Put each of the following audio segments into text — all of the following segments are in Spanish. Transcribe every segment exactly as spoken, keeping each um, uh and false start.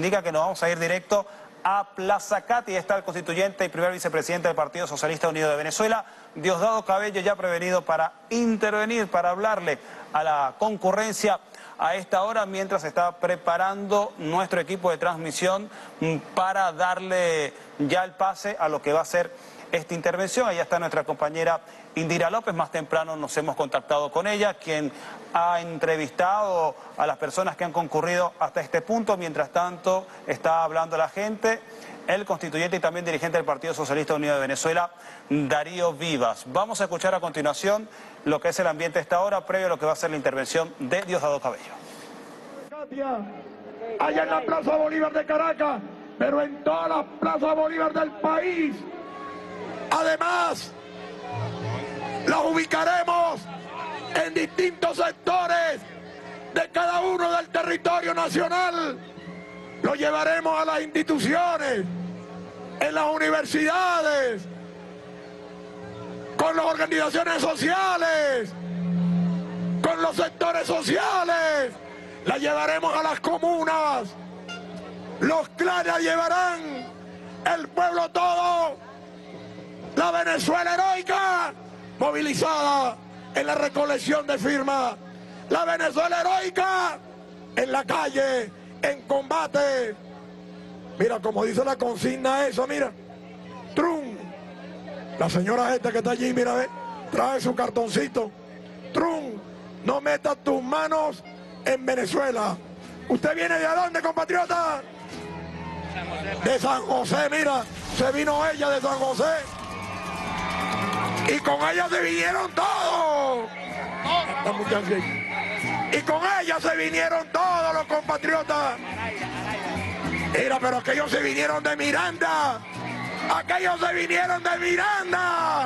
indica que nos vamos a ir directo a Plaza Cati. Está el constituyente y primer vicepresidente del Partido Socialista Unido de Venezuela, Diosdado Cabello, ya prevenido para intervenir, para hablarle a la concurrencia a esta hora, mientras se está preparando nuestro equipo de transmisión para darle ya el pase a lo que va a ser esta intervención. Allá está nuestra compañera Indira López. Más temprano nos hemos contactado con ella, quien ha entrevistado a las personas que han concurrido hasta este punto. Mientras tanto, está hablando la gente, el constituyente y también dirigente del Partido Socialista Unido de Venezuela, Darío Vivas. Vamos a escuchar a continuación lo que es el ambiente a esta hora, previo a lo que va a ser la intervención de Diosdado Cabello. Allá en la Plaza Bolívar de Caracas, pero en todas las plazas Bolívar del país. Además, las ubicaremos en distintos sectores de cada uno del territorio nacional. Lo llevaremos a las instituciones, en las universidades, con las organizaciones sociales, con los sectores sociales. La llevaremos a las comunas. Los clanes llevarán, el pueblo todo, la Venezuela heroica, movilizada en la recolección de firmas. La Venezuela heroica en la calle, en combate. Mira, como dice la consigna eso, mira. Trump. La señora esta que está allí, mira, ve, trae su cartoncito. Trump, no metas tus manos en Venezuela. ¿Usted viene de dónde, compatriota? De San José, mira. Se vino ella de San José. Y con ella se vinieron todos. Esta muchacha. Y con ella se vinieron todos los compatriotas. Mira, pero aquellos se vinieron de Miranda. Aquellos se vinieron de Miranda.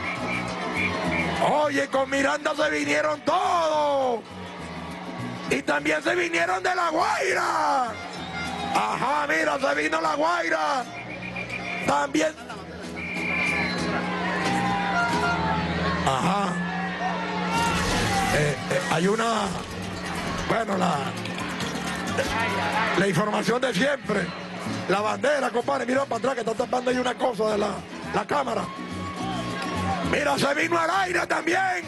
Oye, con Miranda se vinieron todos. Y también se vinieron de La Guaira. Ajá, mira, se vino La Guaira. También. Ajá. Eh, eh, hay una, bueno, la, la información de siempre. La bandera, compadre, mira para atrás que está tapando ahí una cosa de la, la cámara. Mira, se vino Araira también.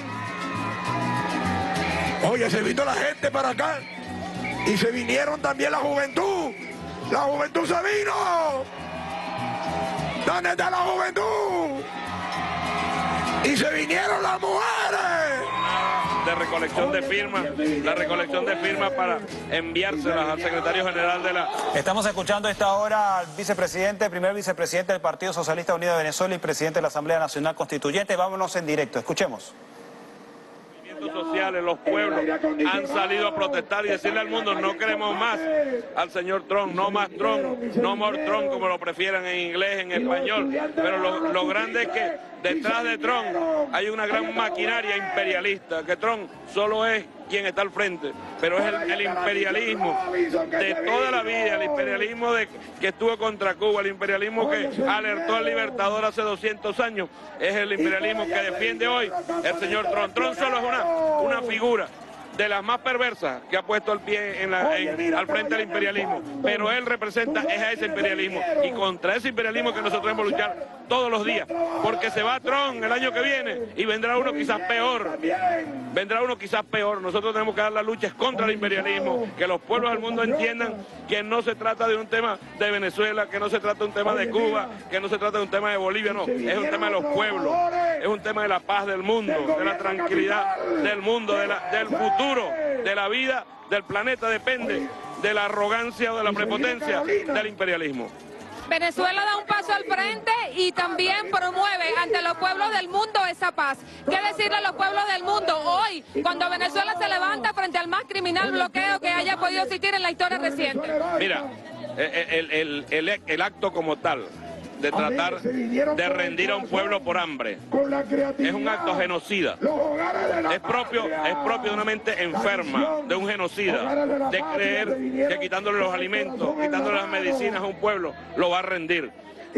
Oye, se vino la gente para acá. Y se vinieron también la juventud. La juventud se vino. ¿Dónde está la juventud? Y se vinieron las mujeres. De recolección de firmas, la recolección de firmas para enviárselas al secretario general de la... Estamos escuchando a esta hora al vicepresidente, primer vicepresidente del Partido Socialista Unido de Venezuela y presidente de la Asamblea Nacional Constituyente. Vámonos en directo, escuchemos. Sociales, los pueblos han salido a protestar y decirle al mundo: no queremos más al señor Trump, no más Trump, no more Trump, como lo prefieran en inglés, en español. Pero lo, lo grande es que detrás de Trump hay una gran maquinaria imperialista, que Trump solo es quien está al frente, pero es el, el imperialismo de toda la vida, el imperialismo de, que estuvo contra Cuba, el imperialismo que alertó al Libertador hace doscientos años, es el imperialismo que defiende hoy el señor Trump. Trump solo es una, una figura de las más perversas que ha puesto el pie en la, en, al frente del imperialismo, pero él representa es a ese imperialismo, y contra ese imperialismo que nosotros debemos luchar todos los días, porque se va Trump el año que viene y vendrá uno quizás peor, vendrá uno quizás peor. Nosotros tenemos que dar la lucha contra el imperialismo, que los pueblos del mundo entiendan que no se trata de un tema de Venezuela, que no se trata de un tema de Cuba, que no se trata de un tema de Bolivia, no, es un tema de los pueblos, es un tema de la paz del mundo, de la tranquilidad del mundo, de la, del futuro de la vida del planeta, depende de la arrogancia o de la prepotencia del imperialismo. Venezuela da un paso al frente y también promueve ante los pueblos del mundo esa paz. ¿Qué decirle a los pueblos del mundo hoy, cuando Venezuela se levanta frente al más criminal bloqueo que haya podido existir en la historia reciente? Mira, el, el, el, el, el acto como tal de tratar de rendir a un pueblo por hambre es un acto genocida, es propio, es propio de una mente enferma, de un genocida, de creer que quitándole los alimentos, quitándole las medicinas a un pueblo lo va a rendir.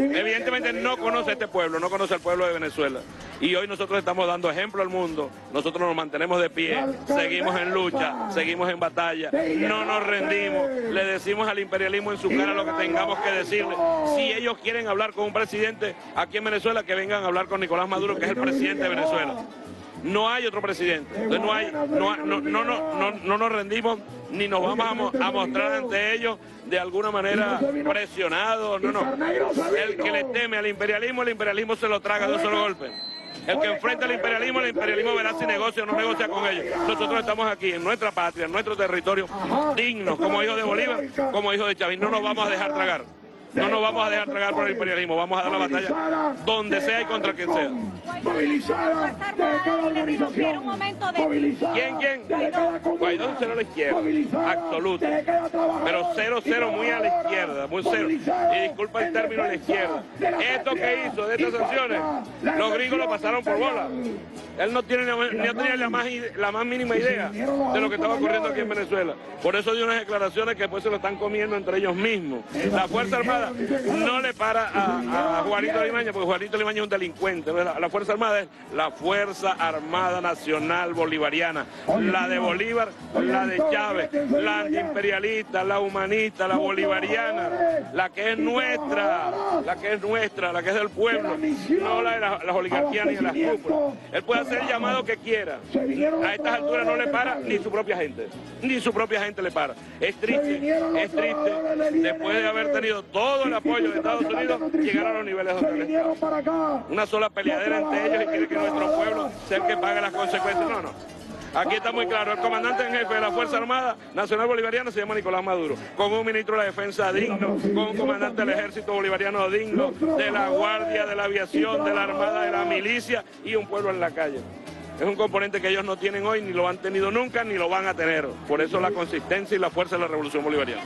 evidentemente no conoce a este pueblo, no conoce al pueblo de Venezuela. Y hoy nosotros estamos dando ejemplo al mundo, nosotros nos mantenemos de pie, seguimos en lucha, seguimos en batalla, no nos rendimos, le decimos al imperialismo en su cara lo que tengamos que decirle. Si ellos quieren hablar con un presidente aquí en Venezuela, que vengan a hablar con Nicolás Maduro, que es el presidente de Venezuela. No hay otro presidente, entonces no hay, no, no, no, no, no, no nos rendimos ni nos vamos a, mo a mostrar ante ellos de alguna manera presionados, no, no. El que le teme al imperialismo, el imperialismo se lo traga de un solo golpe. El que enfrenta al imperialismo, el imperialismo verá si negocia o no negocia con ellos. Nosotros estamos aquí en nuestra patria, en nuestro territorio, dignos, como hijos de Bolívar, como hijos de Chávez. No nos vamos a dejar tragar. No nos vamos a dejar tragar por el imperialismo, vamos a dar la batalla donde sea y contra quien sea. Movilizada de cada organización. ¿Quién, quién? Guaidó es cero a la izquierda, absoluto. Pero cero, cero muy a la izquierda, muy cero. Y disculpa el término a la izquierda. Esto que hizo de estas sanciones, los gringos lo pasaron por bola. Él no tiene, no tenía la más, la más mínima idea de lo que estaba ocurriendo aquí en Venezuela. Por eso dio unas declaraciones que después se lo están comiendo entre ellos mismos. La Fuerza Armada no le para a, a Juanito Limaña, porque Juanito Limaña es un delincuente. La, la Fuerza Armada es la Fuerza Armada Nacional Bolivariana, la de Bolívar, la de Chávez, la antiimperialista, la humanista, la bolivariana, la que es nuestra, la que es nuestra, la que es del pueblo, no la de la, las oligarquías ni de las cúpulas. Él puede hacer el llamado que quiera, a estas alturas no le para ni su propia gente, ni su propia gente le para. Es triste, es triste, después de haber tenido todo todo el apoyo de Estados Unidos, llegar a los niveles donde él está. Una sola peleadera entre ellos y quiere que nuestro pueblo sea el que pague las consecuencias. No, no. Aquí está muy claro, el comandante en jefe de la Fuerza Armada Nacional Bolivariana se llama Nicolás Maduro, con un ministro de la Defensa digno, con un comandante del Ejército Bolivariano digno, de la Guardia, de la Aviación, de la Armada, de la Milicia y un pueblo en la calle. Es un componente que ellos no tienen hoy, ni lo han tenido nunca, ni lo van a tener. Por eso la consistencia y la fuerza de la Revolución Bolivariana.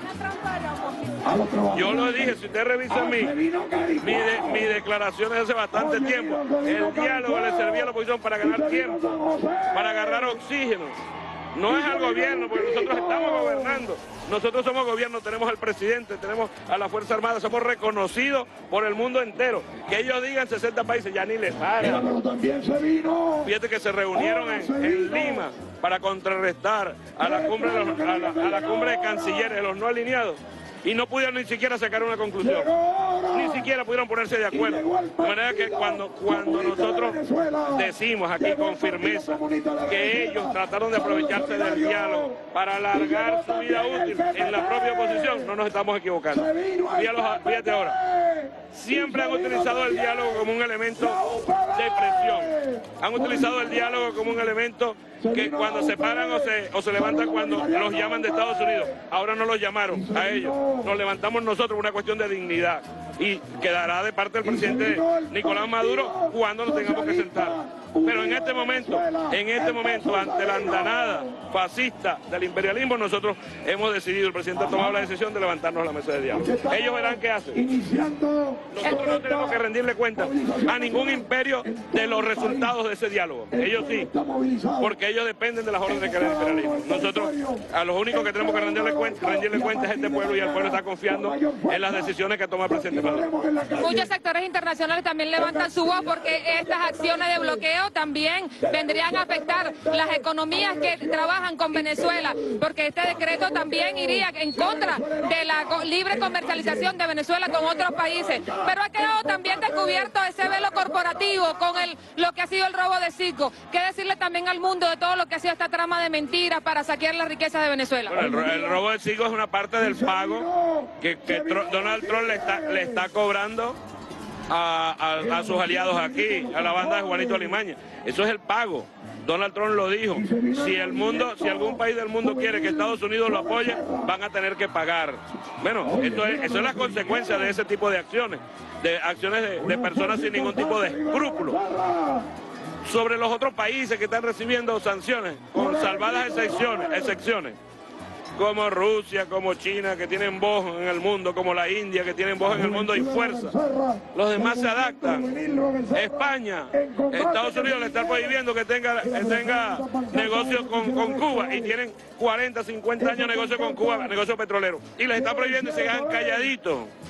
Yo lo dije, si usted revisa mi, mi, de, mi declaraciones hace bastante tiempo, el diálogo le servía a la oposición para ganar tiempo, para agarrar oxígeno. No es al gobierno, porque nosotros estamos gobernando. Nosotros somos gobierno, tenemos al presidente, tenemos a la Fuerza Armada, somos reconocidos por el mundo entero. Que ellos digan sesenta países, ya ni les para. Fíjate que se reunieron en, en Lima para contrarrestar a la cumbre de, los, a la, a la cumbre de cancilleres, de los no alineados. Y no pudieron ni siquiera sacar una conclusión, ni siquiera pudieron ponerse de acuerdo. De manera que cuando, cuando nosotros decimos aquí con firmeza que ellos trataron de aprovecharse del diálogo para alargar su vida útil en la propia oposición, no nos estamos equivocando. Fíjate ahora, siempre han utilizado el diálogo como un elemento de presión, han utilizado el diálogo como un elemento que cuando se paran o se, o se levantan cuando los llaman de Estados Unidos, ahora no los llamaron a ellos, nos levantamos nosotros por una cuestión de dignidad y quedará de parte del presidente Nicolás Maduro cuando nos tengamos que sentar. Pero en este momento, en este momento, ante la andanada fascista del imperialismo, nosotros hemos decidido, el presidente ha tomado la decisión de levantarnos a la mesa de diálogo. Ellos verán qué hacen. Nosotros no tenemos que rendirle cuenta a ningún imperio de los resultados de ese diálogo. Ellos sí, porque ellos dependen de las órdenes que le da el imperialismo. Nosotros, a los únicos que tenemos que rendirle cuenta, rendirle cuenta es este pueblo, y el pueblo está confiando en las decisiones que toma el presidente Maduro. Muchos sectores internacionales también levantan su voz porque estas acciones de bloqueo también vendrían a afectar las economías que trabajan con Venezuela, porque este decreto también iría en contra de la libre comercialización de Venezuela con otros países. Pero ha quedado también descubierto ese velo corporativo con el, lo que ha sido el robo de Citgo. ¿Qué decirle también al mundo de todo lo que ha sido esta trama de mentiras para saquear las riquezas de Venezuela? Bueno, el, el robo de Citgo es una parte del pago que, que Donald Trump le está, le está cobrando A, a, a sus aliados aquí, a la banda de Juanito Limaña. Eso es el pago. Donald Trump lo dijo. Si el mundo, si algún país del mundo quiere que Estados Unidos lo apoye, van a tener que pagar. Bueno, esto es, eso es la consecuencia de ese tipo de acciones, de acciones de, de personas sin ningún tipo de escrúpulos. Sobre los otros países que están recibiendo sanciones, con salvadas excepciones, excepciones. como Rusia, como China, que tienen voz en el mundo, como la India, que tienen voz en el mundo y fuerza. Los demás se adaptan. España, Estados Unidos le está prohibiendo que tenga, que tenga negocios con, con Cuba, y tienen cuarenta, cincuenta años de negocio con Cuba, negocio petrolero. Y les está prohibiendo y se quedan calladitos.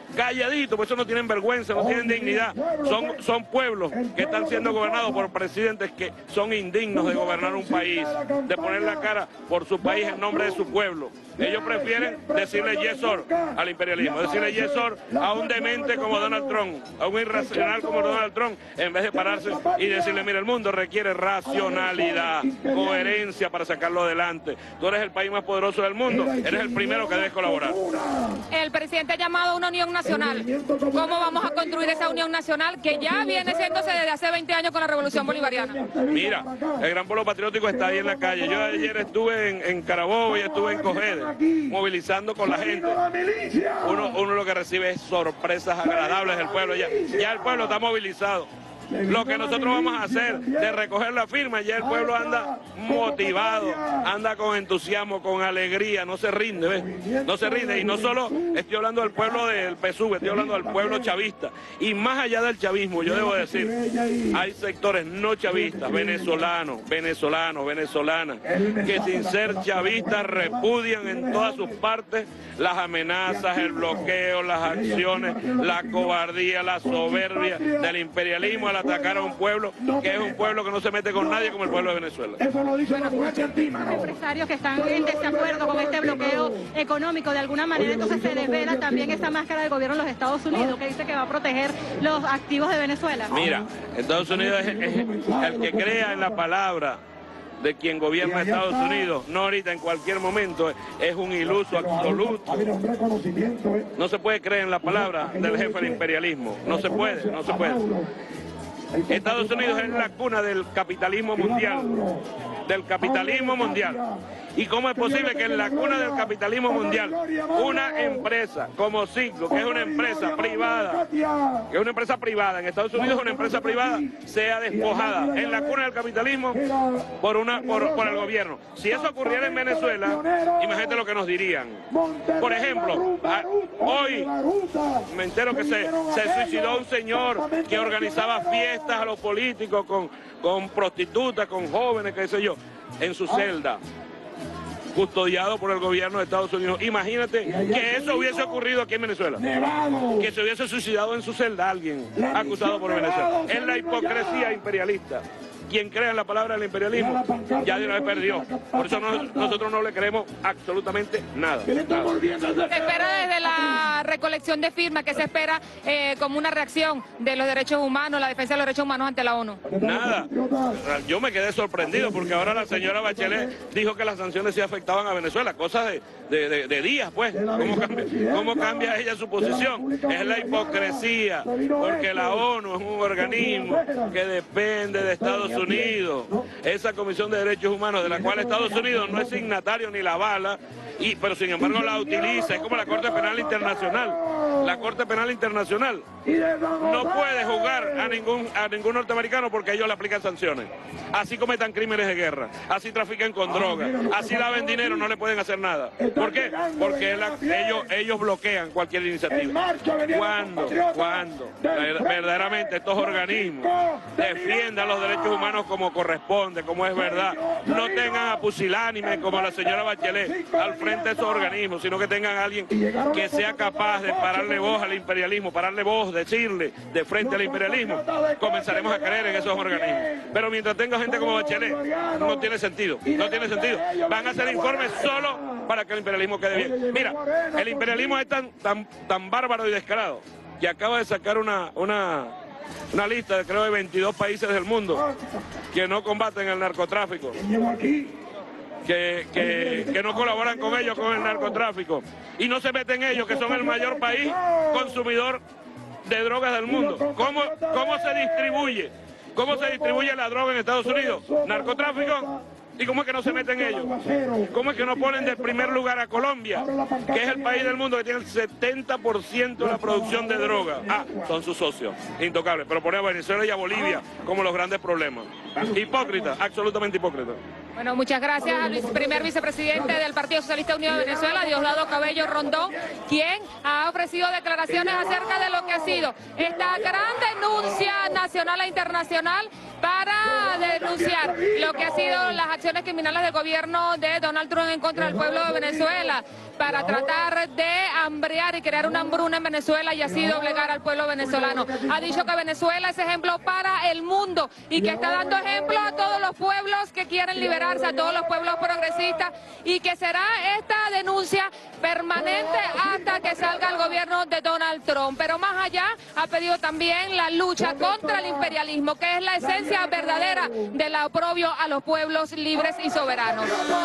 calladitos, por eso no tienen vergüenza, no tienen dignidad. Son, son pueblos que están siendo gobernados por presidentes que son indignos de gobernar un país, de poner la cara por su país en nombre de su pueblo. Ellos prefieren decirle yes or al imperialismo, decirle yes or a un demente como Donald Trump, a un irracional como Donald Trump, en vez de pararse y decirle, mira, el mundo requiere racionalidad, coherencia para sacarlo adelante. Tú eres el país más poderoso del mundo, eres el primero que debes colaborar. El presidente ha llamado a una unión nacional. ¿Cómo vamos a construir esa unión nacional que ya viene siéndose desde hace veinte años con la Revolución Bolivariana? Mira, el Gran Polo Patriótico está ahí en la calle. Yo ayer estuve en, en Carabobo y estuve en Cogede, movilizando con la gente. Uno, uno lo que recibe es sorpresas agradables del pueblo. Ya, ya el pueblo está movilizado. Lo que nosotros vamos a hacer de recoger la firma, ya el pueblo anda motivado, anda con entusiasmo, con alegría, no se rinde, ¿ves? No se rinde. Y no solo estoy hablando del pueblo del P S U V, estoy hablando del pueblo chavista. Y más allá del chavismo, yo debo decir, hay sectores no chavistas, venezolanos, venezolanos, venezolanas, que sin ser chavistas repudian en todas sus partes las amenazas, el bloqueo, las acciones, la cobardía, la soberbia del imperialismo al atacar a un pueblo que es un pueblo que no se mete con nadie como el pueblo de Venezuela. Eso lo dice la jueza Antímano. Empresarios que están en desacuerdo con este bloqueo económico, de alguna manera entonces se desvela también esa máscara del gobierno de los Estados Unidos que dice que va a proteger los activos de Venezuela. Mira, Estados Unidos es, es el que crea en la palabra de quien gobierna Estados Unidos, no ahorita, en cualquier momento, es un iluso absoluto. No se puede creer en la palabra del jefe del imperialismo, no se puede, no se puede. Estados Unidos es la cuna del capitalismo mundial, del capitalismo mundial. ¿Y cómo es posible que en la cuna del capitalismo mundial una empresa como Ciclo, que es una empresa privada, que es una empresa privada, en Estados Unidos una empresa privada, sea despojada en la cuna del capitalismo por, una, por, por el gobierno? Si eso ocurriera en Venezuela, imagínate lo que nos dirían. Por ejemplo, a, hoy me entero que se, se suicidó un señor que organizaba fiestas a los políticos con, con prostitutas, con jóvenes, qué sé yo, en su celda, custodiado por el gobierno de Estados Unidos. Imagínate que eso hubiese ocurrido aquí en Venezuela, que se hubiese suicidado en su celda alguien acusado por Venezuela. Es la hipocresía imperialista. Quien crea en la palabra del imperialismo ya de una vez perdió. Por eso no, nosotros no le creemos absolutamente nada. Se espera desde la recolección de firmas, que se espera eh, como una reacción de los derechos humanos, la defensa de los derechos humanos ante la ONU. Nada. Yo me quedé sorprendido porque ahora la señora Bachelet dijo que las sanciones sí afectaban a Venezuela, cosas de, de, de, de días, pues. ¿Cómo cambia, ¿Cómo cambia ella su posición? Es la hipocresía, porque la ONU es un organismo que depende de Estados Unidos. Unidos, esa Comisión de Derechos Humanos, de la cual Estados Unidos no es signatario ni la avala, y, pero sin embargo la utiliza, es como la Corte Penal Internacional. La Corte Penal Internacional no puede jugar a ningún, a ningún norteamericano porque ellos le aplican sanciones. Así cometan crímenes de guerra, así trafican con drogas, así laven dinero, no le pueden hacer nada. ¿Por qué? Porque la, ellos, ellos bloquean cualquier iniciativa. ¿Cuándo? ¿Cuándo? Verdaderamente estos organismos defiendan los derechos humanos como corresponde, como es verdad. No tengan a pusilánime como la señora Bachelet al frente de esos organismos, sino que tengan a alguien que sea capaz de pararle voz al imperialismo, pararle voz, decirle de frente al imperialismo. Comenzaremos a creer en esos organismos. Pero mientras tenga gente como Bachelet, no tiene sentido, no tiene sentido. Van a hacer informes solo para que el imperialismo quede bien. Mira, el imperialismo es tan, tan, tan bárbaro y descarado que acaba de sacar una... una Una lista, creo, de veintidós países del mundo que no combaten el narcotráfico, que, que, que no colaboran con ellos con el narcotráfico y no se meten ellos, que son el mayor país consumidor de drogas del mundo. ¿Cómo, cómo se distribuye? ¿Cómo se distribuye la droga en Estados Unidos? ¿Narcotráfico? ¿Y cómo es que no se meten ellos? ¿Cómo es que no ponen de primer lugar a Colombia, que es el país del mundo que tiene el setenta por ciento de la producción de droga? Ah, son sus socios, intocables. Pero ponen a Venezuela y a Bolivia como los grandes problemas. Hipócrita, absolutamente hipócrita. Bueno, muchas gracias al primer vicepresidente del Partido Socialista Unido de Venezuela, Diosdado Cabello Rondón, quien ha ofrecido declaraciones acerca de lo que ha sido esta gran denuncia nacional e internacional para denunciar lo que ha sido las acciones criminales del gobierno de Donald Trump en contra del pueblo de Venezuela. para tratar de hambrear y crear una hambruna en Venezuela y así doblegar al pueblo venezolano. Ha dicho que Venezuela es ejemplo para el mundo y que está dando ejemplo a todos los pueblos que quieren liberarse, a todos los pueblos progresistas, y que será esta denuncia permanente hasta que salga el gobierno de Donald Trump. Pero más allá, ha pedido también la lucha contra el imperialismo, que es la esencia verdadera del oprobio a los pueblos libres y soberanos.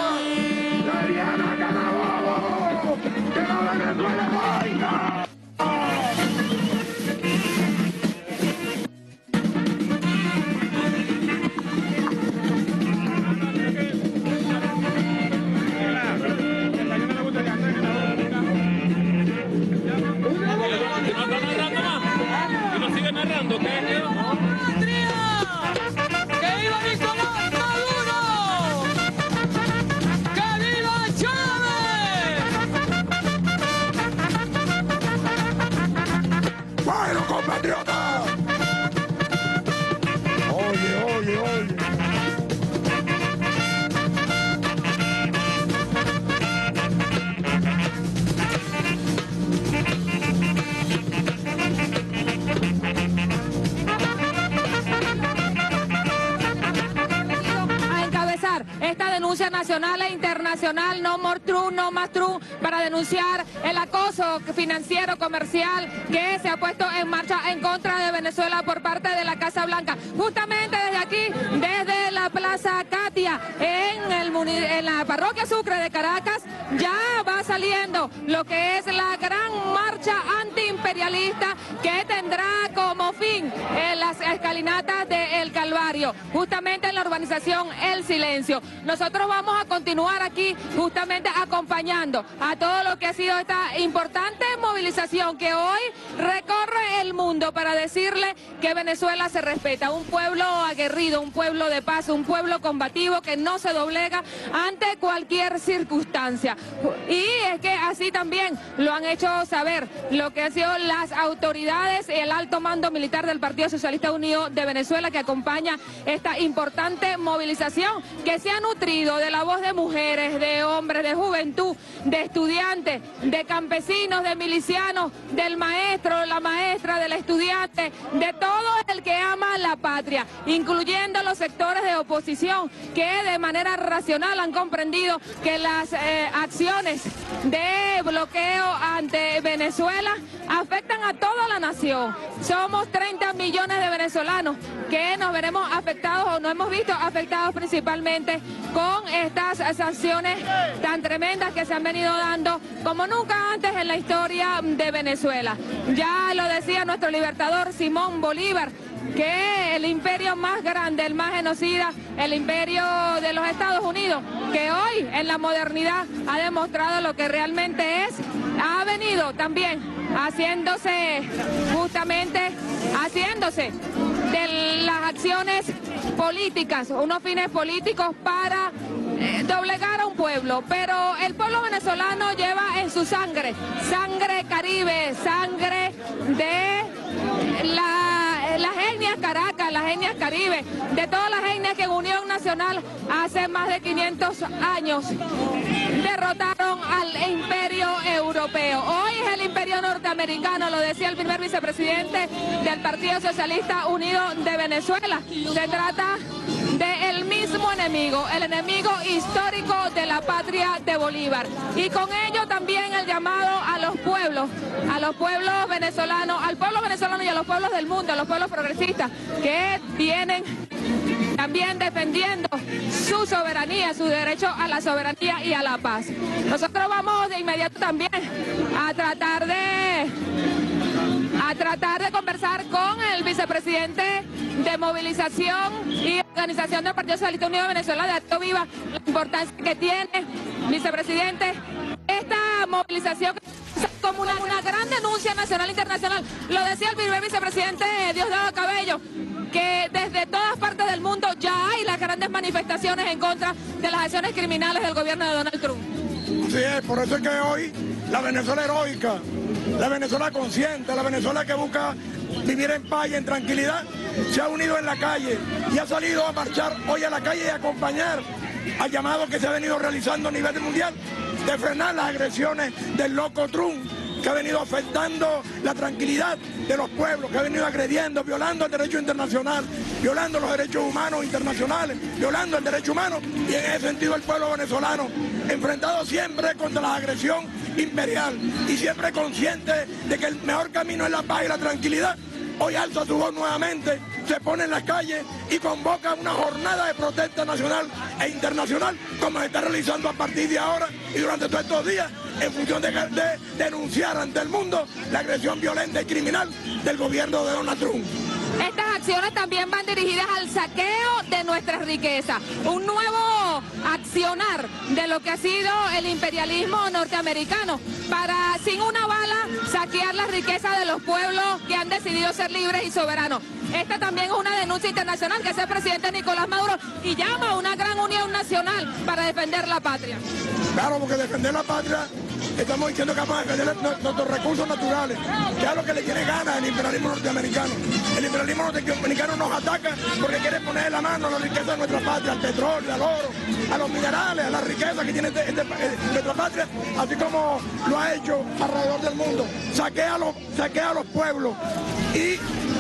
Esta denuncia nacional e internacional, No More Trump, No Más Trump, para denunciar el acoso financiero, comercial que se ha puesto en marcha en contra de Venezuela por parte de la Casa Blanca. Justamente desde aquí, desde la Plaza Katia, en, el, en la parroquia Sucre de Caracas, ya va saliendo lo que es la gran marcha antiimperialista que tendrá como fin en las escalinatas de El Calvario, justamente en la urbanización El Silencio. Nosotros vamos a continuar aquí justamente acompañando a todo lo que ha sido esta importante movilización que hoy recorre el mundo para decirle que Venezuela se respeta, un pueblo aguerrido, un pueblo de paz, un pueblo combativo que no se doblega ante cualquier circunstancia. Y es que así también lo han hecho saber lo que han sido las autoridades y el alto mando militar del Partido Socialista Unido de Venezuela, que acompaña esta importante movilización que se ha nutrido de la voz de mujeres, de hombres, de juventud, de estudiantes, de campesinos, de milicianos, del maestro, la maestra, del estudiante, de todo el que ama la patria, incluyendo los sectores de oposición que de manera racional han comprendido que las eh, acciones de bloqueo ante Venezuela afectan a toda la nación. Somos treinta millones de venezolanos que nos veremos afectados o nos hemos visto afectados principalmente con estas sanciones tan tremendas que se han venido dando como nunca antes en la historia de Venezuela. Ya lo decía nuestro libertador Simón Bolívar, que el imperio más grande, el más genocida, el imperio de los Estados Unidos, que hoy en la modernidad ha demostrado lo que realmente es, ha venido también haciéndose, justamente haciéndose de las acciones políticas, unos fines políticos para eh, doblegar a un pueblo. Pero el pueblo venezolano lleva en su sangre, sangre caribe, sangre de la, las etnias Caracas, las etnias Caribe, de todas las etnias que en Unión Nacional hace más de quinientos años derrotaron al imperio europeo. Hoy es el imperio norteamericano, lo decía el primer vicepresidente del Partido Socialista Unido de Venezuela. Se trata del mismo enemigo, el enemigo histórico de la patria de Bolívar. Y con ello también el llamado a los pueblos, a los pueblos venezolanos, al pueblo venezolano y a los pueblos del mundo, a los pueblos progresistas que vienen también defendiendo su soberanía, su derecho a la soberanía y a la paz. Nosotros vamos de inmediato también a tratar de a tratar de conversar con el vicepresidente de Movilización y Organización del Partido Socialista Unido de Venezuela, de Acto Viva, la importancia que tiene, vicepresidente, esta movilización como una, una gran denuncia nacional e internacional. Lo decía el primer vicepresidente Diosdado Cabello, que desde todas partes del mundo ya hay las grandes manifestaciones en contra de las acciones criminales del gobierno de Donald Trump. Así es, por eso es que hoy la Venezuela heroica, la Venezuela consciente, la Venezuela que busca vivir en paz y en tranquilidad, se ha unido en la calle y ha salido a marchar hoy a la calle y a acompañar al llamado que se ha venido realizando a nivel mundial de frenar las agresiones del loco Trump, que ha venido afectando la tranquilidad de los pueblos, que ha venido agrediendo, violando el derecho internacional, violando los derechos humanos internacionales, violando el derecho humano, y en ese sentido el pueblo venezolano, enfrentado siempre contra la agresión imperial y siempre consciente de que el mejor camino es la paz y la tranquilidad, hoy alza su voz nuevamente, se pone en las calles y convoca una jornada de protesta nacional e internacional, como se está realizando a partir de ahora y durante todos estos días, en función de, de denunciar ante el mundo la agresión violenta y criminal del gobierno de Donald Trump. Estas acciones también van dirigidas al saqueo de nuestras riquezas, un nuevo accionar de lo que ha sido el imperialismo norteamericano para, sin una bala, saquear las riquezas de los pueblos que han decidido ser libres y soberanos. Esta también es una denuncia internacional que hace el presidente Nicolás Maduro y llama a una gran unión nacional para defender la patria. Claro, porque defender la patria, estamos diciendo que vamos a defender nuestros recursos naturales, que es lo que le tiene ganas el imperialismo norteamericano. El imperialismo norteamericano nos ataca porque quiere poner la mano a la riqueza de nuestra patria, al petróleo, al oro, a los minerales, a la riqueza que tiene este, este, nuestra patria, así como lo ha hecho alrededor del mundo. Saquea a los, saquea a los pueblos y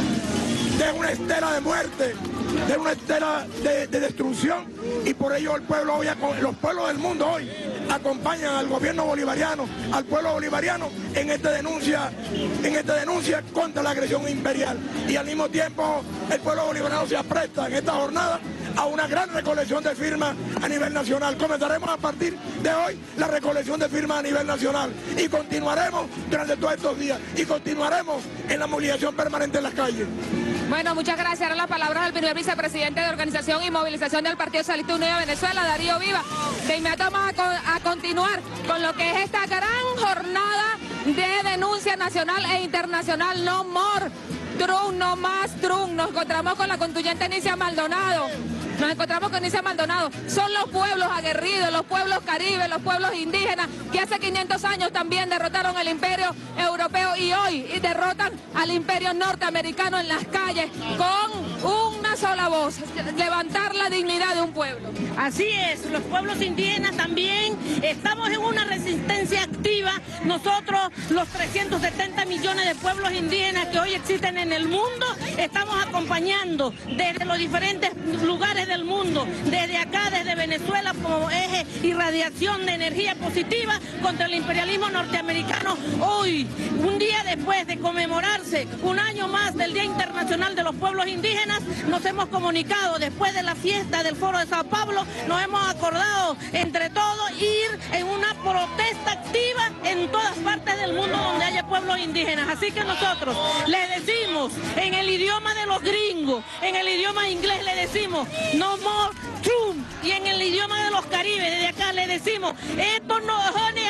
de una estela de muerte, de una estela de, de destrucción, y por ello el pueblo hoy, los pueblos del mundo hoy acompañan al gobierno bolivariano, al pueblo bolivariano en esta denuncia, en esta denuncia contra la agresión imperial, y al mismo tiempo el pueblo bolivariano se apresta en esta jornada a una gran recolección de firmas a nivel nacional. Comenzaremos a partir de hoy la recolección de firmas a nivel nacional y continuaremos durante todos estos días y continuaremos en la movilización permanente en las calles. Bueno, muchas gracias. Ahora las palabras del primer vicepresidente de Organización y Movilización del Partido Socialista Unido de Venezuela, Darío Viva. De inmediato vamos a, co a continuar con lo que es esta gran jornada de denuncia nacional e internacional. No more Trump, no más Trump. Nos encontramos con la constituyente Nicia Maldonado. Nos encontramos con Nicia Maldonado. Son los pueblos aguerridos, los pueblos caribes, los pueblos indígenas, que hace quinientos años también derrotaron el imperio europeo y hoy derrotan al imperio norteamericano en las calles con una sola voz: levantar la dignidad de un pueblo. Así es, los pueblos indígenas también estamos en una resistencia activa. Nosotros, los trescientos setenta millones de pueblos indígenas que hoy existen en el mundo, estamos acompañando desde los diferentes lugares del mundo, desde acá, desde Venezuela, como eje y radiación de energía positiva contra el imperialismo norteamericano. Hoy, un día después de conmemorarse un año más del Día Internacional de los Pueblos Indígenas, nos hemos comunicado, después de la fiesta del Foro de Sao Paulo, nos hemos acordado entre todos ir en una protesta activa en todas partes del mundo donde haya pueblos indígenas. Así que nosotros les decimos en el idioma de los gringos, en el idioma inglés le decimos no more Trump, y en el idioma de los caribes desde acá le decimos esto no es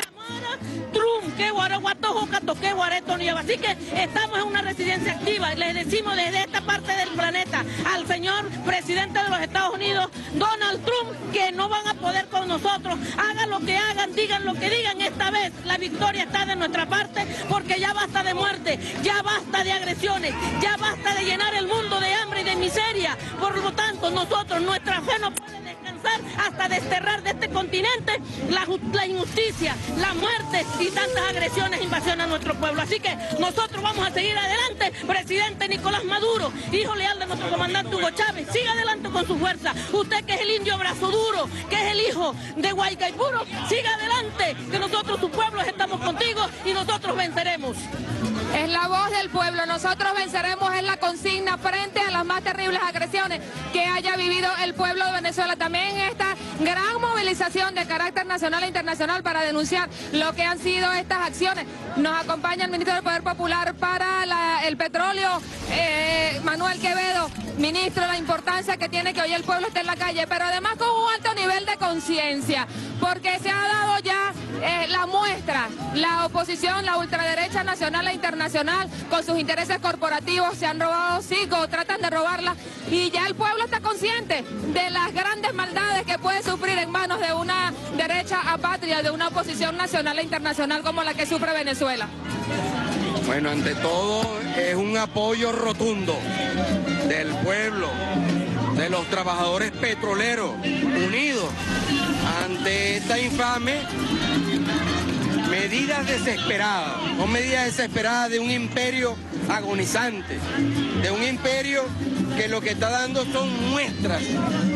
Trump, que guaraguato, que guareto no lleva. Así que estamos en una resistencia activa y les decimos desde esta parte del planeta al señor presidente de los Estados Unidos, Donald Trump, que no van a poder con nosotros. Hagan lo que hagan, digan lo que digan, esta vez la victoria está de nuestra parte, porque ya basta de muerte, ya basta de agresiones, ya basta de llenar el mundo de hambre y de miseria. Por lo tanto, nosotros, nuestra fe no puede descansar hasta desterrar de este continente la, la injusticia, la muerte y tantas agresiones e invasiones a nuestro pueblo. Así que nosotros vamos a seguir adelante. Presidente Nicolás Maduro, hijo leal de nuestro comandante Hugo Chávez, siga adelante con su fuerza. Usted, que es el indio brazo duro, que es el hijo de Guaycaipuro, siga adelante, que nosotros, sus pueblos, estamos contigo y nosotros venceremos. Es la voz del pueblo, nosotros venceremos, es la consigna frente a las más terribles agresiones que haya vivido el pueblo de Venezuela. También esta gran movilización de carácter nacional e internacional para denunciar lo que han sido estas acciones. Nos acompaña el ministro del Poder Popular para la, el petróleo, eh, Manuel Quevedo. Ministro, la importancia que tiene que hoy el pueblo esté en la calle, pero además con un alto nivel de conciencia, porque se ha dado ya eh, la muestra, la oposición, la ultraderecha nacional e internacional, con sus intereses corporativos, se han robado cinco, tratan de robarla, y ya el pueblo está consciente de las grandes maldades que puede sufrir en manos de una derecha apátrida, de una oposición nacional e internacional como la que sufre Venezuela. Bueno, ante todo es un apoyo rotundo del pueblo, de los trabajadores petroleros unidos ante esta infame medidas desesperadas, son medidas desesperadas de un imperio agonizante, de un imperio que lo que está dando son muestras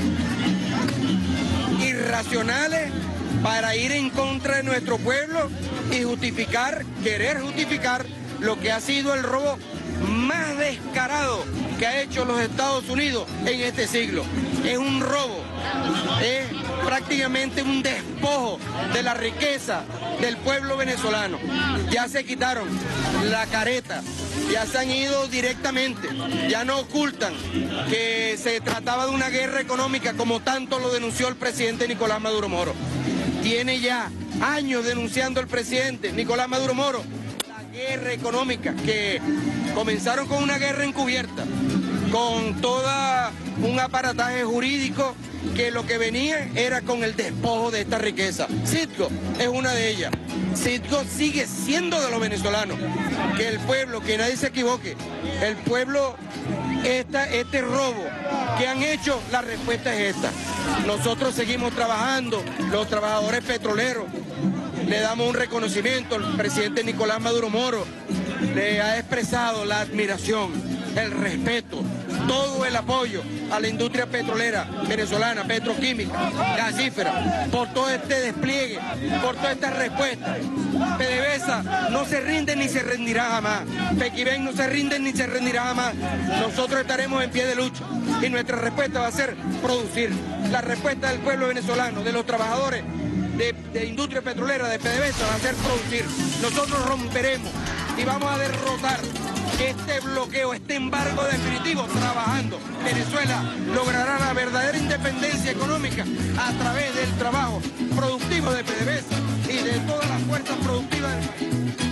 irracionales para ir en contra de nuestro pueblo y justificar, querer justificar lo que ha sido el robo más descarado que ha hecho los Estados Unidos en este siglo. Es un robo, es prácticamente un despojo de la riqueza del pueblo venezolano. Ya se quitaron la careta, ya se han ido directamente, ya no ocultan que se trataba de una guerra económica como tanto lo denunció el presidente Nicolás Maduro Moro. Tiene ya años denunciando el presidente Nicolás Maduro Moro la guerra económica, que comenzaron con una guerra encubierta, con todo un aparataje jurídico que lo que venía era con el despojo de esta riqueza. Citgo es una de ellas. Citgo sigue siendo de los venezolanos. Que el pueblo, que nadie se equivoque, el pueblo, esta, este robo que han hecho, la respuesta es esta. Nosotros seguimos trabajando, los trabajadores petroleros, le damos un reconocimiento. El presidente Nicolás Maduro Moro le ha expresado la admiración, el respeto, todo el apoyo a la industria petrolera venezolana, petroquímica, gasífera, por todo este despliegue, por toda esta respuesta. PDVSA no se rinde ni se rendirá jamás. Pequibén no se rinde ni se rendirá jamás. Nosotros estaremos en pie de lucha y nuestra respuesta va a ser producir. La respuesta del pueblo venezolano, de los trabajadores de, de industria petrolera, de PDVSA, va a ser producir. Nosotros romperemos y vamos a derrotar este bloqueo, este embargo definitivo, trabajando. Venezuela logrará la verdadera independencia económica a través del trabajo productivo de PDVSA y de todas las fuerzas productivas del país.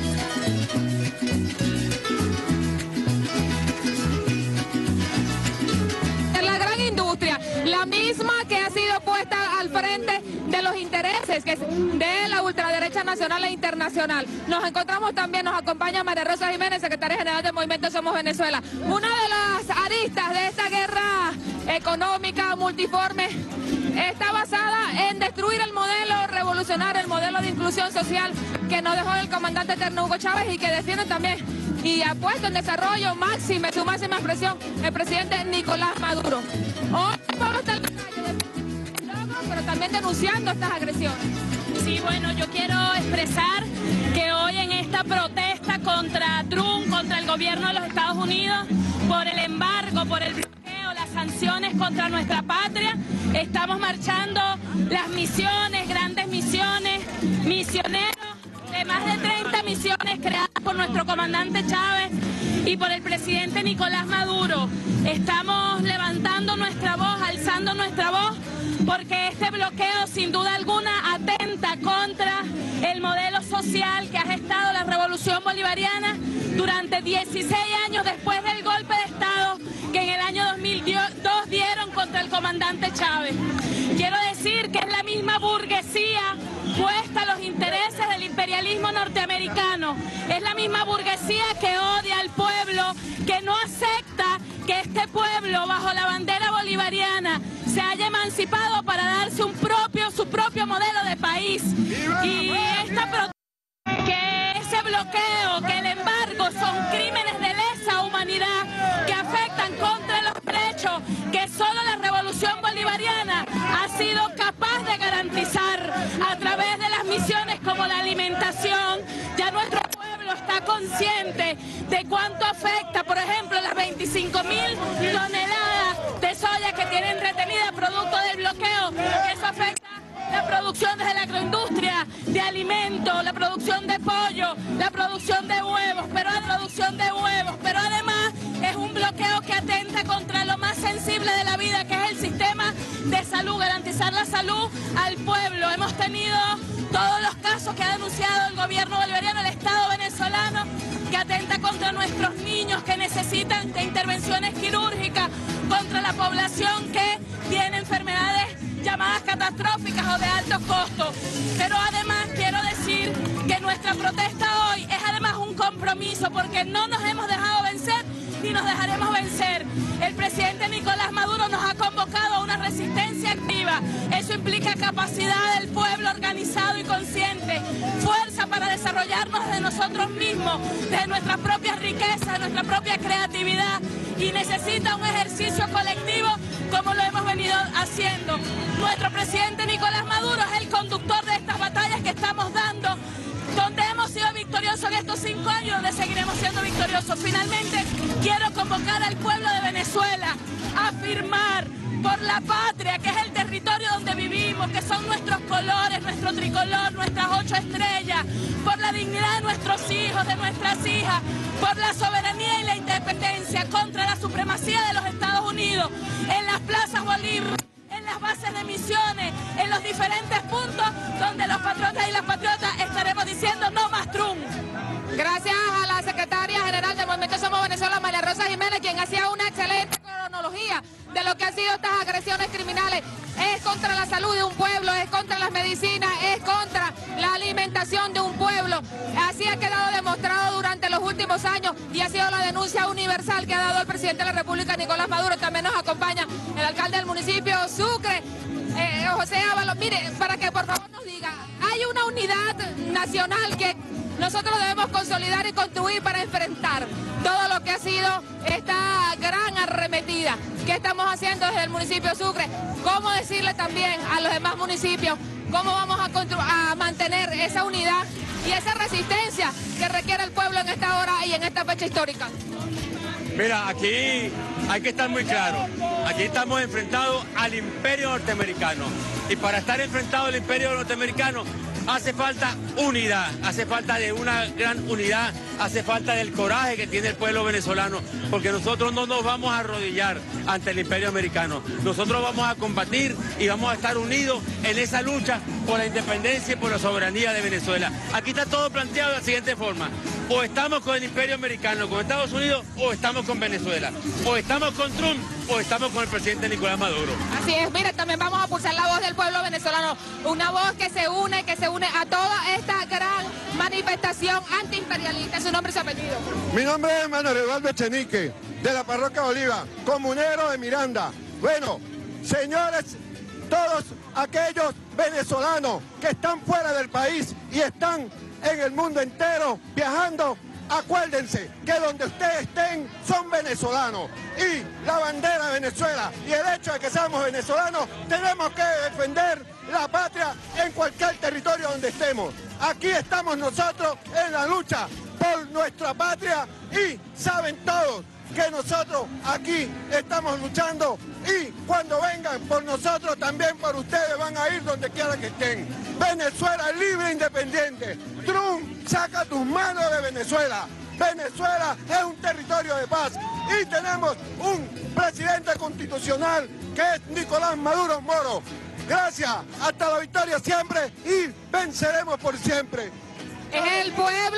La gran industria, la misma que ha sido puesta al frente de los intereses que es de la ultraderecha nacional e internacional. Nos encontramos también, nos acompaña María Rosa Jiménez, secretaria general del Movimiento Somos Venezuela. Una de las aristas de esta guerra económica multiforme está basada en destruir el modelo revolucionario, el modelo de inclusión social que nos dejó el comandante eterno Hugo Chávez y que defiende también y ha puesto en desarrollo máxima, su máxima expresión, el presidente Nicolás Maduro. Hoy Pablo está en la calle, pero también denunciando estas agresiones. Sí, bueno, yo quiero expresar que hoy en esta protesta contra Trump, contra el gobierno de los Estados Unidos, por el embargo, por el bloqueo, las sanciones contra nuestra patria, estamos marchando las misiones, grandes misiones, misioneros de más de treinta misiones creadas por nuestro comandante Chávez y por el presidente Nicolás Maduro. Estamos levantando nuestra voz, alzando nuestra voz, porque este bloqueo sin duda alguna atenta contra el modelo social que ha gestado la revolución bolivariana durante dieciséis años después del golpe de Estado que en el año dos mil dos dieron contra el comandante Chávez. Quiero decir que es la misma burguesía puesta a los intereses del imperialismo norteamericano, es la misma burguesía que odia al pueblo, que no acepta que este pueblo bajo la bandera bolivariana se haya emancipado para darse un propio, su propio modelo de país. Y esta protesta, que ese bloqueo, que el embargo son crímenes de lesa humanidad que afectan contra los derechos que solo la revolución bolivariana ha sido capaz de garantizar a través de las misiones como la alimentación. Ya nuestro pueblo está consciente de cuánto afecta, por ejemplo, las veinticinco mil toneladas de soya que tienen retenida producto del bloqueo. Eso afecta la producción desde la agroindustria de alimentos, la producción de pollo, la producción de huevos, pero la producción de huevos, pero además es un bloqueo que atenta contra lo más sensible de la vida, que es el sistema de salud, garantizar la salud al pueblo. Hemos tenido todos los casos que ha denunciado el gobierno bolivariano, el Estado venezolano, que atenta contra nuestros niños que necesitan de intervenciones quirúrgicas, contra la población que tiene enfermedades llamadas catastróficas o de altos costos. Pero además quiero decir que nuestra protesta hoy es además un compromiso, porque no nos hemos dejado vencer ni nos dejaremos vencer. El presidente Nicolás Maduro nos ha convocado a una resistencia activa. Eso implica capacidad del pueblo organizado y consciente, fuerza para desarrollarnos de nosotros mismos, de nuestras propias riquezas, de nuestra propia creatividad, y necesita un ejercicio colectivo como lo hemos venido haciendo. Nuestro presidente Nicolás Maduro es el conductor de estas batallas que estamos dando, donde hemos sido victoriosos en estos cinco años, donde seguiremos siendo victoriosos. Finalmente, quiero convocar al pueblo de Venezuela a firmar por la patria, que es el territorio donde vivimos, que son nuestros colores, nuestro tricolor, nuestras ocho estrellas, por la dignidad de nuestros hijos, de nuestras hijas, por la soberanía y la independencia, contra la supremacía de los Estados Unidos, en las plazas Bolívar, en las bases de misiones, en los diferentes puntos donde los patriotas y las patriotas estaremos diciendo no más Trump. Gracias a la secretaria general del Movimiento Somos Venezuela, María Rosa Jiménez, quien hacía una excelente cronología de lo que han sido estas agresiones criminales. Es contra la salud de un pueblo, es contra las medicinas, es contra la alimentación de un pueblo. Así ha quedado demostrado durante los últimos años y ha sido la denuncia universal que ha dado el presidente de la República, Nicolás Maduro. También nos acompaña el alcalde del municipio Sucre, eh, José Ábalos. Mire, para que por favor nos diga, hay una unidad nacional que nosotros debemos consolidar y construir para enfrentar todo lo que ha sido esta gran arremetida que estamos haciendo desde el municipio Sucre. ¿Cómo decirle también a los demás municipios cómo vamos a, a mantener esa unidad y esa resistencia que requiere el pueblo en esta hora y en esta fecha histórica? Mira, aquí hay que estar muy claro. Aquí estamos enfrentados al imperio norteamericano. Y para estar enfrentados al imperio norteamericano hace falta unidad, hace falta de una gran unidad, hace falta del coraje que tiene el pueblo venezolano, porque nosotros no nos vamos a arrodillar ante el imperio americano. Nosotros vamos a combatir y vamos a estar unidos en esa lucha por la independencia y por la soberanía de Venezuela. Aquí está todo planteado de la siguiente forma: o estamos con el imperio americano, con Estados Unidos, o estamos con Venezuela. O estamos con Trump, o estamos con el presidente Nicolás Maduro. Así es, mire, también vamos a pulsar la voz del pueblo venezolano, una voz que se une, que se une a toda esta gran manifestación antiimperialista. Su nombre y su apellido. Mi nombre es Manuel Eduardo Echenique, de la parroquia Bolívar, comunero de Miranda. Bueno, señores, todos aquellos venezolanos que están fuera del país y están en el mundo entero viajando, acuérdense que donde ustedes estén son venezolanos, y la bandera de Venezuela y el hecho de que seamos venezolanos, tenemos que defender la patria en cualquier territorio donde estemos. Aquí estamos nosotros en la lucha por nuestra patria, y saben todos que nosotros aquí estamos luchando, y cuando vengan por nosotros, también por ustedes van a ir donde quiera que estén. Venezuela es libre e independiente. Trump, saca tus manos de Venezuela. Venezuela es un territorio de paz, y tenemos un presidente constitucional que es Nicolás Maduro Moro. Gracias, hasta la victoria siempre, y venceremos por siempre. Es el pueblo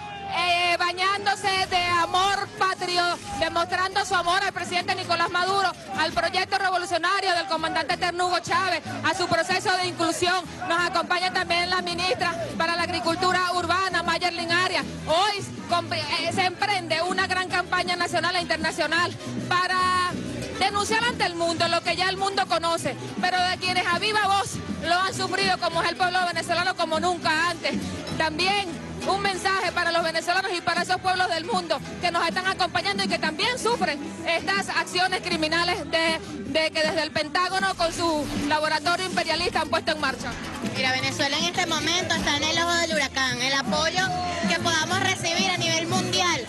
eh, bañándose de amor patrio, demostrando su amor al presidente Nicolás Maduro, al proyecto revolucionario del comandante eterno Hugo Chávez, a su proceso de inclusión. Nos acompaña también la ministra para la Agricultura Urbana, Mayerlin Arias. Hoy eh, se emprende una gran campaña nacional e internacional para denunciar ante el mundo lo que ya el mundo conoce, pero de quienes a viva voz lo han sufrido, como es el pueblo venezolano, como nunca antes. También un mensaje para los venezolanos y para esos pueblos del mundo que nos están acompañando y que también sufren estas acciones criminales de, de que desde el Pentágono con su laboratorio imperialista han puesto en marcha. Mira, Venezuela en este momento está en el ojo del huracán. El apoyo que podamos recibir a nivel mundial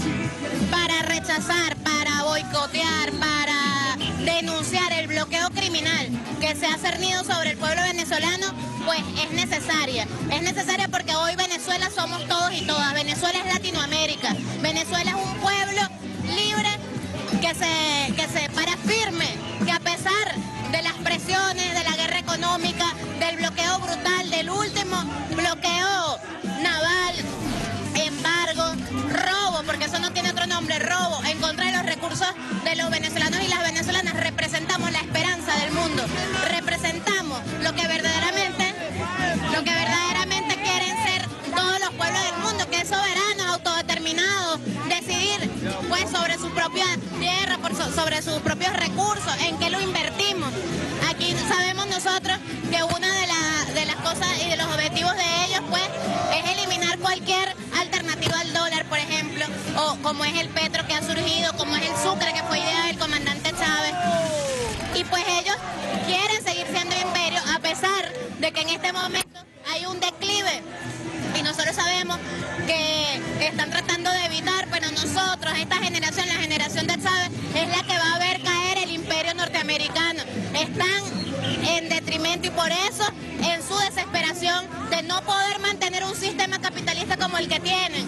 para rechazar, para boicotear, para denunciar el bloqueo criminal que se ha cernido sobre el pueblo venezolano, pues es necesaria. Es necesaria porque hoy Venezuela somos todos y todas. Venezuela es Latinoamérica. Venezuela es un pueblo libre que se, que se para firme, que a pesar de las presiones, de la guerra económica, del bloqueo brutal, del último bloqueo naval, embargo, robo, porque eso no tiene otro nombre, robo en contra de los recursos de los venezolanos y las venezolanas, representamos la esperanza del mundo, representamos lo que verdaderamente, lo que verdaderamente quieren ser todos los pueblos del mundo, que es soberanos, autodeterminados, decidir pues sobre su propia tierra, por so, sobre sus propios recursos, ¿en qué lo invertimos? Aquí sabemos nosotros que una de, la, de las cosas y de los objetivos de ellos pues es eliminar cualquier alternativa al dólar, por ejemplo, o como es el petro que ha surgido, como es el sucre que fue idea del comandante Chávez. Y pues ellos quieren seguir siendo imperio a pesar de que en este momento hay un declive. Y nosotros sabemos que están tratando de evitar, pero nosotros, esta generación, la generación de Chávez, es la que va a ver caer el imperio norteamericano. Están en detrimento y por eso, en su desesperación de no poder mantener un sistema capitalista como el que tienen,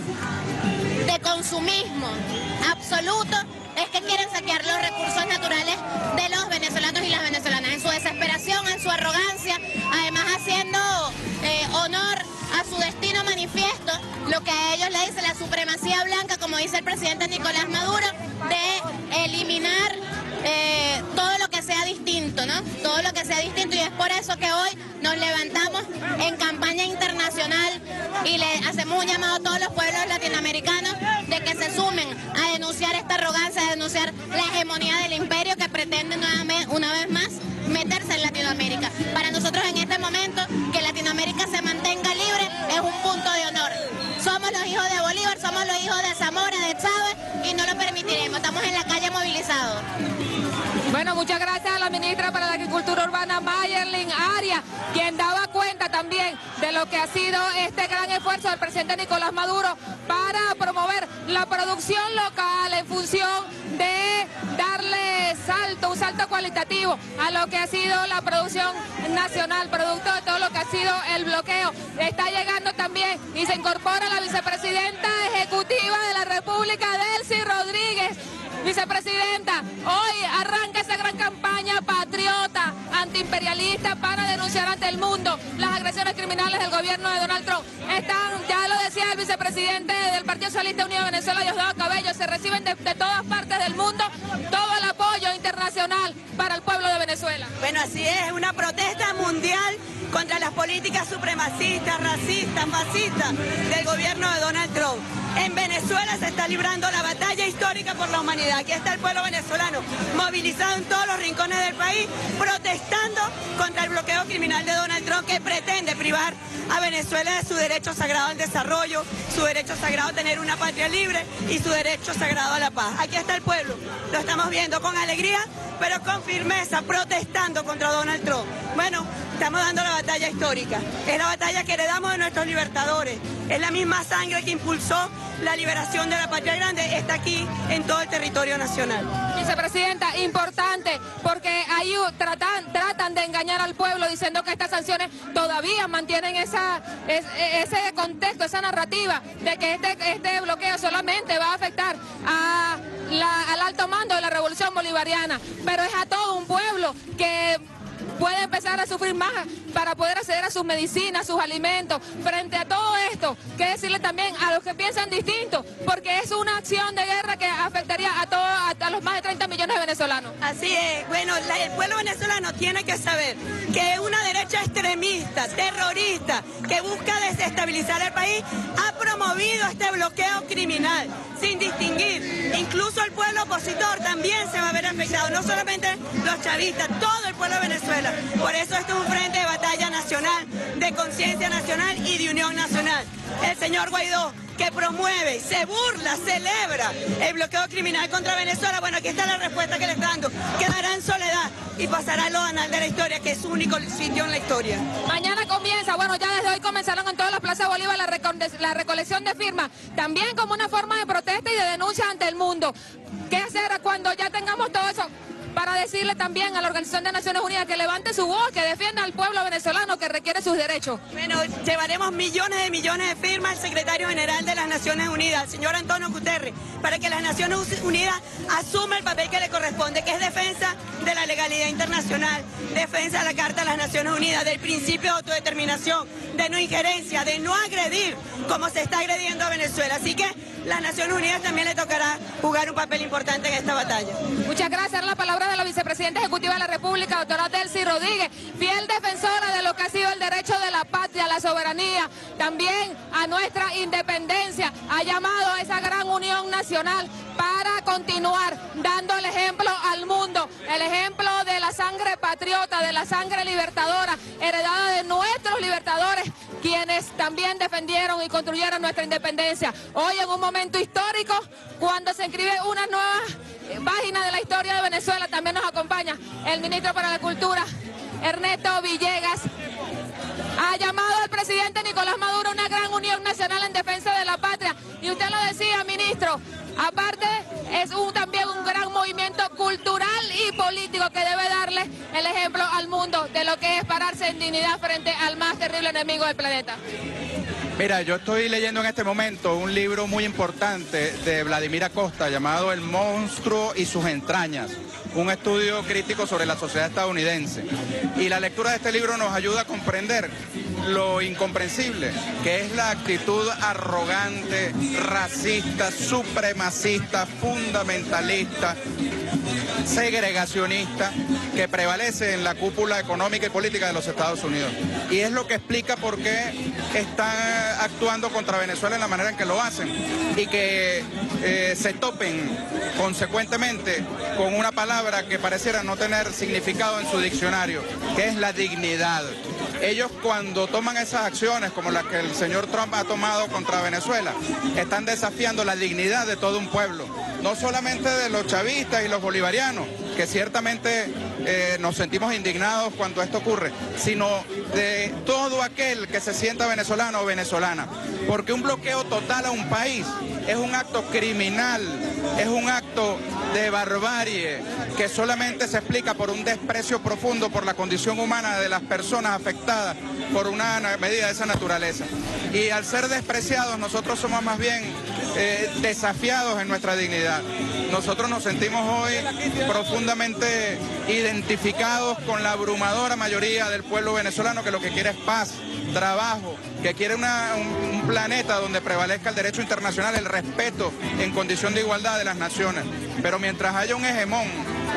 de consumismo absoluto, es que quieren saquear los recursos naturales de los venezolanos y las venezolanas. En su desesperación, en su arrogancia, además haciendo eh, honor a su destino manifiesto, lo que a ellos le dice la supremacía blanca, como dice el presidente Nicolás Maduro, de eliminar eh, todo lo que sea distinto, ¿no? Todo lo que sea distinto, y es por eso que hoy nos levantamos en campaña internacional y le hacemos un llamado a todos los pueblos latinoamericanos de que se sumen a denunciar esta arrogancia, a denunciar la hegemonía del imperio que pretende nuevamente, una vez más, meterse en Latinoamérica. Para nosotros en este momento, que Latinoamérica se mantenga libre es un punto de honor. Somos los hijos de Bolívar, somos los hijos de Zamora, de Chávez, y no lo permitiremos. Estamos en la calle movilizados. Bueno, muchas gracias a la ministra para la Agricultura Urbana, Mayerlin Arias, quien daba cuenta también de lo que ha sido este gran esfuerzo del presidente Nicolás Maduro para promover la producción local en función de darle salto, un salto cualitativo a lo que ha sido la producción nacional, producto de todo lo que ha sido el bloqueo. Está llegando también y se incorpora la vicepresidenta ejecutiva de la República, Delcy Rodríguez. Vicepresidenta, hoy arranca esa gran campaña patriota, antiimperialista, para denunciar ante el mundo las agresiones criminales del gobierno de Donald Trump. Están, ya lo decía el vicepresidente del Partido Socialista Unido de Venezuela, Diosdado Cabello, se reciben de, de todas partes del mundo todo el apoyo internacional para el pueblo de Venezuela. Bueno, así es, una protesta mundial contra las políticas supremacistas, racistas, fascistas del gobierno de Donald Trump. En Venezuela se está librando la batalla histórica por la humanidad. Aquí está el pueblo venezolano movilizado en todos los rincones del país, protestando contra el bloqueo criminal de Donald Trump, que pretende privar a Venezuela de su derecho sagrado al desarrollo, su derecho sagrado a tener una patria libre y su derecho sagrado a la paz. Aquí está el pueblo, lo estamos viendo con alegría, pero con firmeza, protestando contra Donald Trump. Bueno, estamos dando la batalla histórica. Es la batalla que heredamos de nuestros libertadores. Es la misma sangre que impulsó la liberación de la patria grande. Está aquí en todo el territorio nacional. Vicepresidenta, importante, porque ahí tratan, tratan de engañar al pueblo diciendo que estas sanciones todavía mantienen esa, es, ese contexto, esa narrativa de que este, este bloqueo solamente va a afectar a la, al alto mando de la revolución bolivariana, pero es a todo un pueblo que puede empezar a sufrir más para poder acceder a sus medicinas, sus alimentos. Frente a todo esto, que decirle también a los que piensan distinto, porque es una acción de guerra que afectaría a todos, a, a los más de treinta millones de venezolanos. Así es, bueno, la, el pueblo venezolano tiene que saber que una derecha extremista, terrorista, que busca desestabilizar el país, ha promovido este bloqueo criminal, sin distinguir. Incluso el pueblo opositor también se va a ver afectado, no solamente los chavistas, todo el pueblo de Venezuela. Por eso esto es un frente de batalla nacional, de conciencia nacional y de unión nacional. El señor Guaidó, que promueve, se burla, celebra el bloqueo criminal contra Venezuela, bueno, aquí está la respuesta que le está dando. Quedará en soledad y pasará a los anales de la historia, que es su único sitio en la historia. Mañana comienza, bueno, ya desde hoy comenzaron en todas las plazas Bolívar la, reco la recolección de firmas, también como una forma de protesta y de denuncia ante el mundo. ¿Qué hacer cuando ya tengamos todo eso? Para decirle también a la Organización de Naciones Unidas que levante su voz, que defienda al pueblo venezolano que requiere sus derechos. Bueno, llevaremos millones de millones de firmas al secretario general de las Naciones Unidas, el señor Antonio Guterres, para que las Naciones Unidas asuma el papel que le corresponde, que es defensa de la legalidad internacional, defensa de la Carta de las Naciones Unidas, del principio de autodeterminación, de no injerencia, de no agredir como se está agrediendo a Venezuela. Así que las Naciones Unidas también le tocará jugar un papel importante en esta batalla. Muchas gracias. La palabra de la vicepresidenta ejecutiva de la República, doctora Delcy Rodríguez, fiel defensora de lo que ha sido el derecho de la patria, la soberanía, también a nuestra independencia. Ha llamado a esa gran unión nacional para para continuar dando el ejemplo al mundo, el ejemplo de la sangre patriota, de la sangre libertadora, heredada de nuestros libertadores, quienes también defendieron y construyeron nuestra independencia. Hoy, en un momento histórico, cuando se escribe una nueva página de la historia de Venezuela, también nos acompaña el ministro para la Cultura, Ernesto Villegas. Ha llamado al presidente Nicolás Maduro una gran unión nacional en defensa de la patria. Y usted lo decía, ministro, aparte es un, también un gran movimiento cultural y político que debe darle el ejemplo al mundo de lo que es pararse en dignidad frente al más terrible enemigo del planeta. Mira, yo estoy leyendo en este momento un libro muy importante de Vladimir Acosta llamado El monstruo y sus entrañas, un estudio crítico sobre la sociedad estadounidense. Y la lectura de este libro nos ayuda a comprender lo incomprensible, que es la actitud arrogante, racista, supremacista, fundamentalista, segregacionista, que prevalece en la cúpula económica y política de los Estados Unidos. Y es lo que explica por qué están actuando contra Venezuela en la manera en que lo hacen y que eh, se topen consecuentemente con una palabra que pareciera no tener significado en su diccionario, que es la dignidad. Ellos, cuando toman esas acciones como las que el señor Trump ha tomado contra Venezuela, están desafiando la dignidad de todo un pueblo, no solamente de los chavistas y los bolivarianos, que ciertamente eh, nos sentimos indignados cuando esto ocurre, sino de todo aquel que se sienta venezolano o venezolana, porque un bloqueo total a un país es un acto criminal, es un acto de barbarie que solamente se explica por un desprecio profundo por la condición humana de las personas afectadas por una medida de esa naturaleza. Y al ser despreciados, nosotros somos más bien eh, desafiados en nuestra dignidad. Nosotros nos sentimos hoy profundamente identificados con la abrumadora mayoría del pueblo venezolano, que lo que quiere es paz, trabajo, que quiere una, un, un planeta donde prevalezca el derecho internacional, el respeto en condición de igualdad de las naciones. Pero mientras haya un hegemón,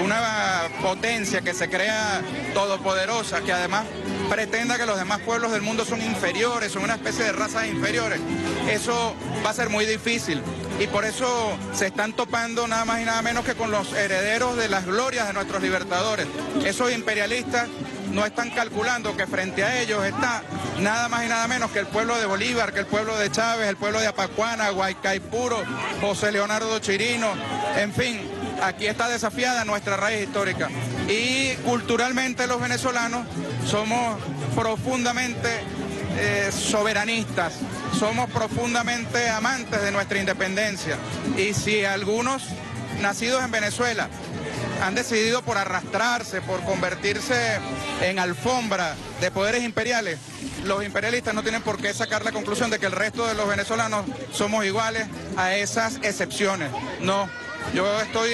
una potencia que se crea todopoderosa, que además pretenda que los demás pueblos del mundo son inferiores, son una especie de razas inferiores, eso va a ser muy difícil. Y por eso se están topando nada más y nada menos que con los herederos de las glorias de nuestros libertadores. Esos imperialistas no están calculando que frente a ellos está nada más y nada menos que el pueblo de Bolívar, que el pueblo de Chávez, el pueblo de Apacuana, Guaycaipuro, José Leonardo Chirino, en fin, aquí está desafiada nuestra raíz histórica. Y culturalmente los venezolanos somos profundamente eh, soberanistas, somos profundamente amantes de nuestra independencia. Y si algunos nacidos en Venezuela han decidido por arrastrarse, por convertirse en alfombra de poderes imperiales, los imperialistas no tienen por qué sacar la conclusión de que el resto de los venezolanos somos iguales a esas excepciones. No, yo estoy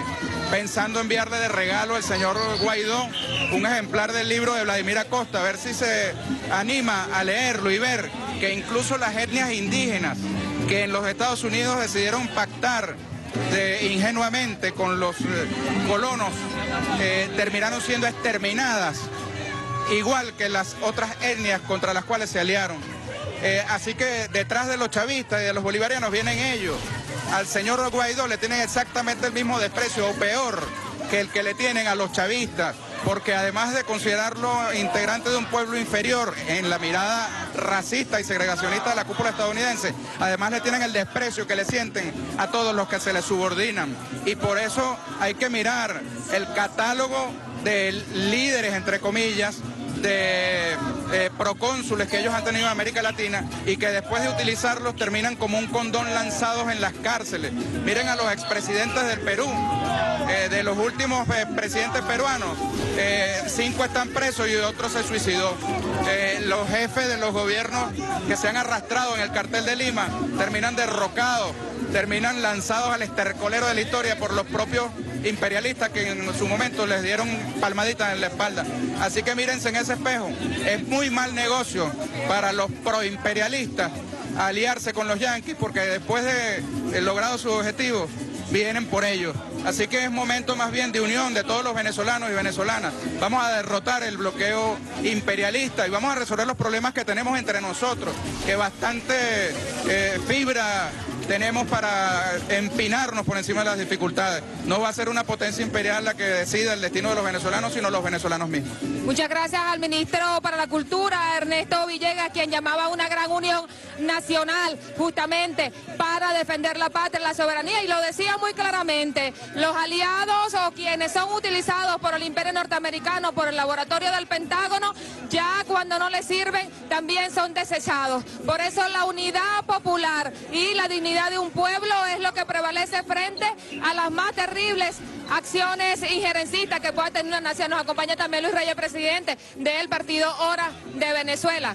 pensando enviarle de regalo al señor Guaidó un ejemplar del libro de Vladimir Acosta, a ver si se anima a leerlo y ver que incluso las etnias indígenas que en los Estados Unidos decidieron pactar de, ingenuamente con los eh, colonos, eh, terminaron siendo exterminadas, igual que las otras etnias contra las cuales se aliaron. Eh, así que detrás de los chavistas y de los bolivarianos vienen ellos. Al señor Guaidó le tienen exactamente el mismo desprecio, o peor, que el que le tienen a los chavistas, porque además de considerarlo integrante de un pueblo inferior en la mirada racista y segregacionista de la cúpula estadounidense, además le tienen el desprecio que le sienten a todos los que se le subordinan. Y por eso hay que mirar el catálogo de líderes, entre comillas, de eh, procónsules que ellos han tenido en América Latina y que después de utilizarlos terminan como un condón lanzados en las cárceles. Miren a los expresidentes del Perú, eh, de los últimos eh, presidentes peruanos, eh, cinco están presos y otro se suicidó. Eh, los jefes de los gobiernos que se han arrastrado en el cartel de Lima terminan derrocados, terminan lanzados al estercolero de la historia por los propios imperialistas que en su momento les dieron palmaditas en la espalda. Así que mírense en ese espejo. Es muy mal negocio para los proimperialistas aliarse con los yanquis, porque después de, de logrado sus objetivos vienen por ellos. Así que es momento más bien de unión de todos los venezolanos y venezolanas. Vamos a derrotar el bloqueo imperialista y vamos a resolver los problemas que tenemos entre nosotros, que bastante eh, fibra tenemos para empinarnos por encima de las dificultades. No va a ser una potencia imperial la que decida el destino de los venezolanos, sino los venezolanos mismos. Muchas gracias al ministro para la Cultura, Ernesto Villegas, quien llamaba a una gran unión nacional justamente para defender la patria, la soberanía, y lo decía muy claramente: los aliados o quienes son utilizados por el imperio norteamericano, por el laboratorio del Pentágono, ya cuando no les sirven también son desechados. Por eso la unidad popular y la dignidad de un pueblo es lo que prevalece frente a las más terribles acciones injerencistas que pueda tener una nación. Nos acompaña también Luis Reyes, presidente del partido Hora de Venezuela.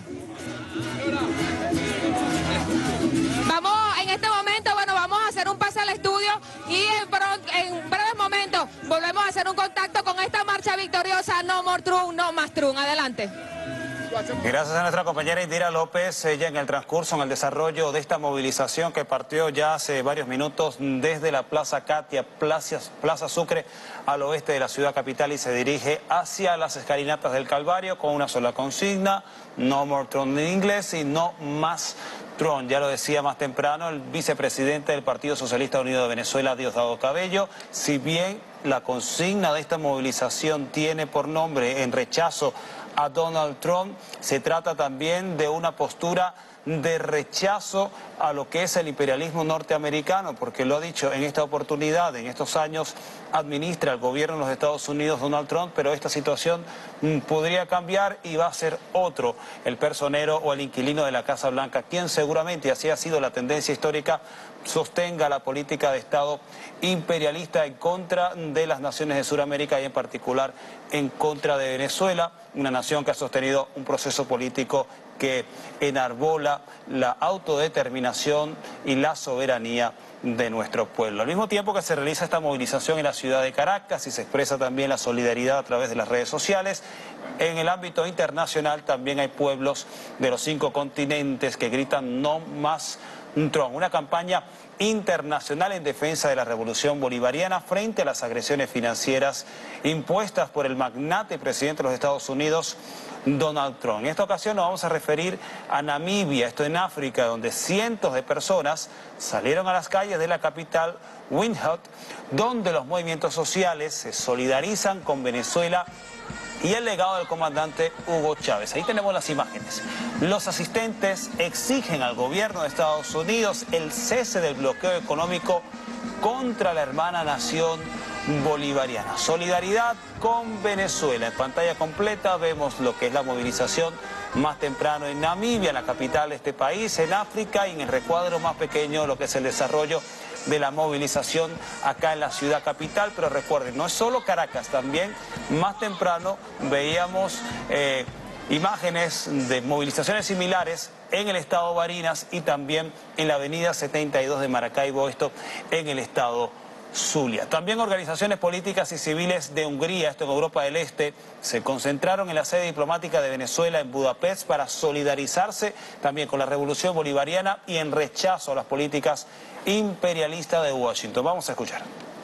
Vamos en este momento, bueno, vamos a hacer un pase al estudio y en, pronto, en breves momentos volvemos a hacer un contacto con esta marcha victoriosa No More Trump, No Más Trump. Adelante. Gracias a nuestra compañera Indira López, ella en el transcurso, en el desarrollo de esta movilización que partió ya hace varios minutos desde la Plaza Katia, Plaza, Plaza Sucre, al oeste de la ciudad capital, y se dirige hacia las escalinatas del Calvario con una sola consigna: No More Trump en inglés y no más Trump. Ya lo decía más temprano el vicepresidente del Partido Socialista Unido de Venezuela, Diosdado Cabello. Si bien la consigna de esta movilización tiene por nombre en rechazo a Donald Trump, se trata también de una postura de rechazo a lo que es el imperialismo norteamericano, porque lo ha dicho en esta oportunidad, en estos años administra el gobierno de los Estados Unidos Donald Trump, pero esta situación mm, podría cambiar y va a ser otro, el personero o el inquilino de la Casa Blanca, quien seguramente, así ha sido la tendencia histórica, sostenga la política de Estado imperialista en contra de las naciones de Sudamérica y en particular en contra de Venezuela, una nación que ha sostenido un proceso político que enarbola la autodeterminación y la soberanía de nuestro pueblo. Al mismo tiempo que se realiza esta movilización en la ciudad de Caracas y se expresa también la solidaridad a través de las redes sociales, en el ámbito internacional también hay pueblos de los cinco continentes que gritan no más Trump, una campaña internacional en defensa de la revolución bolivariana frente a las agresiones financieras impuestas por el magnate presidente de los Estados Unidos, Donald Trump. En esta ocasión nos vamos a referir a Namibia, esto en África, donde cientos de personas salieron a las calles de la capital, Windhoek, donde los movimientos sociales se solidarizan con Venezuela y el legado del comandante Hugo Chávez. Ahí tenemos las imágenes. Los asistentes exigen al gobierno de Estados Unidos el cese del bloqueo económico contra la hermana nación bolivariana. Solidaridad con Venezuela. En pantalla completa vemos lo que es la movilización más temprano en Namibia, la capital de este país, en África, y en el recuadro más pequeño lo que es el desarrollo de la movilización acá en la ciudad capital. Pero recuerden, no es solo Caracas, también más temprano veíamos eh, imágenes de movilizaciones similares en el estado Barinas y también en la avenida setenta y dos de Maracaibo, esto en el estado Zulia. También organizaciones políticas y civiles de Hungría, esto en Europa del Este, se concentraron en la sede diplomática de Venezuela en Budapest para solidarizarse también con la revolución bolivariana y en rechazo a las políticas imperialistas de Washington. Vamos a escuchar.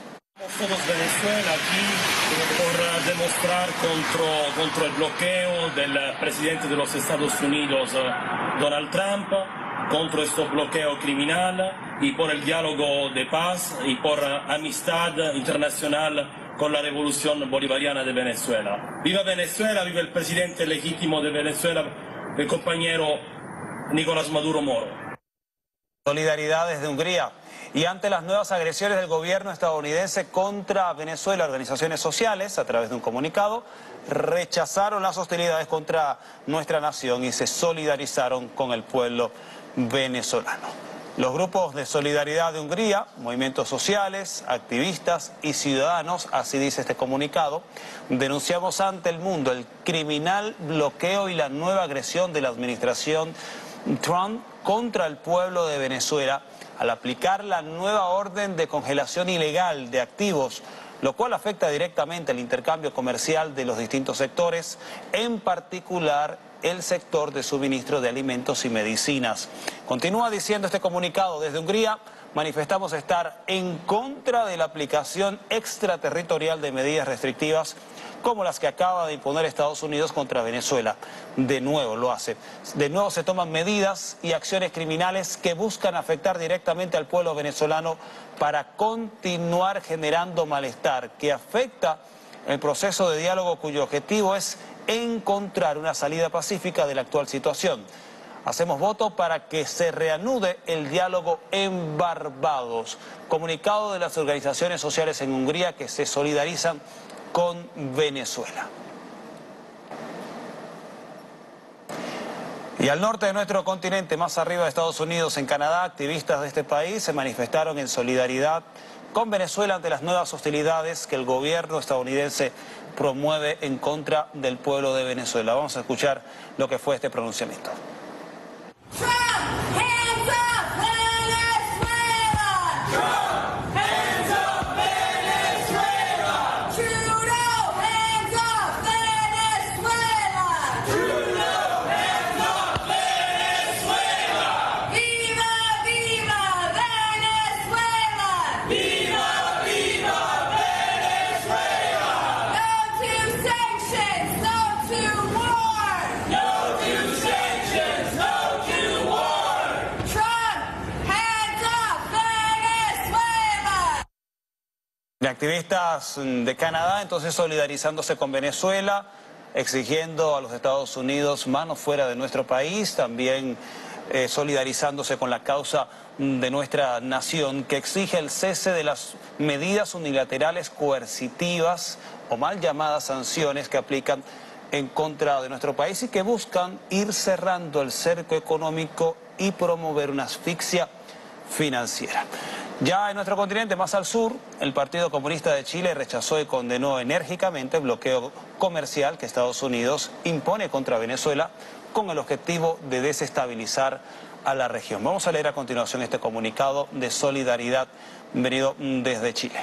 Somos Venezuela aquí por demostrar contra, contra el bloqueo del presidente de los Estados Unidos, Donald Trump, contra este bloqueo criminal y por el diálogo de paz y por amistad internacional con la revolución bolivariana de Venezuela. Viva Venezuela, viva el presidente legítimo de Venezuela, el compañero Nicolás Maduro Moro. Solidaridad desde Hungría. Y ante las nuevas agresiones del gobierno estadounidense contra Venezuela, organizaciones sociales, a través de un comunicado, rechazaron las hostilidades contra nuestra nación y se solidarizaron con el pueblo venezolano. Los grupos de solidaridad de Hungría, movimientos sociales, activistas y ciudadanos, así dice este comunicado, denunciamos ante el mundo el criminal bloqueo y la nueva agresión de la administración Trump contra el pueblo de Venezuela al aplicar la nueva orden de congelación ilegal de activos, lo cual afecta directamente el intercambio comercial de los distintos sectores, en particular el sector de suministro de alimentos y medicinas. Continúa diciendo este comunicado desde Hungría: manifestamos estar en contra de la aplicación extraterritorial de medidas restrictivas como las que acaba de imponer Estados Unidos contra Venezuela. De nuevo lo hace. De nuevo se toman medidas y acciones criminales que buscan afectar directamente al pueblo venezolano para continuar generando malestar, que afecta el proceso de diálogo cuyo objetivo es encontrar una salida pacífica de la actual situación. Hacemos voto para que se reanude el diálogo en Barbados. Comunicado de las organizaciones sociales en Hungría que se solidarizan con Venezuela. Y al norte de nuestro continente, más arriba de Estados Unidos, en Canadá, activistas de este país se manifestaron en solidaridad con Venezuela ante las nuevas hostilidades que el gobierno estadounidense promueve en contra del pueblo de Venezuela. Vamos a escuchar lo que fue este pronunciamiento. Activistas de Canadá entonces solidarizándose con Venezuela, exigiendo a los Estados Unidos manos fuera de nuestro país, también eh, solidarizándose con la causa de nuestra nación que exige el cese de las medidas unilaterales coercitivas o mal llamadas sanciones que aplican en contra de nuestro país y que buscan ir cerrando el cerco económico y promover una asfixia financiera. Ya en nuestro continente, más al sur, el Partido Comunista de Chile rechazó y condenó enérgicamente el bloqueo comercial que Estados Unidos impone contra Venezuela con el objetivo de desestabilizar a la región. Vamos a leer a continuación este comunicado de solidaridad venido desde Chile.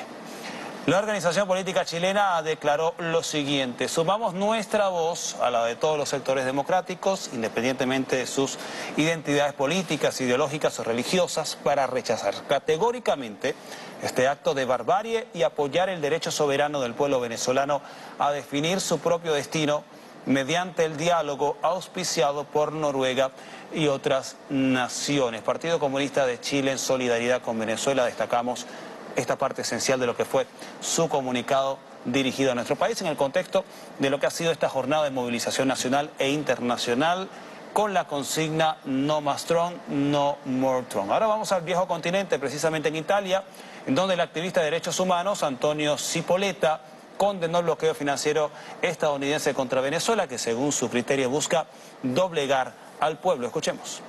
La organización política chilena declaró lo siguiente: sumamos nuestra voz a la de todos los sectores democráticos, independientemente de sus identidades políticas, ideológicas o religiosas, para rechazar categóricamente este acto de barbarie y apoyar el derecho soberano del pueblo venezolano a definir su propio destino mediante el diálogo auspiciado por Noruega y otras naciones. Partido Comunista de Chile, en solidaridad con Venezuela, destacamos esta parte esencial de lo que fue su comunicado dirigido a nuestro país en el contexto de lo que ha sido esta jornada de movilización nacional e internacional con la consigna No Más Trump, No More Trump. Ahora vamos al viejo continente, precisamente en Italia, en donde el activista de derechos humanos Antonio Cipoletta condenó el bloqueo financiero estadounidense contra Venezuela, que según su criterio busca doblegar al pueblo. Escuchemos.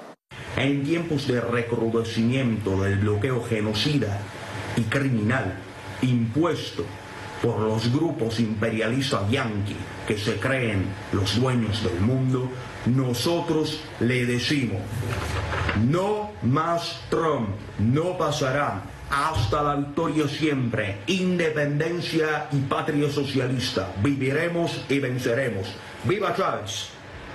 En tiempos de recrudecimiento del bloqueo genocida y criminal impuesto por los grupos imperialistas yanqui que se creen los dueños del mundo, nosotros le decimos: no más Trump, no pasará, hasta la victoria siempre, independencia y patria socialista, viviremos y venceremos. ¡Viva Chávez!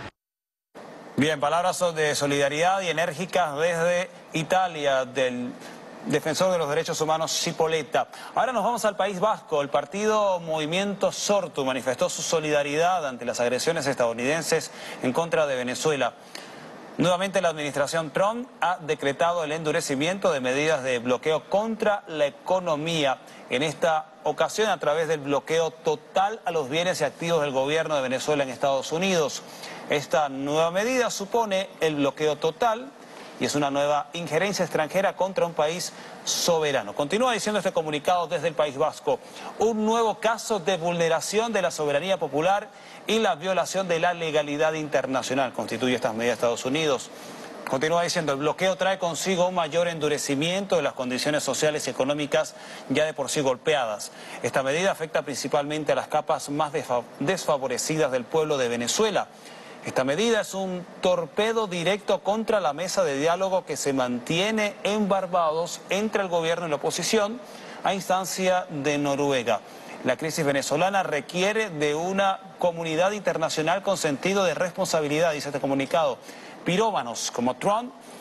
Bien, palabras de solidaridad y enérgicas desde Italia del defensor de los derechos humanos Cipoletta. Ahora nos vamos al País Vasco. El partido Movimiento Sortu manifestó su solidaridad ante las agresiones estadounidenses en contra de Venezuela. Nuevamente la administración Trump ha decretado el endurecimiento de medidas de bloqueo contra la economía, en esta ocasión a través del bloqueo total a los bienes y activos del gobierno de Venezuela en Estados Unidos. Esta nueva medida supone el bloqueo total y es una nueva injerencia extranjera contra un país soberano. Continúa diciendo este comunicado desde el País Vasco: un nuevo caso de vulneración de la soberanía popular y la violación de la legalidad internacional constituye estas medidas de Estados Unidos. Continúa diciendo: el bloqueo trae consigo un mayor endurecimiento de las condiciones sociales y económicas ya de por sí golpeadas. Esta medida afecta principalmente a las capas más desfavorecidas del pueblo de Venezuela. Esta medida es un torpedo directo contra la mesa de diálogo que se mantiene en Barbados entre el gobierno y la oposición a instancia de Noruega. La crisis venezolana requiere de una comunidad internacional con sentido de responsabilidad, dice este comunicado. Pirómanos como Trump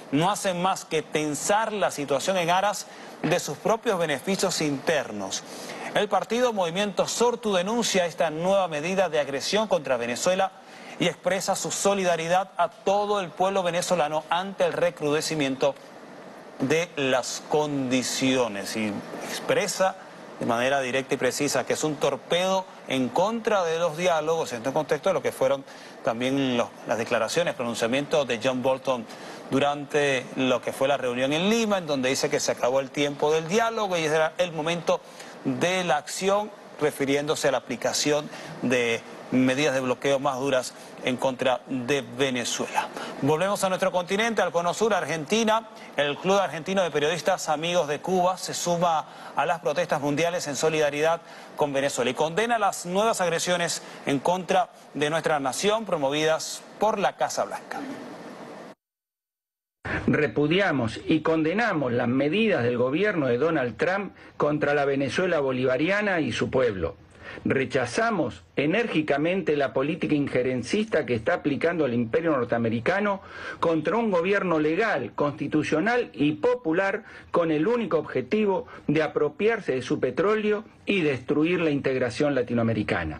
no hacen más que tensar la situación en aras de sus propios beneficios internos. El partido Movimiento Sortu denuncia esta nueva medida de agresión contra Venezuela y expresa su solidaridad a todo el pueblo venezolano ante el recrudecimiento de las condiciones, y expresa de manera directa y precisa que es un torpedo en contra de los diálogos, en este contexto de lo que fueron también los, las declaraciones, pronunciamientos de John Bolton durante lo que fue la reunión en Lima, en donde dice que se acabó el tiempo del diálogo y era el momento de la acción, refiriéndose a la aplicación de medidas de bloqueo más duras en contra de Venezuela. Volvemos a nuestro continente, al Cono Sur, Argentina. El Club Argentino de Periodistas Amigos de Cuba se suma a las protestas mundiales en solidaridad con Venezuela y condena las nuevas agresiones en contra de nuestra nación promovidas por la Casa Blanca. Repudiamos y condenamos las medidas del gobierno de Donald Trump contra la Venezuela bolivariana y su pueblo. Rechazamos enérgicamente la política injerencista que está aplicando el imperio norteamericano contra un gobierno legal, constitucional y popular con el único objetivo de apropiarse de su petróleo y destruir la integración latinoamericana.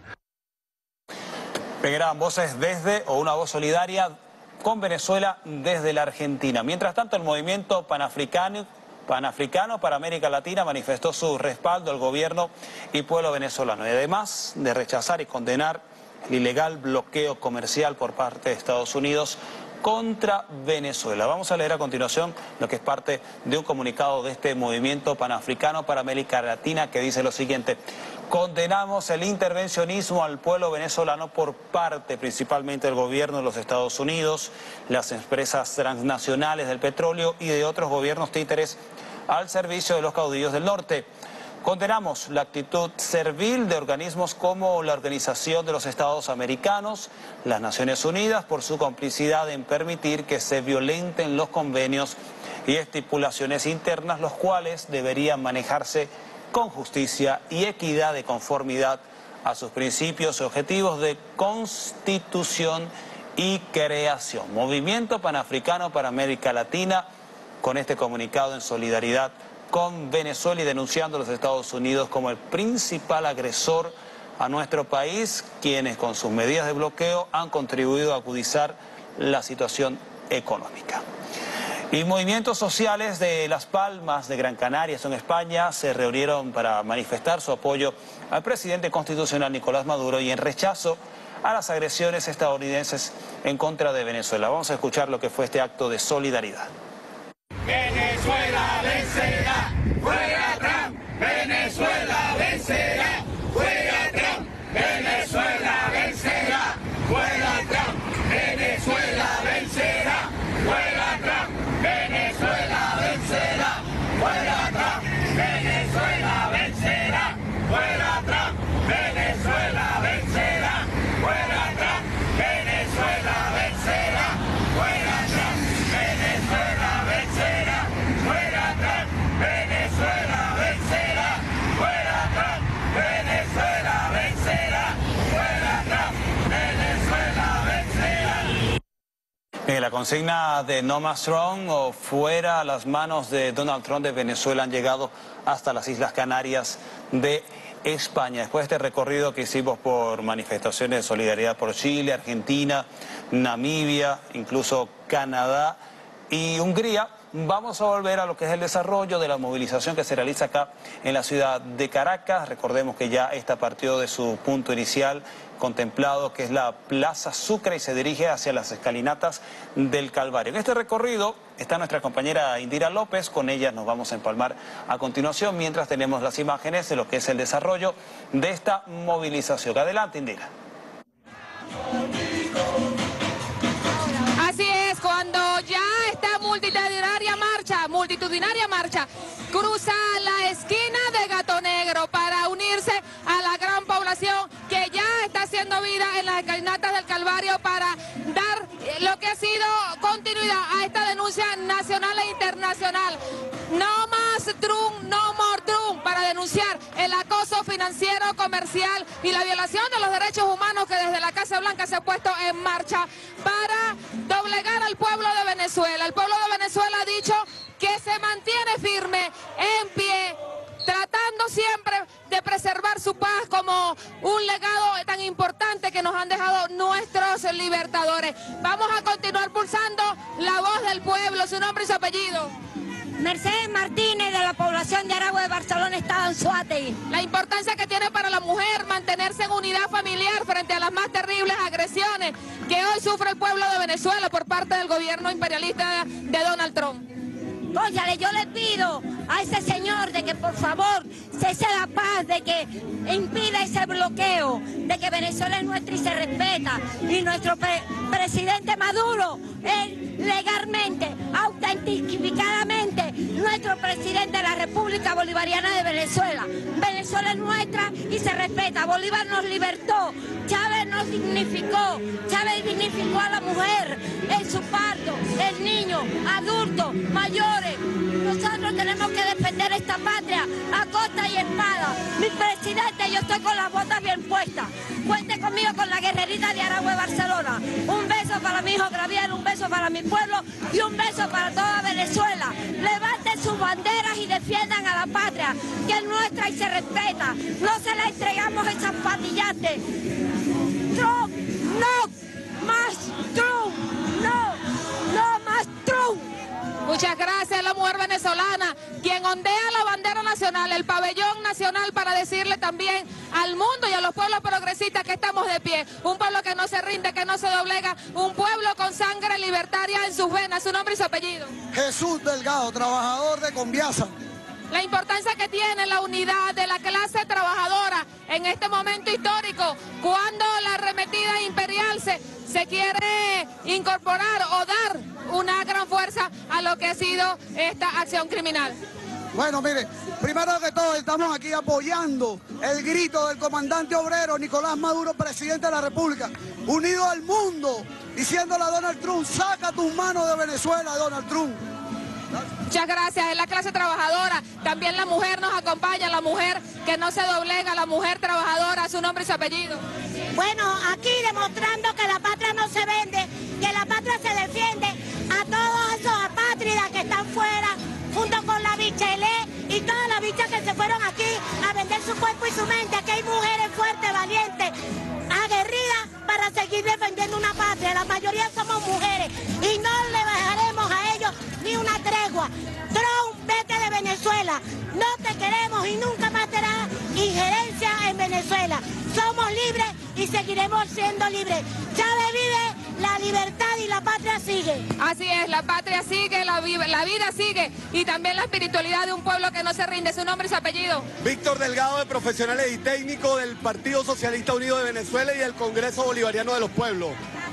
Pegarán voces desde, o una voz solidaria con Venezuela desde la Argentina. Mientras tanto, el movimiento panafricano Panafricano para América Latina manifestó su respaldo al gobierno y pueblo venezolano, y además de rechazar y condenar el ilegal bloqueo comercial por parte de Estados Unidos contra Venezuela. Vamos a leer a continuación lo que es parte de un comunicado de este movimiento panafricano para América Latina, que dice lo siguiente: condenamos el intervencionismo al pueblo venezolano por parte principalmente del gobierno de los Estados Unidos, las empresas transnacionales del petróleo y de otros gobiernos títeres al servicio de los caudillos del norte. Condenamos la actitud servil de organismos como la Organización de los Estados Americanos, las Naciones Unidas, por su complicidad en permitir que se violenten los convenios y estipulaciones internas, los cuales deberían manejarse con justicia y equidad de conformidad a sus principios y objetivos de constitución y creación. Movimiento Panafricano para América Latina, con este comunicado en solidaridad con Venezuela y denunciando a los Estados Unidos como el principal agresor a nuestro país, quienes con sus medidas de bloqueo han contribuido a agudizar la situación económica. Y movimientos sociales de Las Palmas, de Gran Canaria, en España, se reunieron para manifestar su apoyo al presidente constitucional Nicolás Maduro y en rechazo a las agresiones estadounidenses en contra de Venezuela. Vamos a escuchar lo que fue este acto de solidaridad. Venezuela vencerá, fuera Trump, Venezuela vencerá, fuera Trump, Venezuela vencerá, fuera Trump, Venezuela vencerá, fuera Trump, Venezuela vencerá, fuera Trump, Venezuela vencerá, fuera Trump, Venezuela vencerá, fuera Trump, Venezuela vencerá, fuera Trump, Venezuela vencerá, fuera Trump, Venezuela vencerá, fuera Trump, Venezuela vencerá, fuera Trump, Venezuela vencerá. Eh, la consigna de No Más Trump o fuera las manos de Donald Trump de Venezuela han llegado hasta las Islas Canarias de España. Después de este recorrido que hicimos por manifestaciones de solidaridad por Chile, Argentina, Namibia, incluso Canadá y Hungría, vamos a volver a lo que es el desarrollo de la movilización que se realiza acá en la ciudad de Caracas. Recordemos que ya esta partió de su punto inicial contemplado, que es la Plaza Sucre, y se dirige hacia las escalinatas del Calvario. En este recorrido está nuestra compañera Indira López, con ella nos vamos a empalmar a continuación, mientras tenemos las imágenes de lo que es el desarrollo de esta movilización. Adelante, Indira. Así es, cuando ya esta multitudinaria marcha, multitudinaria marcha, cruza la esquina de Gato Negro para unirse a la gran población que ya está haciendo vida en las escalinatas del Calvario para dar lo que ha sido continuidad a esta denuncia nacional e internacional. No más Trump, no more Trump, para denunciar el acoso financiero financiero, comercial y la violación de los derechos humanos que desde la Casa Blanca se ha puesto en marcha para doblegar al pueblo de Venezuela. El pueblo de Venezuela ha dicho que se mantiene firme, en pie, tratando siempre de preservar su paz como un legado tan importante que nos han dejado nuestros libertadores. Vamos a continuar pulsando la voz del pueblo, su nombre y su apellido. Mercedes Martínez, de la población de Aragua de Barcelona, estado en Anzoátegui. La importancia que tiene para la mujer mantenerse en unidad familiar frente a las más terribles agresiones que hoy sufre el pueblo de Venezuela por parte del gobierno imperialista de Donald Trump. Óyale, yo le pido a ese señor de que por favor cese la paz, de que impida ese bloqueo, de que Venezuela es nuestra y se respeta. Y nuestro pre presidente Maduro es legalmente, autentificadamente, nuestro presidente de la República Bolivariana de Venezuela. Venezuela es nuestra y se respeta. Bolívar nos libertó, Chávez nos dignificó, Chávez dignificó a la mujer en su parto, el niño, adultos, mayores. Nosotros tenemos que defender esta patria a costa y espada. Mi presidente, yo estoy con las botas bien puestas. Cuente conmigo con la guerrerita de Aragua de Barcelona. Un beso para mi hijo Gabriel, un beso para mi pueblo y un beso para toda Venezuela. Levanten sus banderas y defiendan a la patria, que es nuestra y se respeta. No se la entregamos a esas patillantes. Trump, no más Trump, no, no más Trump. Muchas gracias, la mujer venezolana, quien ondea la bandera nacional, el pabellón nacional, para decirle también al mundo y a los pueblos progresistas que estamos de pie. Un pueblo que no se rinde, que no se doblega, un pueblo con sangre libertaria en sus venas. Su nombre y su apellido. Jesús Delgado, trabajador de Conviasa. La importancia que tiene la unidad de la clase trabajadora en este momento histórico, cuando la arremetida imperial se, se quiere incorporar o dar una gran fuerza a lo que ha sido esta acción criminal. Bueno, mire, primero que todo estamos aquí apoyando el grito del comandante obrero Nicolás Maduro, presidente de la República, unido al mundo, diciéndole a Donald Trump, saca tus manos de Venezuela, Donald Trump. Muchas gracias, es la clase trabajadora, también la mujer nos acompaña, la mujer que no se doblega, la mujer trabajadora, su nombre y su apellido. Bueno, aquí demostrando que la patria no se vende, que la patria se defiende a todos esos apátridas que están fuera, junto con la Bichelet y todas las bichas que se fueron aquí a vender su cuerpo y su mente. Aquí hay mujeres fuertes, valientes, aguerridas para seguir defendiendo una patria. La mayoría somos mujeres y no le bajaremos a ellos ni una tregua. Trump, vete de Venezuela. No te queremos y nunca más será injerencia en Venezuela. Somos libres y seguiremos siendo libres. Chávez vive, la libertad y la patria sigue. Así es, la patria sigue, la, la vida sigue y también la espiritualidad de un pueblo que no se rinde. Su nombre y su apellido. Víctor Delgado, de Profesionales y Técnicos del Partido Socialista Unido de Venezuela y del Congreso Bolivariano de los Pueblos.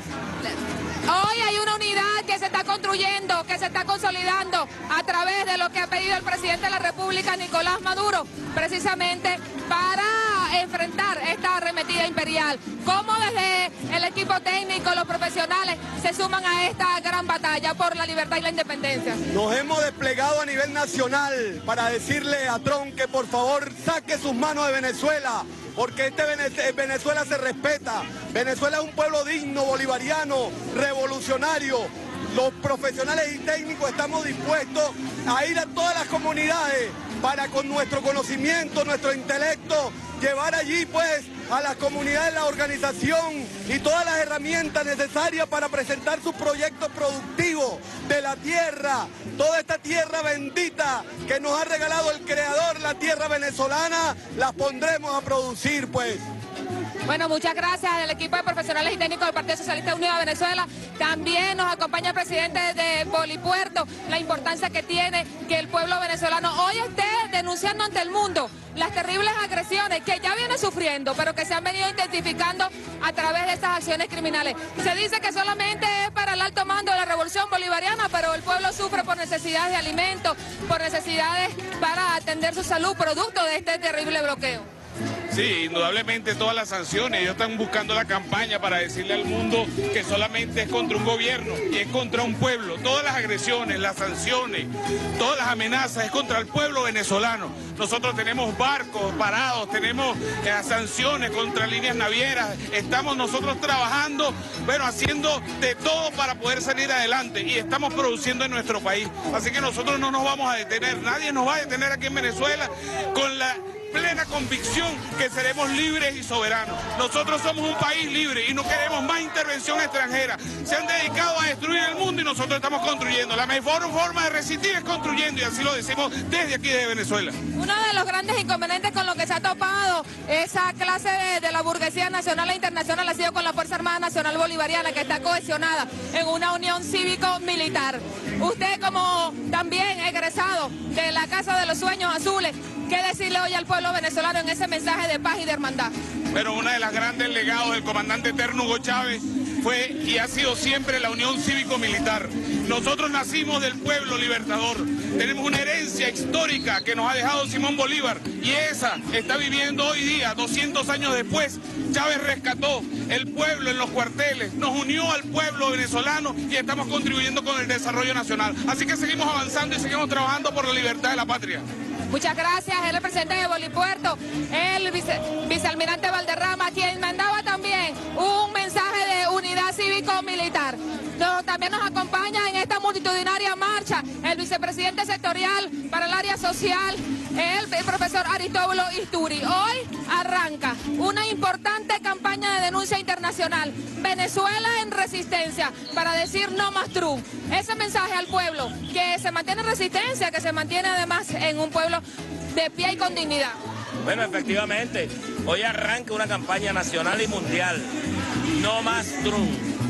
Hoy hay una unidad que se está construyendo, que se está consolidando a través de lo que ha pedido el presidente de la República, Nicolás Maduro, precisamente para enfrentar esta arremetida imperial. Cómo desde el equipo técnico, los profesionales, se suman a esta gran batalla por la libertad y la independencia. Nos hemos desplegado a nivel nacional para decirle a Trump que por favor saque sus manos de Venezuela, porque este Venezuela se respeta. Venezuela es un pueblo digno, bolivariano, revolucionario. Los profesionales y técnicos estamos dispuestos a ir a todas las comunidades para, con nuestro conocimiento, nuestro intelecto, llevar allí pues a las comunidades la organización y todas las herramientas necesarias para presentar sus proyectos productivos de la tierra, toda esta tierra bendita que nos ha regalado el Creador, la tierra venezolana, las pondremos a producir pues. Bueno, muchas gracias al equipo de profesionales y técnicos del Partido Socialista Unido de Venezuela. También nos acompaña el presidente de Bolipuerto, la importancia que tiene que el pueblo venezolano hoy esté denunciando ante el mundo las terribles agresiones que ya viene sufriendo, pero que se han venido identificando a través de estas acciones criminales. Se dice que solamente es para el alto mando de la revolución bolivariana, pero el pueblo sufre por necesidades de alimentos, por necesidades para atender su salud, producto de este terrible bloqueo. Sí, indudablemente todas las sanciones, ellos están buscando la campaña para decirle al mundo que solamente es contra un gobierno y es contra un pueblo. Todas las agresiones, las sanciones, todas las amenazas es contra el pueblo venezolano. Nosotros tenemos barcos parados, tenemos eh, sanciones contra líneas navieras, estamos nosotros trabajando, bueno, haciendo de todo para poder salir adelante y estamos produciendo en nuestro país. Así que nosotros no nos vamos a detener, nadie nos va a detener aquí en Venezuela con la plena convicción que seremos libres y soberanos. Nosotros somos un país libre y no queremos más intervención extranjera. Se han dedicado a destruir el mundo y nosotros estamos construyendo. La mejor forma de resistir es construyendo y así lo decimos desde aquí de Venezuela. Uno de los grandes inconvenientes con lo que se ha topado esa clase de, de la burguesía nacional e internacional ha sido con la Fuerza Armada Nacional Bolivariana, que está cohesionada en una unión cívico-militar. Usted, como también egresado de la Casa de los Sueños Azules, ¿qué decirle hoy al pueblo venezolano en ese mensaje de paz y de hermandad? Pero una de las grandes legados del comandante eterno Hugo Chávez fue y ha sido siempre la unión cívico-militar. Nosotros nacimos del pueblo libertador. Tenemos una herencia histórica que nos ha dejado Simón Bolívar y esa está viviendo hoy día, doscientos años después. Chávez rescató el pueblo en los cuarteles, nos unió al pueblo venezolano y estamos contribuyendo con el desarrollo nacional. Así que seguimos avanzando y seguimos trabajando por la libertad de la patria. Muchas gracias, el presidente de Bolipuerto, el vice, vicealmirante Valderrama, quien mandaba también un mensaje de unidad cívico-militar. No, también nos acompaña en esta multitudinaria marcha el vicepresidente sectorial para el área social, el, el profesor Aristóbulo Isturi. Hoy arranca una importante campaña de denuncia internacional, Venezuela en resistencia, para decir no más Trump. Ese mensaje al pueblo, que se mantiene en resistencia, que se mantiene además en un pueblo de pie y con dignidad. Bueno, efectivamente, hoy arranca una campaña nacional y mundial. No más Trump,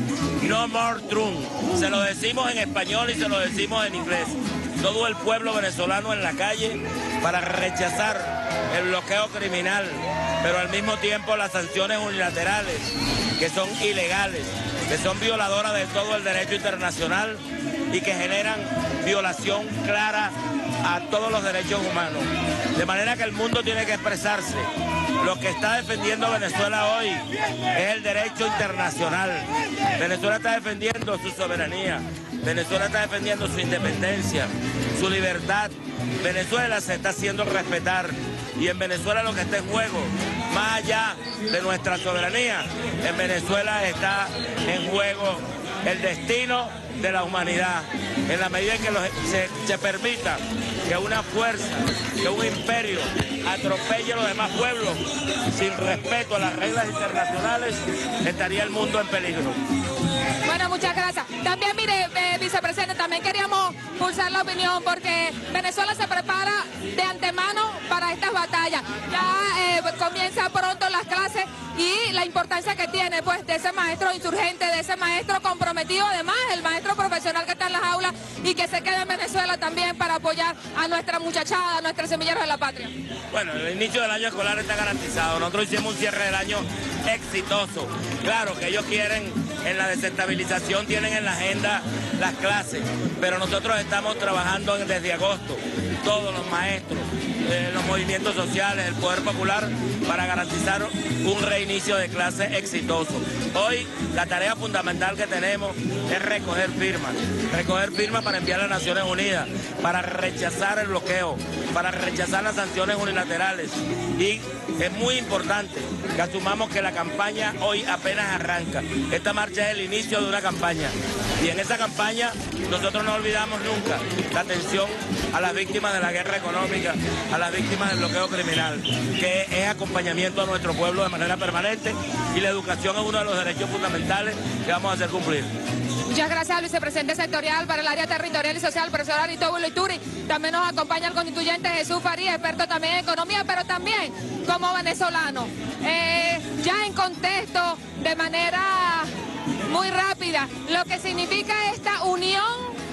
no more Trump. Se lo decimos en español y se lo decimos en inglés. Todo el pueblo venezolano en la calle para rechazar el bloqueo criminal, pero al mismo tiempo las sanciones unilaterales, que son ilegales, que son violadoras de todo el derecho internacional y que generan violación clara a todos los derechos humanos. De manera que el mundo tiene que expresarse. Lo que está defendiendo Venezuela hoy es el derecho internacional. Venezuela está defendiendo su soberanía. Venezuela está defendiendo su independencia, su libertad. Venezuela se está haciendo respetar. Y en Venezuela lo que está en juego, más allá de nuestra soberanía, en Venezuela está en juego el destino de la humanidad, en la medida en que los, se, se permita que una fuerza, que un imperio atropelle a los demás pueblos sin respeto a las reglas internacionales, estaría el mundo en peligro. Bueno, muchas gracias. También, mire, eh, vicepresidente, también queríamos pulsar la opinión porque Venezuela se prepara de antemano para estas batallas. Ya eh, comienza pronto las clases y la importancia que tiene, pues, de ese maestro insurgente, de ese maestro comprometido, además, el maestro profesional que está en las aulas y que se quede en Venezuela también para apoyar a nuestra muchachada, a nuestros semilleros de la patria. Bueno, el inicio del año escolar está garantizado. Nosotros hicimos un cierre del año exitoso. Claro que ellos quieren, en la desestabilización, tienen en la agenda las clases, pero nosotros estamos trabajando desde agosto, todos los maestros, eh, los movimientos sociales, el poder popular, para garantizar un reinicio de clases exitoso. Hoy la tarea fundamental que tenemos es recoger firmas, recoger firmas para enviar a las Naciones Unidas, para rechazar el bloqueo, para rechazar las sanciones unilaterales. Y es muy importante que asumamos que la campaña hoy apenas arranca. Esta marcha es el inicio de una campaña. Y en esa campaña nosotros no olvidamos nunca la atención a las víctimas de la guerra económica, a las víctimas del bloqueo criminal, que es acompañamiento a nuestro pueblo de manera permanente, y la educación es uno de los derechos fundamentales que vamos a hacer cumplir. Muchas gracias al vicepresidente sectorial para el área territorial y social, profesor Aristóbulo Isturi. También nos acompaña el constituyente Jesús Farías, experto también en economía, pero también como venezolano. Eh, ya en contexto, de manera muy rápida, lo que significa esta unión,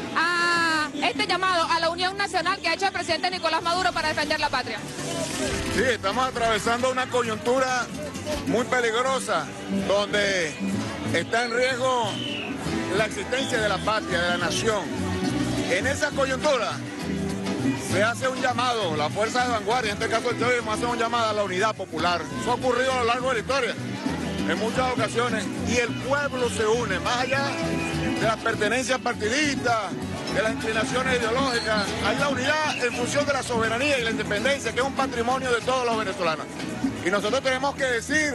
a este llamado a la unión nacional que ha hecho el presidente Nicolás Maduro para defender la patria. Sí, estamos atravesando una coyuntura muy peligrosa, donde está en riesgo la existencia de la patria, de la nación. En esa coyuntura, se hace un llamado, la fuerza de vanguardia, en este caso el chavismo, hace un llamado a la unidad popular. Eso ha ocurrido a lo largo de la historia, en muchas ocasiones, y el pueblo se une, más allá de las pertenencias partidistas, de las inclinaciones ideológicas. Hay la unidad en función de la soberanía y la independencia, que es un patrimonio de todos los venezolanos. Y nosotros tenemos que decir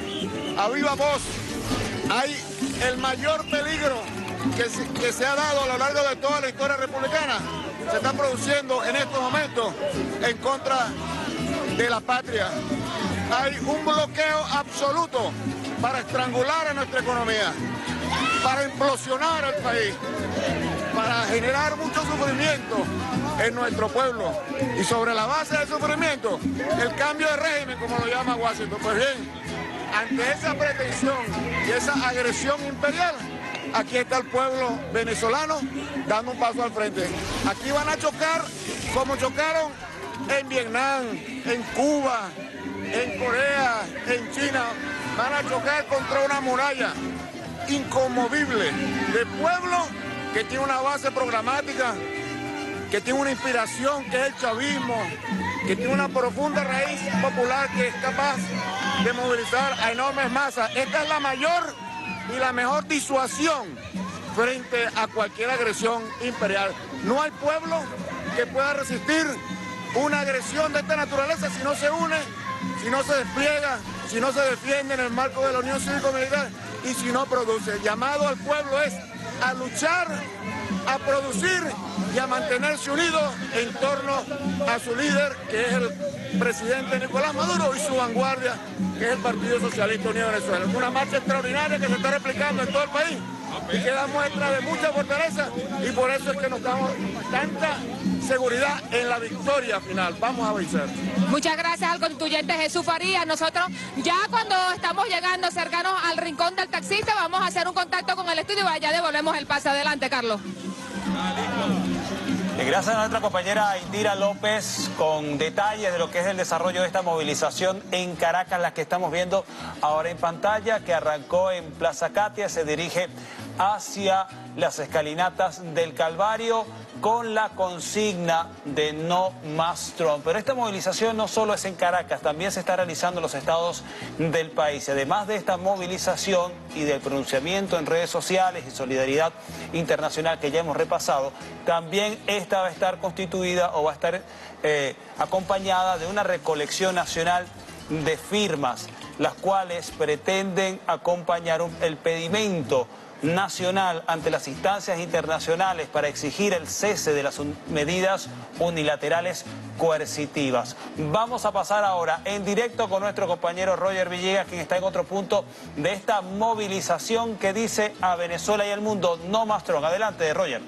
a viva voz, hay el mayor peligro que se, que se ha dado a lo largo de toda la historia republicana, se está produciendo en estos momentos en contra de la patria. Hay un bloqueo absoluto para estrangular a nuestra economía, para implosionar al país, para generar mucho sufrimiento en nuestro pueblo. Y sobre la base del sufrimiento, el cambio de régimen, como lo llama Washington. Pues bien, ante esa pretensión y esa agresión imperial, aquí está el pueblo venezolano dando un paso al frente. Aquí van a chocar como chocaron en Vietnam, en Cuba, en Corea, en China. Van a chocar contra una muralla inconmovible de pueblo que tiene una base programática, que tiene una inspiración que es el chavismo, que tiene una profunda raíz popular que es capaz de movilizar a enormes masas. Esta es la mayor y la mejor disuasión frente a cualquier agresión imperial. No hay pueblo que pueda resistir una agresión de esta naturaleza si no se une, si no se despliega, si no se defiende en el marco de la Unión Cívico-Militar y si no produce. El llamado al pueblo es a luchar, a producir y a mantenerse unido en torno a su líder, que es el presidente Nicolás Maduro, y su vanguardia, que es el Partido Socialista Unido de Venezuela. Es una marcha extraordinaria que se está replicando en todo el país y que da muestra de mucha fortaleza, y por eso es que nos damos tanta seguridad en la victoria final. Vamos a vencer. Muchas gracias al constituyente Jesús Farías. Nosotros ya cuando estamos llegando cercanos al rincón del taxista vamos a hacer un contacto con el estudio y allá devolvemos el pase. Adelante, Carlos. Y gracias a nuestra compañera Indira López con detalles de lo que es el desarrollo de esta movilización en Caracas, la que estamos viendo ahora en pantalla, que arrancó en Plaza Katia, se dirige hacia las escalinatas del Calvario con la consigna de no más Trump. Pero esta movilización no solo es en Caracas, también se está realizando en los estados del país. Además de esta movilización y del pronunciamiento en redes sociales y solidaridad internacional que ya hemos repasado, también esta va a estar constituida o va a estar eh, acompañada de una recolección nacional de firmas, las cuales pretenden acompañar un, el pedimento nacional ante las instancias internacionales para exigir el cese de las un, medidas unilaterales coercitivas. Vamos a pasar ahora en directo con nuestro compañero Roger Villegas, quien está en otro punto de esta movilización que dice a Venezuela y al mundo no más Trump. Adelante, Roger.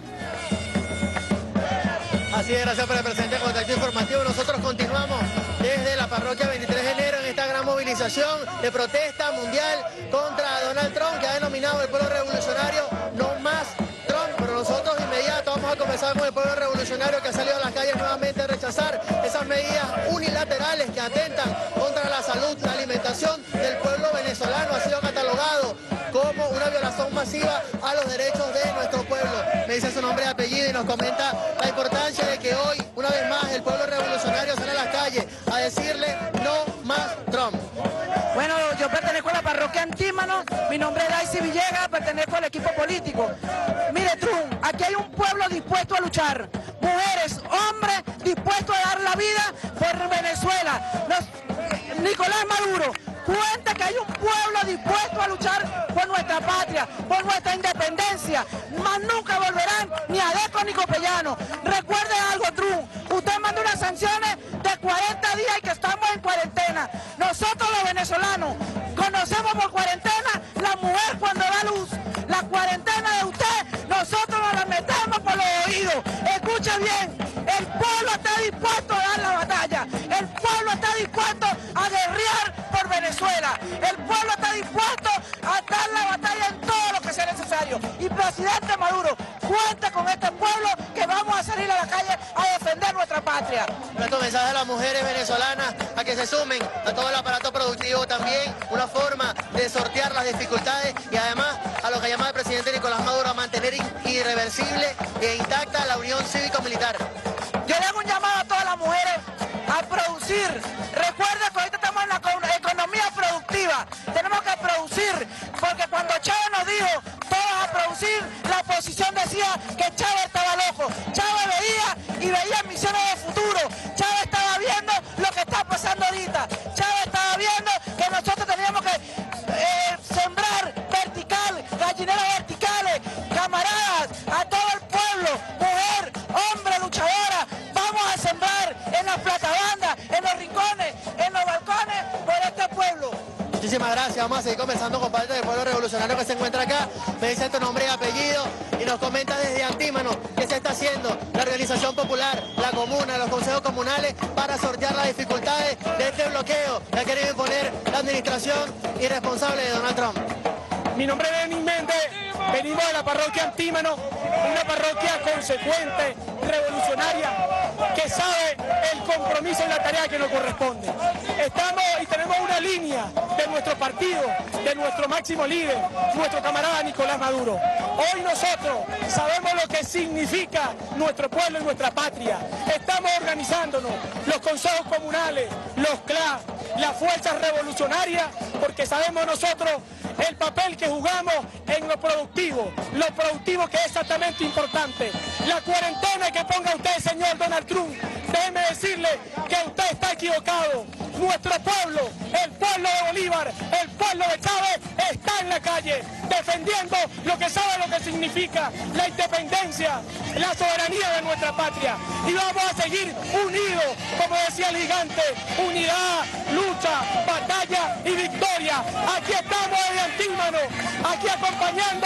Así es, gracias por el presente contacto informativo. Nosotros continuamos desde la parroquia veintitrés de enero en esta gran movilización de protesta mundial contra Donald Trump, que ha denominado el pueblo revolucionario no más Trump. Pero nosotros de inmediato vamos a comenzar con el pueblo revolucionario que ha salido a las calles nuevamente a rechazar esas medidas unilaterales que atentan contra la salud, la alimentación del pueblo venezolano. Ha sido catalogado como una violación masiva a los derechos de nuestro pueblo. Me dice su nombre y apellido y nos comenta la importancia de que hoy, una vez más, el pueblo revolucionario sale a las calles a decirle no más Trump. Bueno, yo pertenezco a la parroquia Antímano, mi nombre es Daisy Villegas, pertenezco al equipo político. Mire, Trump, aquí hay un pueblo dispuesto a luchar, mujeres, hombres dispuestos a dar la vida por Venezuela. Los, Nicolás Maduro, cuenta que hay un pueblo dispuesto a luchar por nuestra patria, por nuestra independencia. Más nunca volverán ni Adeco ni Copellano. Recuerde algo, Trump, usted manda unas sanciones de cuarenta días y que estamos en cuarentena. Nosotros los venezolanos conocemos por cuarentena la mujer cuando da luz. La cuarentena de usted, nosotros nos la metemos por los oídos. Escucha bien, el pueblo está dispuesto a dar la batalla. El pueblo está dispuesto a guerrear por Venezuela. El pueblo está dispuesto a dar la batalla en todo lo que sea necesario. Y presidente Maduro, cuenta con este pueblo que vamos a salir a la calle a defender nuestra patria. Nuestro mensaje a las mujeres venezolanas a que se sumen a todo el aparato productivo también, una forma de sortear las dificultades y además a lo que llama el presidente Nicolás Maduro a mantener irreversible e intacta la unión cívico-militar. Yo producir. Recuerda que ahorita estamos en la economía productiva. Tenemos que producir, porque cuando Chávez nos dijo todos a producir, la oposición decía que Chávez estaba loco. Chávez veía y veía misiones de futuro. Chávez estaba viendo lo que está pasando ahorita. Chávez estaba viendo que nosotros teníamos que eh, sembrar vertical, gallineras verticales, camaradas, a todo el pueblo, mujer, hombre, luchadora. Vamos a sembrar en las platabandas, en los rincones, en los balcones, por este pueblo. Muchísimas gracias, vamos a seguir conversando con parte del pueblo revolucionario que se encuentra acá. Me dice tu nombre y apellido y nos comenta desde Antímano qué se está haciendo la organización popular, la comuna, los consejos comunales para sortear las dificultades de este bloqueo que ha querido imponer la administración irresponsable de Donald Trump. Mi nombre es Denis Méndez, venimos de la parroquia Antímano, una parroquia consecuente, revolucionaria, que sabe el compromiso y la tarea que nos corresponde. Estamos y tenemos una línea de nuestro partido, de nuestro máximo líder, nuestro camarada Nicolás Maduro. Hoy nosotros sabemos lo que significa nuestro pueblo y nuestra patria. Estamos organizándonos, los consejos comunales, los C L A, las fuerzas revolucionarias, porque sabemos nosotros el papel que jugamos en lo productivo, lo productivo que es exactamente importante. La cuarentena que ponga usted, señor Donald Trump, déjeme decirle que usted está equivocado. Nuestro pueblo, el pueblo de Bolívar, el pueblo de Chávez, está en la calle, defendiendo lo que sabe lo que significa la independencia, la soberanía de nuestra patria. Y vamos a seguir unidos, como decía el gigante, unidad, lucha, batalla y victoria. Aquí estamos desde Antímano, aquí acompañando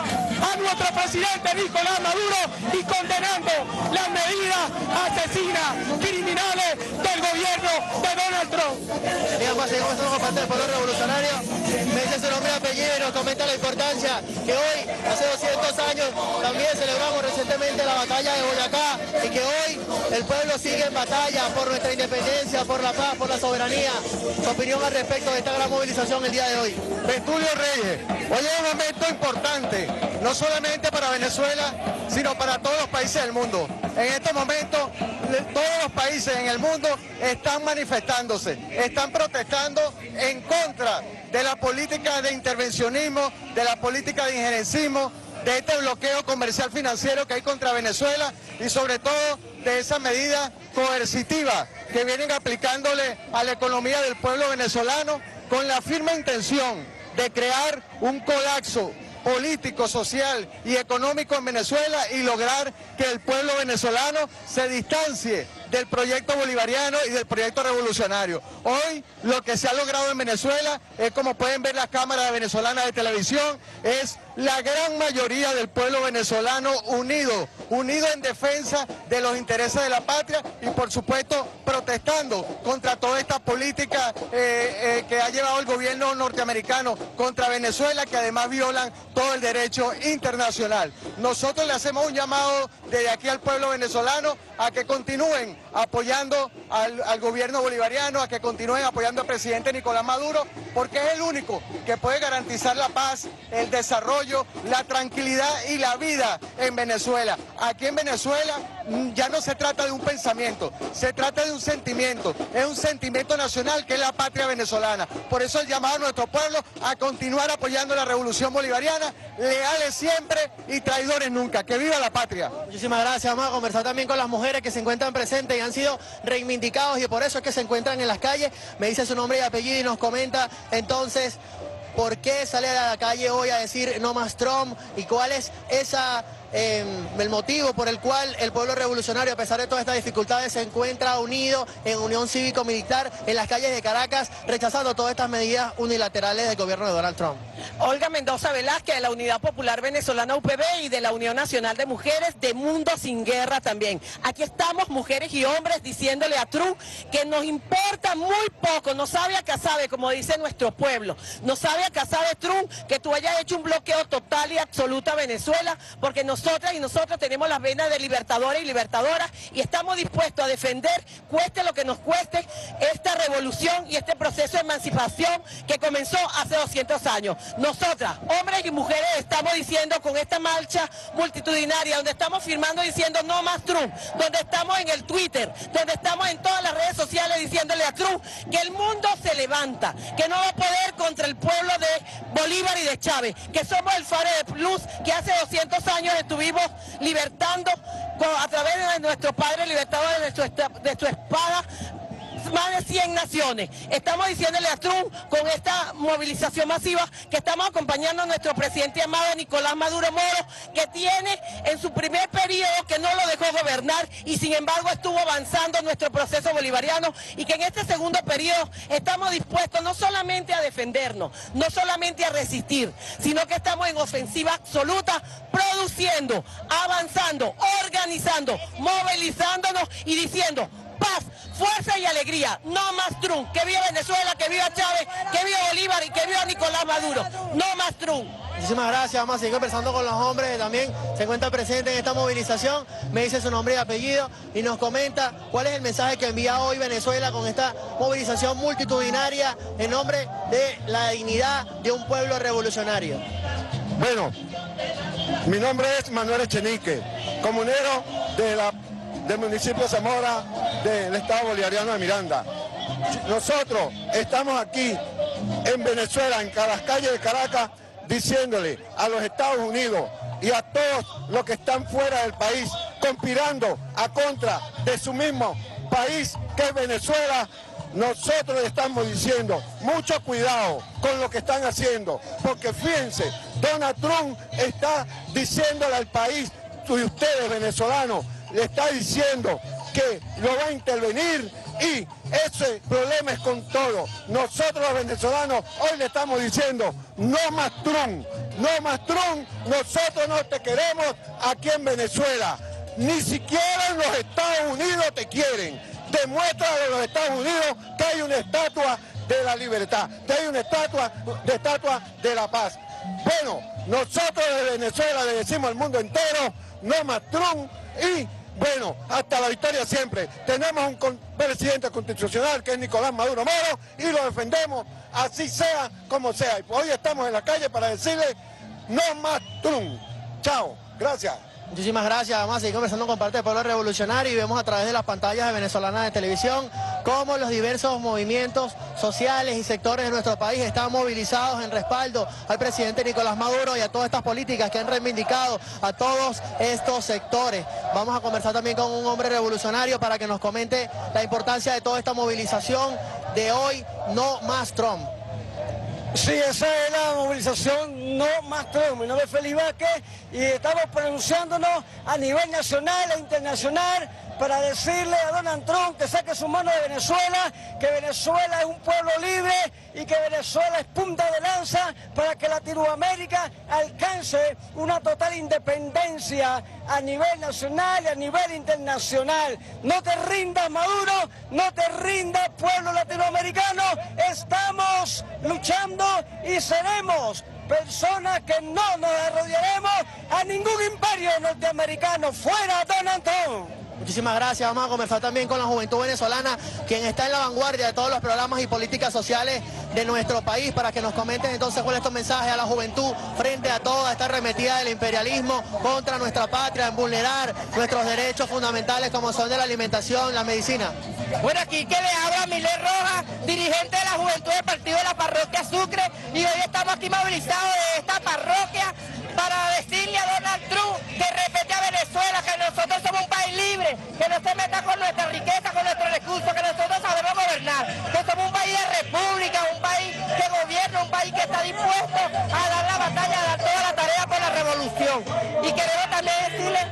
a nuestro presidente Nicolás Maduro y condenando las medidas asesinas, criminales del gobierno de Donald Trump. Bien, pues seguimos con parte del pueblo revolucionario. Me dice su nombre y apellido y nos comenta la importancia que hoy, hace doscientos años, también celebramos recientemente la batalla de Boyacá y que hoy el pueblo sigue en batalla por nuestra independencia, por la paz, por la soberanía. Su opinión al respecto de esta gran movilización el día de hoy. Betulio Reyes, hoy es un momento importante, no solamente para Venezuela, sino para todos los países del mundo. En este momento, todos los países en el mundo están manifestándose, están protestando en contra de la política de intervencionismo, de la política de injerencismo, de este bloqueo comercial financiero que hay contra Venezuela y sobre todo de esa medida coercitiva que vienen aplicándole a la economía del pueblo venezolano con la firme intención de crear un colapso político, social y económico en Venezuela y lograr que el pueblo venezolano se distancie del proyecto bolivariano y del proyecto revolucionario. Hoy lo que se ha logrado en Venezuela es, como pueden ver las cámaras venezolanas de televisión, es la gran mayoría del pueblo venezolano unido, unido en defensa de los intereses de la patria y por supuesto protestando contra toda esta política eh, eh, que ha llevado el gobierno norteamericano contra Venezuela, que además violan todo el derecho internacional. Nosotros le hacemos un llamado desde aquí al pueblo venezolano a que continúen apoyando al, al gobierno bolivariano, a que continúen apoyando al presidente Nicolás Maduro, porque es el único que puede garantizar la paz, el desarrollo, la tranquilidad y la vida en Venezuela. Aquí en Venezuela ya no se trata de un pensamiento, se trata de un sentimiento, es un sentimiento nacional que es la patria venezolana. Por eso el llamado a nuestro pueblo a continuar apoyando la revolución bolivariana, leales siempre y traidores nunca. ¡Que viva la patria! Muchísimas gracias. Vamos a conversar también con las mujeres que se encuentran presentes y han sido reivindicados y por eso es que se encuentran en las calles. Me dice su nombre y apellido y nos comenta entonces por qué sale a la calle hoy a decir no más Trump y cuál es esa... Eh, el motivo por el cual el pueblo revolucionario, a pesar de todas estas dificultades, se encuentra unido en unión cívico-militar en las calles de Caracas, rechazando todas estas medidas unilaterales del gobierno de Donald Trump. Olga Mendoza Velázquez, de la Unidad Popular Venezolana U P B y de la Unión Nacional de Mujeres de Mundo Sin Guerra también. Aquí estamos, mujeres y hombres, diciéndole a Trump que nos importa muy poco, no sabe a qué sabe, como dice nuestro pueblo, no sabe a qué sabe Trump que tú hayas hecho un bloqueo total y absoluto a Venezuela, porque nos Nosotras y nosotros tenemos las venas de libertadores y libertadoras y estamos dispuestos a defender, cueste lo que nos cueste, esta revolución. revolución y este proceso de emancipación que comenzó hace doscientos años. Nosotras, hombres y mujeres, estamos diciendo con esta marcha multitudinaria, donde estamos firmando diciendo no más Trump, donde estamos en el Twitter, donde estamos en todas las redes sociales diciéndole a Trump que el mundo se levanta, que no va a poder contra el pueblo de Bolívar y de Chávez, que somos el Faro de Plus, que hace doscientos años estuvimos libertando a través de nuestro padre libertador de su, de su espada más de cien naciones. Estamos diciéndole a Trump con esta movilización masiva que estamos acompañando a nuestro presidente amado Nicolás Maduro Moro, que tiene en su primer periodo que no lo dejó gobernar y sin embargo estuvo avanzando nuestro proceso bolivariano, y que en este segundo periodo estamos dispuestos no solamente a defendernos, no solamente a resistir, sino que estamos en ofensiva absoluta, produciendo, avanzando, organizando, movilizándonos y diciendo paz, fuerza y alegría, no más Trump, que viva Venezuela, que viva Chávez, que viva Bolívar y que viva Nicolás Maduro, no más Trump. Muchísimas gracias, vamos a seguir conversando con los hombres que también se encuentran presentes en esta movilización. Me dice su nombre y apellido y nos comenta cuál es el mensaje que envía hoy Venezuela con esta movilización multitudinaria en nombre de la dignidad de un pueblo revolucionario. Bueno, mi nombre es Manuel Echenique, comunero de la del municipio de Zamora, del estado bolivariano de Miranda. Nosotros estamos aquí en Venezuela, en las calles de Caracas, diciéndole a los Estados Unidos y a todos los que están fuera del país, conspirando a contra de su mismo país, que es Venezuela, nosotros le estamos diciendo, mucho cuidado con lo que están haciendo, porque fíjense, Donald Trump está diciéndole al país, y ustedes venezolanos, le está diciendo que lo va a intervenir, y ese problema es con todo. Nosotros los venezolanos hoy le estamos diciendo no más Trump, no más Trump, nosotros no te queremos aquí en Venezuela, ni siquiera en los Estados Unidos te quieren. Demuéstrale a los Estados Unidos que hay una estatua de la libertad, que hay una estatua de estatua de la paz. Bueno, nosotros de Venezuela le decimos al mundo entero no más Trump, y bueno, hasta la victoria siempre. Tenemos un presidente constitucional que es Nicolás Maduro Moro y lo defendemos, así sea como sea. Y hoy estamos en la calle para decirle no más Trump. Chao, gracias. Muchísimas gracias. Vamos a seguir conversando con parte del pueblo revolucionario y vemos a través de las pantallas de venezolanas de televisión cómo los diversos movimientos sociales y sectores de nuestro país están movilizados en respaldo al presidente Nicolás Maduro y a todas estas políticas que han reivindicado a todos estos sectores. Vamos a conversar también con un hombre revolucionario para que nos comente la importancia de toda esta movilización de hoy, no más Trump. Sí, esa es la movilización no más Trump. Mi nombre es Félix Vázquez y estamos pronunciándonos a nivel nacional e internacional para decirle a Donald Trump que saque su mano de Venezuela, que Venezuela es un pueblo libre y que Venezuela es punta de lanza para que Latinoamérica alcance una total independencia a nivel nacional y a nivel internacional. No te rindas, Maduro, no te rindas, pueblo latinoamericano, estamos luchando y seremos personas que no nos arrodillaremos a ningún imperio norteamericano. ¡Fuera Donald Trump! Muchísimas gracias. Vamos a conversar también con la juventud venezolana, quien está en la vanguardia de todos los programas y políticas sociales de nuestro país, para que nos comenten entonces cuál es tu mensaje a la juventud frente a toda esta arremetida del imperialismo contra nuestra patria, en vulnerar nuestros derechos fundamentales como son de la alimentación, la medicina. Bueno, aquí que le habla Milet Rojas, dirigente de la juventud del partido de la parroquia Sucre, y hoy estamos aquí movilizados de esta parroquia para decirle a Donald Trump que respete a Venezuela, que nosotros somos un país libre, que no se meta con nuestra riqueza, con nuestros recursos, que nosotros sabemos gobernar, que somos un país de república, un país que gobierna, un país que está dispuesto a dar la batalla, a dar toda la tarea por la revolución. Y queremos también decirle,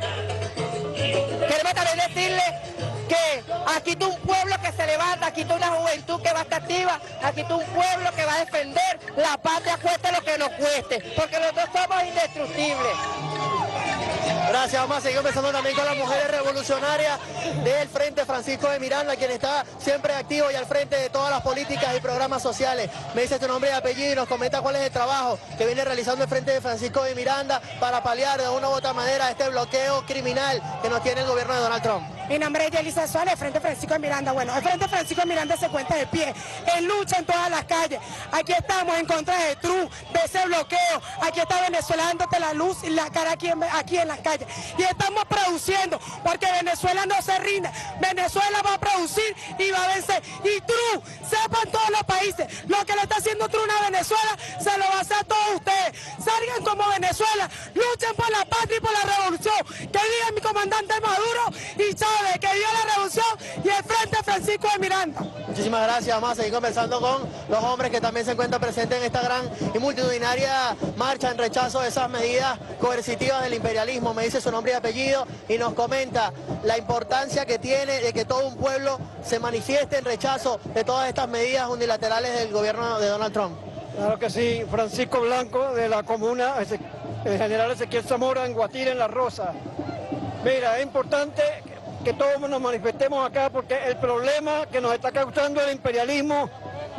queremos también decirle que aquí está un pueblo que se levanta, aquí está una juventud que va a estar activa, aquí está un pueblo que va a defender la patria, cueste lo que nos cueste, porque nosotros somos indestructibles. Gracias, vamos a seguir conversando también con las mujeres revolucionarias del Frente Francisco de Miranda, quien está siempre activo y al frente de todas las políticas y programas sociales. Me dice su nombre y apellido y nos comenta cuál es el trabajo que viene realizando el Frente de Francisco de Miranda para paliar de una u otra manera este bloqueo criminal que nos tiene el gobierno de Donald Trump. Mi nombre es Yelisa Suárez, el Frente Francisco de Miranda. Bueno, el Frente Francisco de Miranda se cuenta de pie, en lucha en todas las calles. Aquí estamos en contra de Trump, de ese bloqueo. Aquí está Venezuela dándote la luz y la cara aquí en, aquí en las calles. Y estamos produciendo, porque Venezuela no se rinde. Venezuela va a producir y va a vencer. Y Trump, sepan todos los países, lo que le está haciendo Trump a Venezuela, se lo va a hacer a todos ustedes. Salgan como Venezuela, luchen por la patria y por la revolución. Que diga mi comandante Maduro y Chávez, que viva la revolución y el Frente Francisco de Miranda. Muchísimas gracias. Vamos a seguir conversando con los hombres que también se encuentran presentes en esta gran y multitudinaria marcha en rechazo de esas medidas coercitivas del imperialismo. Me dice su nombre y apellido y nos comenta la importancia que tiene de que todo un pueblo se manifieste en rechazo de todas estas medidas unilaterales del gobierno de Donald Trump. Claro que sí, Francisco Blanco de la comuna, el general Ezequiel Zamora en Guatire, en La Rosa. Mira, es importante que todos nos manifestemos acá porque el problema que nos está causando el imperialismo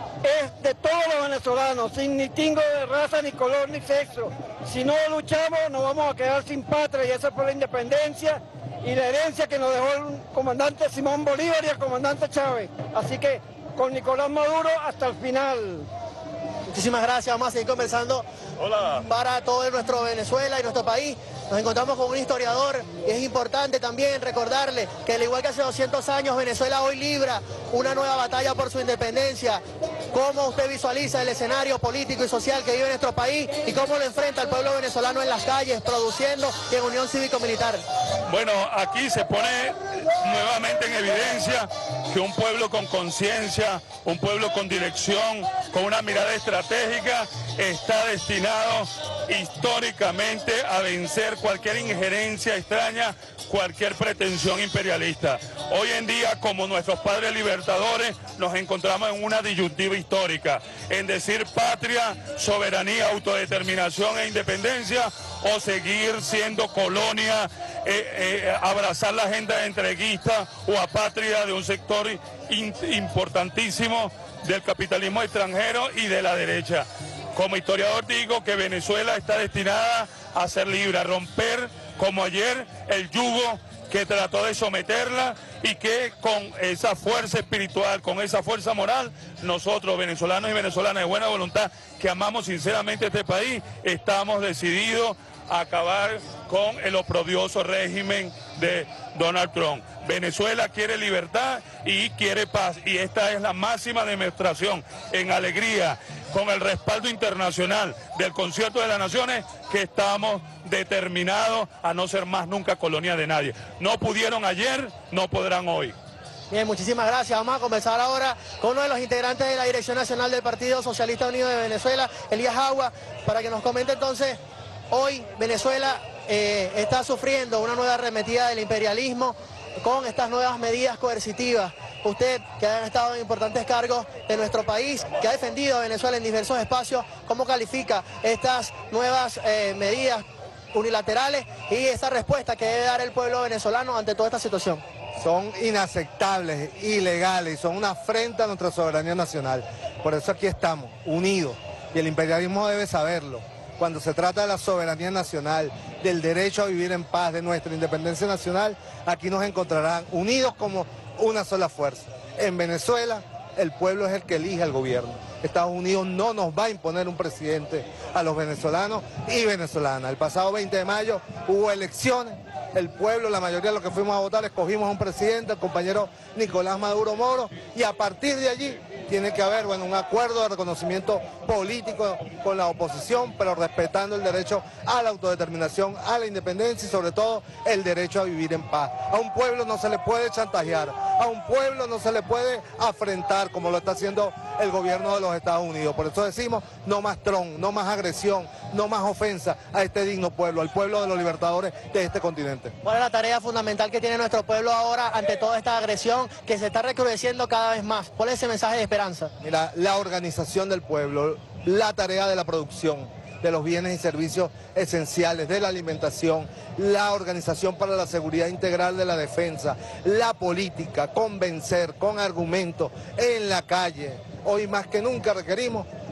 es de todos los venezolanos, sin distingo de raza, ni color, ni sexo. Si no luchamos nos vamos a quedar sin patria y eso es por la independencia y la herencia que nos dejó el comandante Simón Bolívar y el comandante Chávez. Así que con Nicolás Maduro hasta el final. Muchísimas gracias, vamos a seguir conversando. Hola. Para todo nuestro Venezuela y nuestro país. Nos encontramos con un historiador y es importante también recordarle que al igual que hace doscientos años, Venezuela hoy libra una nueva batalla por su independencia. ¿Cómo usted visualiza el escenario político y social que vive nuestro país y cómo lo enfrenta el pueblo venezolano en las calles, produciendo y en unión cívico-militar? Bueno, aquí se pone nuevamente en evidencia que un pueblo con conciencia, un pueblo con dirección, con una mirada estratégica, está destinado históricamente a vencer cualquier injerencia extraña, cualquier pretensión imperialista. Hoy en día, como nuestros padres libertadores, nos encontramos en una disyuntiva histórica, en decir patria, soberanía, autodeterminación e independencia, o seguir siendo colonia, eh, eh, abrazar la agenda entreguista o apátrida de un sector in, importantísimo del capitalismo extranjero y de la derecha. Como historiador digo que Venezuela está destinada a ser libre, a romper como ayer el yugo que trató de someterla y que con esa fuerza espiritual, con esa fuerza moral, nosotros venezolanos y venezolanas de buena voluntad que amamos sinceramente este país, estamos decididos a acabar con el oprobioso régimen de Donald Trump. Venezuela quiere libertad y quiere paz y esta es la máxima demostración en alegría con el respaldo internacional del Concierto de las Naciones que estamos determinados a no ser más nunca colonia de nadie. No pudieron ayer, no podrán hoy. Bien, muchísimas gracias. Vamos a conversar ahora con uno de los integrantes de la Dirección Nacional del Partido Socialista Unido de Venezuela, Elías Agua, para que nos comente entonces, hoy Venezuela eh, está sufriendo una nueva arremetida del imperialismo con estas nuevas medidas coercitivas. Usted, que ha estado en importantes cargos de nuestro país, que ha defendido a Venezuela en diversos espacios, ¿cómo califica estas nuevas eh, medidas unilaterales y esta respuesta que debe dar el pueblo venezolano ante toda esta situación? Son inaceptables, ilegales, son una afrenta a nuestra soberanía nacional. Por eso aquí estamos, unidos, y el imperialismo debe saberlo. Cuando se trata de la soberanía nacional, del derecho a vivir en paz, de nuestra independencia nacional, aquí nos encontrarán unidos como una sola fuerza. En Venezuela, el pueblo es el que elige al gobierno. Estados Unidos no nos va a imponer un presidente a los venezolanos y venezolanas. El pasado veinte de mayo hubo elecciones, el pueblo, la mayoría de los que fuimos a votar, escogimos a un presidente, el compañero Nicolás Maduro Moro, y a partir de allí tiene que haber, bueno, un acuerdo de reconocimiento político con la oposición, pero respetando el derecho a la autodeterminación, a la independencia y sobre todo el derecho a vivir en paz. A un pueblo no se le puede chantajear, a un pueblo no se le puede afrentar como lo está haciendo el gobierno de los Estados Unidos. Por eso decimos, no más Trump, no más agresión, no más ofensa a este digno pueblo, al pueblo de los libertadores de este continente. ¿Cuál es la tarea fundamental que tiene nuestro pueblo ahora ante toda esta agresión que se está recrudeciendo cada vez más? ¿Cuál es ese mensaje de esperanza? Mira, la organización del pueblo, la tarea de la producción de los bienes y servicios esenciales, de la alimentación, la organización para la seguridad integral de la defensa, la política, convencer con argumentos en la calle. Hoy más que nunca requerimos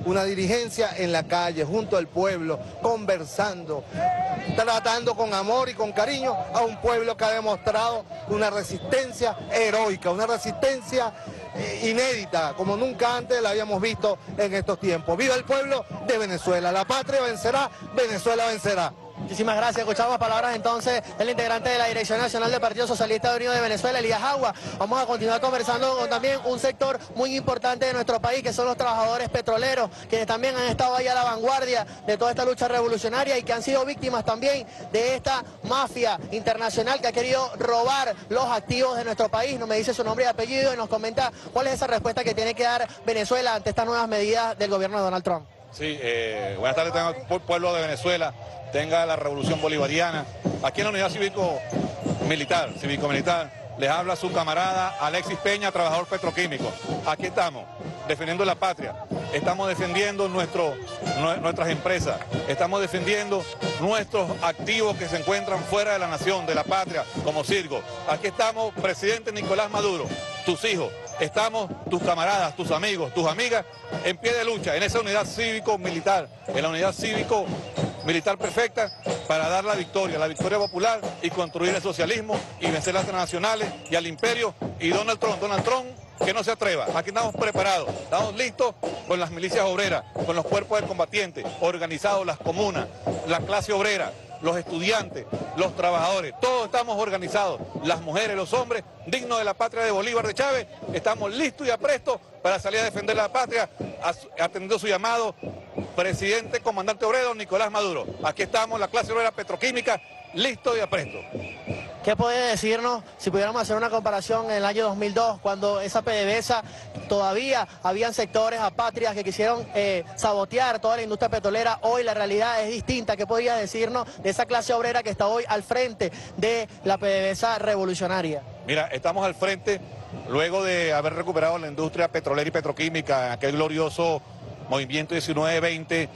una dirigencia en la calle, junto al pueblo, conversando, tratando con amor y con cariño a un pueblo que ha demostrado una resistencia heroica, una resistencia eh, inédita, como nunca antes la habíamos visto en estos tiempos. ¡Viva el pueblo de Venezuela! La patria vencerá, Venezuela vencerá. Muchísimas gracias. Escuchamos palabras entonces del integrante de la Dirección Nacional del Partido Socialista Unido de Venezuela, Elías Agua. Vamos a continuar conversando con también un sector muy importante de nuestro país, que son los trabajadores petroleros, quienes también han estado ahí a la vanguardia de toda esta lucha revolucionaria y que han sido víctimas también de esta mafia internacional que ha querido robar los activos de nuestro país. Nos me dice su nombre y apellido y nos comenta cuál es esa respuesta que tiene que dar Venezuela ante estas nuevas medidas del gobierno de Donald Trump. Sí, eh, buenas tardes, tengo pueblo de Venezuela. Tenga la revolución bolivariana. Aquí en la unidad cívico-militar, cívico-militar, les habla su camarada Alexis Peña, trabajador petroquímico. Aquí estamos, defendiendo la patria, estamos defendiendo nuestro, nuestras empresas, estamos defendiendo nuestros activos que se encuentran fuera de la nación, de la patria, como Cirgo. Aquí estamos, presidente Nicolás Maduro, tus hijos, estamos tus camaradas, tus amigos, tus amigas, en pie de lucha, en esa unidad cívico-militar, en la unidad cívico-militar perfecta, para dar la victoria, la victoria popular y construir el socialismo y vencer las transnacionales y al imperio y Donald Trump, Donald Trump, que no se atreva. Aquí estamos preparados, estamos listos con las milicias obreras, con los cuerpos de combatientes, organizados, las comunas, la clase obrera, los estudiantes, los trabajadores, todos estamos organizados, las mujeres, los hombres, dignos de la patria de Bolívar de Chávez, estamos listos y aprestos para salir a defender la patria, atendiendo su llamado, presidente, comandante obrero Nicolás Maduro. Aquí estamos, la clase obrera petroquímica, listo y apresto. ¿Qué puede decirnos si pudiéramos hacer una comparación en el año dos mil dos, cuando esa PDVSA todavía habían sectores apátridas que quisieron eh, sabotear toda la industria petrolera? Hoy la realidad es distinta. ¿Qué podría decirnos de esa clase obrera que está hoy al frente de la PDVSA revolucionaria? Mira, estamos al frente luego de haber recuperado la industria petrolera y petroquímica, aquel glorioso movimiento diecinueve veinte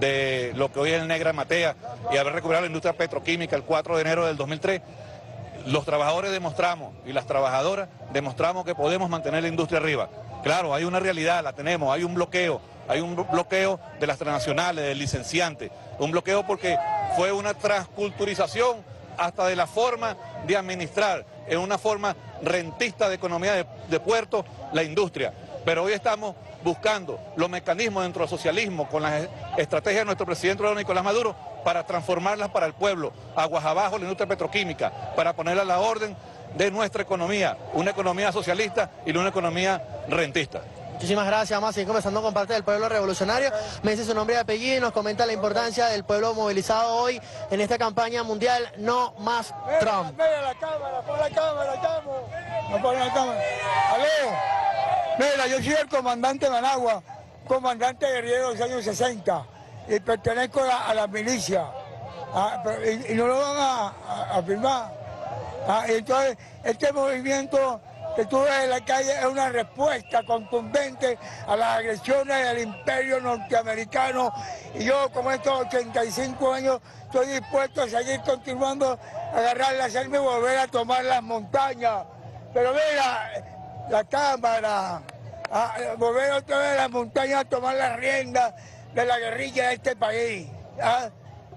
de lo que hoy es el Negra Matea, y haber recuperado la industria petroquímica el cuatro de enero del dos mil tres. Los trabajadores demostramos y las trabajadoras demostramos que podemos mantener la industria arriba. Claro, hay una realidad, la tenemos, hay un bloqueo, hay un bloqueo de las transnacionales, del licenciante, un bloqueo porque fue una transculturización hasta de la forma de administrar, en una forma rentista de economía de, de puerto, la industria. Pero hoy estamos buscando los mecanismos dentro del socialismo con las estrategias de nuestro presidente Nicolás Maduro para transformarlas para el pueblo, aguas abajo la industria petroquímica, para ponerla a la orden de nuestra economía, una economía socialista y no una economía rentista. Muchísimas gracias. Vamos a seguir conversando con parte del pueblo revolucionario. Me dice su nombre y apellido y nos comenta la importancia del pueblo movilizado hoy en esta campaña mundial No Más Trump. Mira la cámara, pon la cámara, estamos. No pon la cámara. Aló. Mira, yo soy el comandante Managua, comandante guerrillero de los años sesenta, y pertenezco a, a la milicia, ah, pero, y, y no lo van a, a, a firmar. Ah, y entonces, este movimiento que tú ves en la calle es una respuesta contundente a las agresiones del imperio norteamericano, y yo, como estos ochenta y cinco años, estoy dispuesto a seguir continuando a agarrar la selva y volver a tomar las montañas. Pero mira, la cámara, a volver otra vez a las montañas a tomar las riendas de la guerrilla de este país. ¿Ah?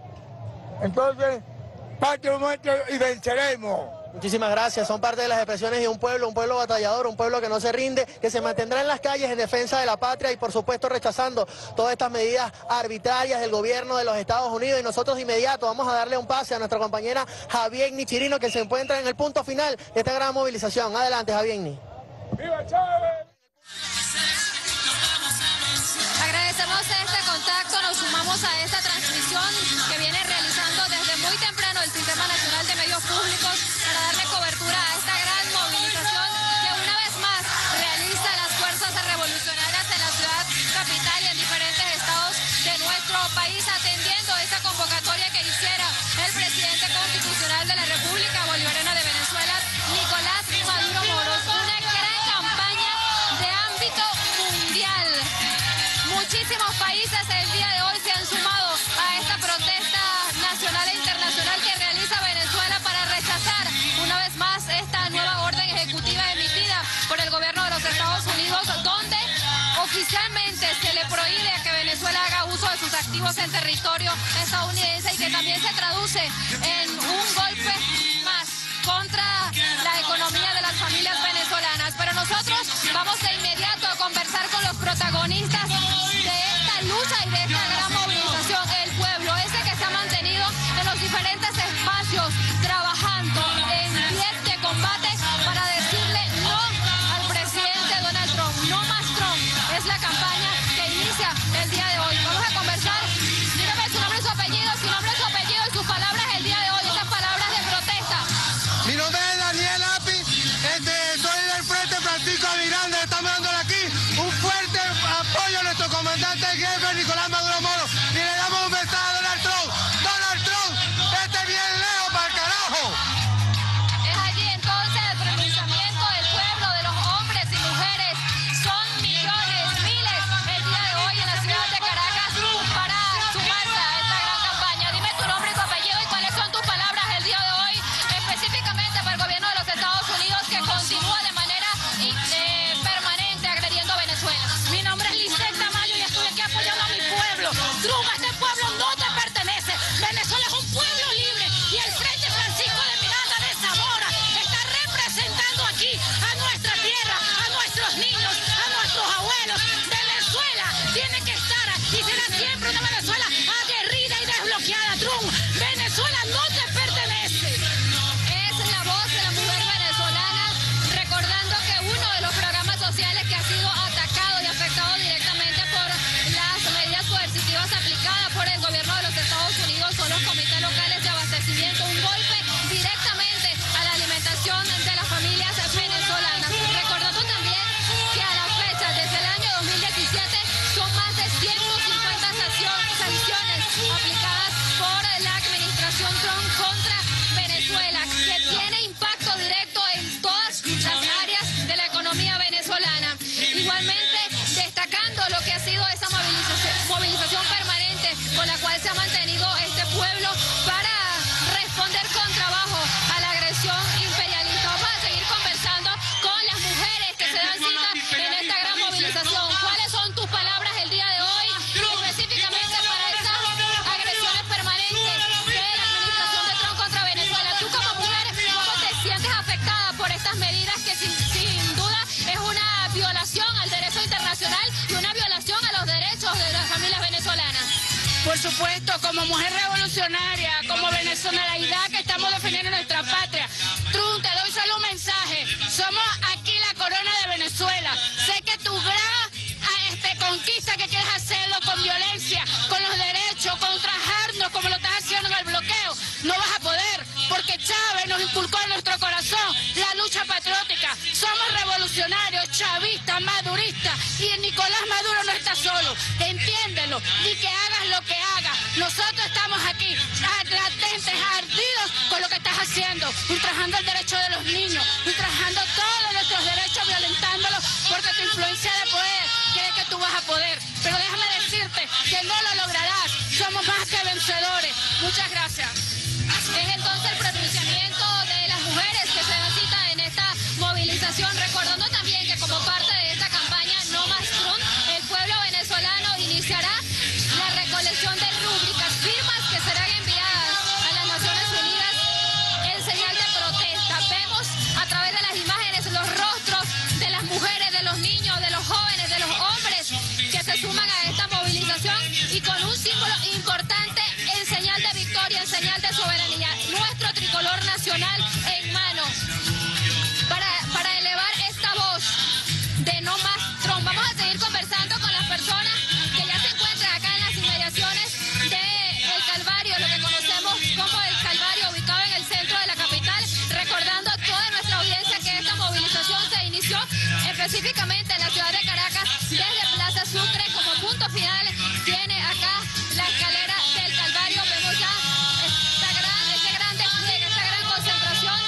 Entonces, patria nuestra y venceremos. Muchísimas gracias. Son parte de las expresiones de un pueblo, un pueblo batallador, un pueblo que no se rinde, que se mantendrá en las calles en defensa de la patria y por supuesto rechazando todas estas medidas arbitrarias del gobierno de los Estados Unidos. Y nosotros de inmediato vamos a darle un pase a nuestra compañera Javienny Chirino, que se encuentra en el punto final de esta gran movilización. Adelante, Javienny. ¡Viva Chávez! Agradecemos este contacto, nos sumamos a esta transmisión que viene realizando desde muy temprano el Sistema Nacional de Medios Públicos para darle cobertura a esta gran movilización que una vez más realiza las fuerzas revolucionarias en la ciudad capital y en diferentes estados de nuestro país, atendiendo esta convocatoria que hiciera el presidente constitucional de la República Bolivariana de Venezuela, Nicolás Maduro Moros. Una gran campaña de ámbito mundial. Muchísimos países el día de hoy se han sumado a esta protesta nacional e internacional que realiza Venezuela para rechazar una vez más esta nueva orden ejecutiva emitida por el gobierno de los Estados Unidos, donde oficialmente se le prohíbe a que Venezuela uso de sus activos en territorio estadounidense y que también se traduce en un golpe más contra la economía de las familias venezolanas. Pero nosotros vamos de inmediato a conversar con los protagonistas de esta lucha y de esta gran movilización, el pueblo, ese que se ha mantenido en los diferentes espacios trabajando en pie de combate para decirle no al presidente Donald Trump. No más Trump es la campaña que inicia el día de hoy. Vamos a conversar. Dígame su nombre y su apellido, su nombre y su apellido y sus palabras el día de hoy, esas palabras de protesta. Mi nombre es Daniel Api, este, soy del Frente Francisco Miranda, estamos dándole aquí un fuerte apoyo a nuestro comandante en jefe Nicolás Maduro Moro y le damos un mensaje a Donald Trump. Donald Trump, este bien lejos para el carajo. Es allí entonces el pronunciamiento del pueblo, de los hombres y mujeres. Son millones, miles el día de hoy en la ciudad de Caracas para sumarse a esta gran campaña. Dime tu nombre y tu apellido y cuáles son tus palabras el día de hoy, específicamente para el gobierno de los Estados Unidos que continúa de manera eh, permanente agrediendo a Venezuela. Mi nombre es Lisette Tamayo y estoy aquí apoyando a mi pueblo. Trump, este pueblo no te pertenece. Venezuela es un pueblo libre y el Frente Francisco de Miranda de Zamora está representando aquí a nuestra tierra, a nuestros niños, a nuestros abuelos. Venezuela tiene que estar y será siempre una Venezuela aguerrida y desbloqueada. Trump, Venezuela no te pertenece. Es la voz de la mujer venezolana recordando que uno de los programas sociales que ha sido atacado y afectado directamente por las medidas coercitivas aplicadas por el gobierno de los Estados Unidos son los comités locales de abastecimiento, un golpe directamente a la alimentación de las familias venezolanas. Recordando también que a la fecha, desde el año dos mil diecisiete, son más de ciento cincuenta sanciones aplicadas por la administración Trump contra Venezuela, que tiene impacto directo en todas las áreas de la economía venezolana. Igualmente, destacando lo que ha sido esa movilización, movilización permanente con la cual se ha mantenido este pueblo para responder con trabajo a la agresión imperialista. Vamos a seguir conversando con las mujeres que se dan cita en esta gran movilización. ¿Cuáles son tus palabras el día de hoy, específicamente para esas agresiones permanentes de la administración de Trump contra Venezuela? Tú como mujer, ¿cómo te sientes afectada por estas medidas que sin, sin duda es una violación al derecho internacional y una violación a los derechos de las familias venezolanas? Por supuesto, como mujer revolucionaria, como venezolaridad que estamos defendiendo nuestra patria. Trump, te doy solo un mensaje. Somos aquí la corona de Venezuela. Sé que tu gran este, conquista que quieres hacerlo con violencia, con los derechos, con trajarnos como lo estás haciendo en el bloqueo, no vas a poder, porque Chávez nos inculcó en nuestro corazón la lucha patriótica. Somos revolucionarios, chavistas, maduristas, y Nicolás Maduro no está solo. Entiéndelo, ni que hagas lo que hagas. Nosotros estamos aquí, latentes, ardidos con lo que estás haciendo, ultrajando el derecho de los niños, ultrajando todos nuestros derechos, violentándolos, porque tu influencia de poder quiere que tú vas a poder. Pero déjame decirte que no lo lograrás. Somos más que vencedores. Muchas gracias. Es entonces el pronunciamiento de las mujeres que se dan cita en esta movilización, recordando también que como parte de esta campaña No Más Trump, el pueblo venezolano iniciará la recolección de rúbricas, firmas que serán enviadas a las Naciones Unidas en señal de protesta. Vemos a través de las imágenes los rostros de las mujeres, de los niños, de los jóvenes, de los hombres que se suman a esta movilización y con un símbolo importante en señal de victoria, en señal de soberanía, nuestro tricolor nacional en mano, para, para elevar esta voz de No Más Trump. Vamos a seguir conversando con las personas que ya se encuentran acá en las inmediaciones del Calvario, lo que conocemos como el Calvario, ubicado en el centro de la capital, recordando a toda nuestra audiencia que esta movilización se inició específicamente en la ciudad de Caracas, desde Plaza Sucre. Como punto final tiene acá la escalera del Calvario. Vemos ya esta gran, este gran despliegue, esta gran concentración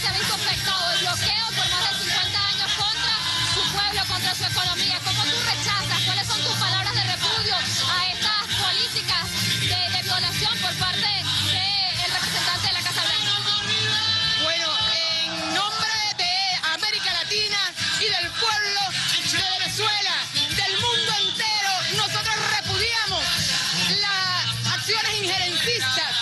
se ha visto afectado el bloqueo por más de cincuenta años contra su pueblo, contra su economía. ¿Cómo tú rechazas? ¿Cuáles son tus palabras de repudio a estas políticas de, de violación por parte del representante de la Casa Blanca? Bueno, en nombre de América Latina y del pueblo de Venezuela, del mundo entero, nosotros repudiamos las acciones injerencistas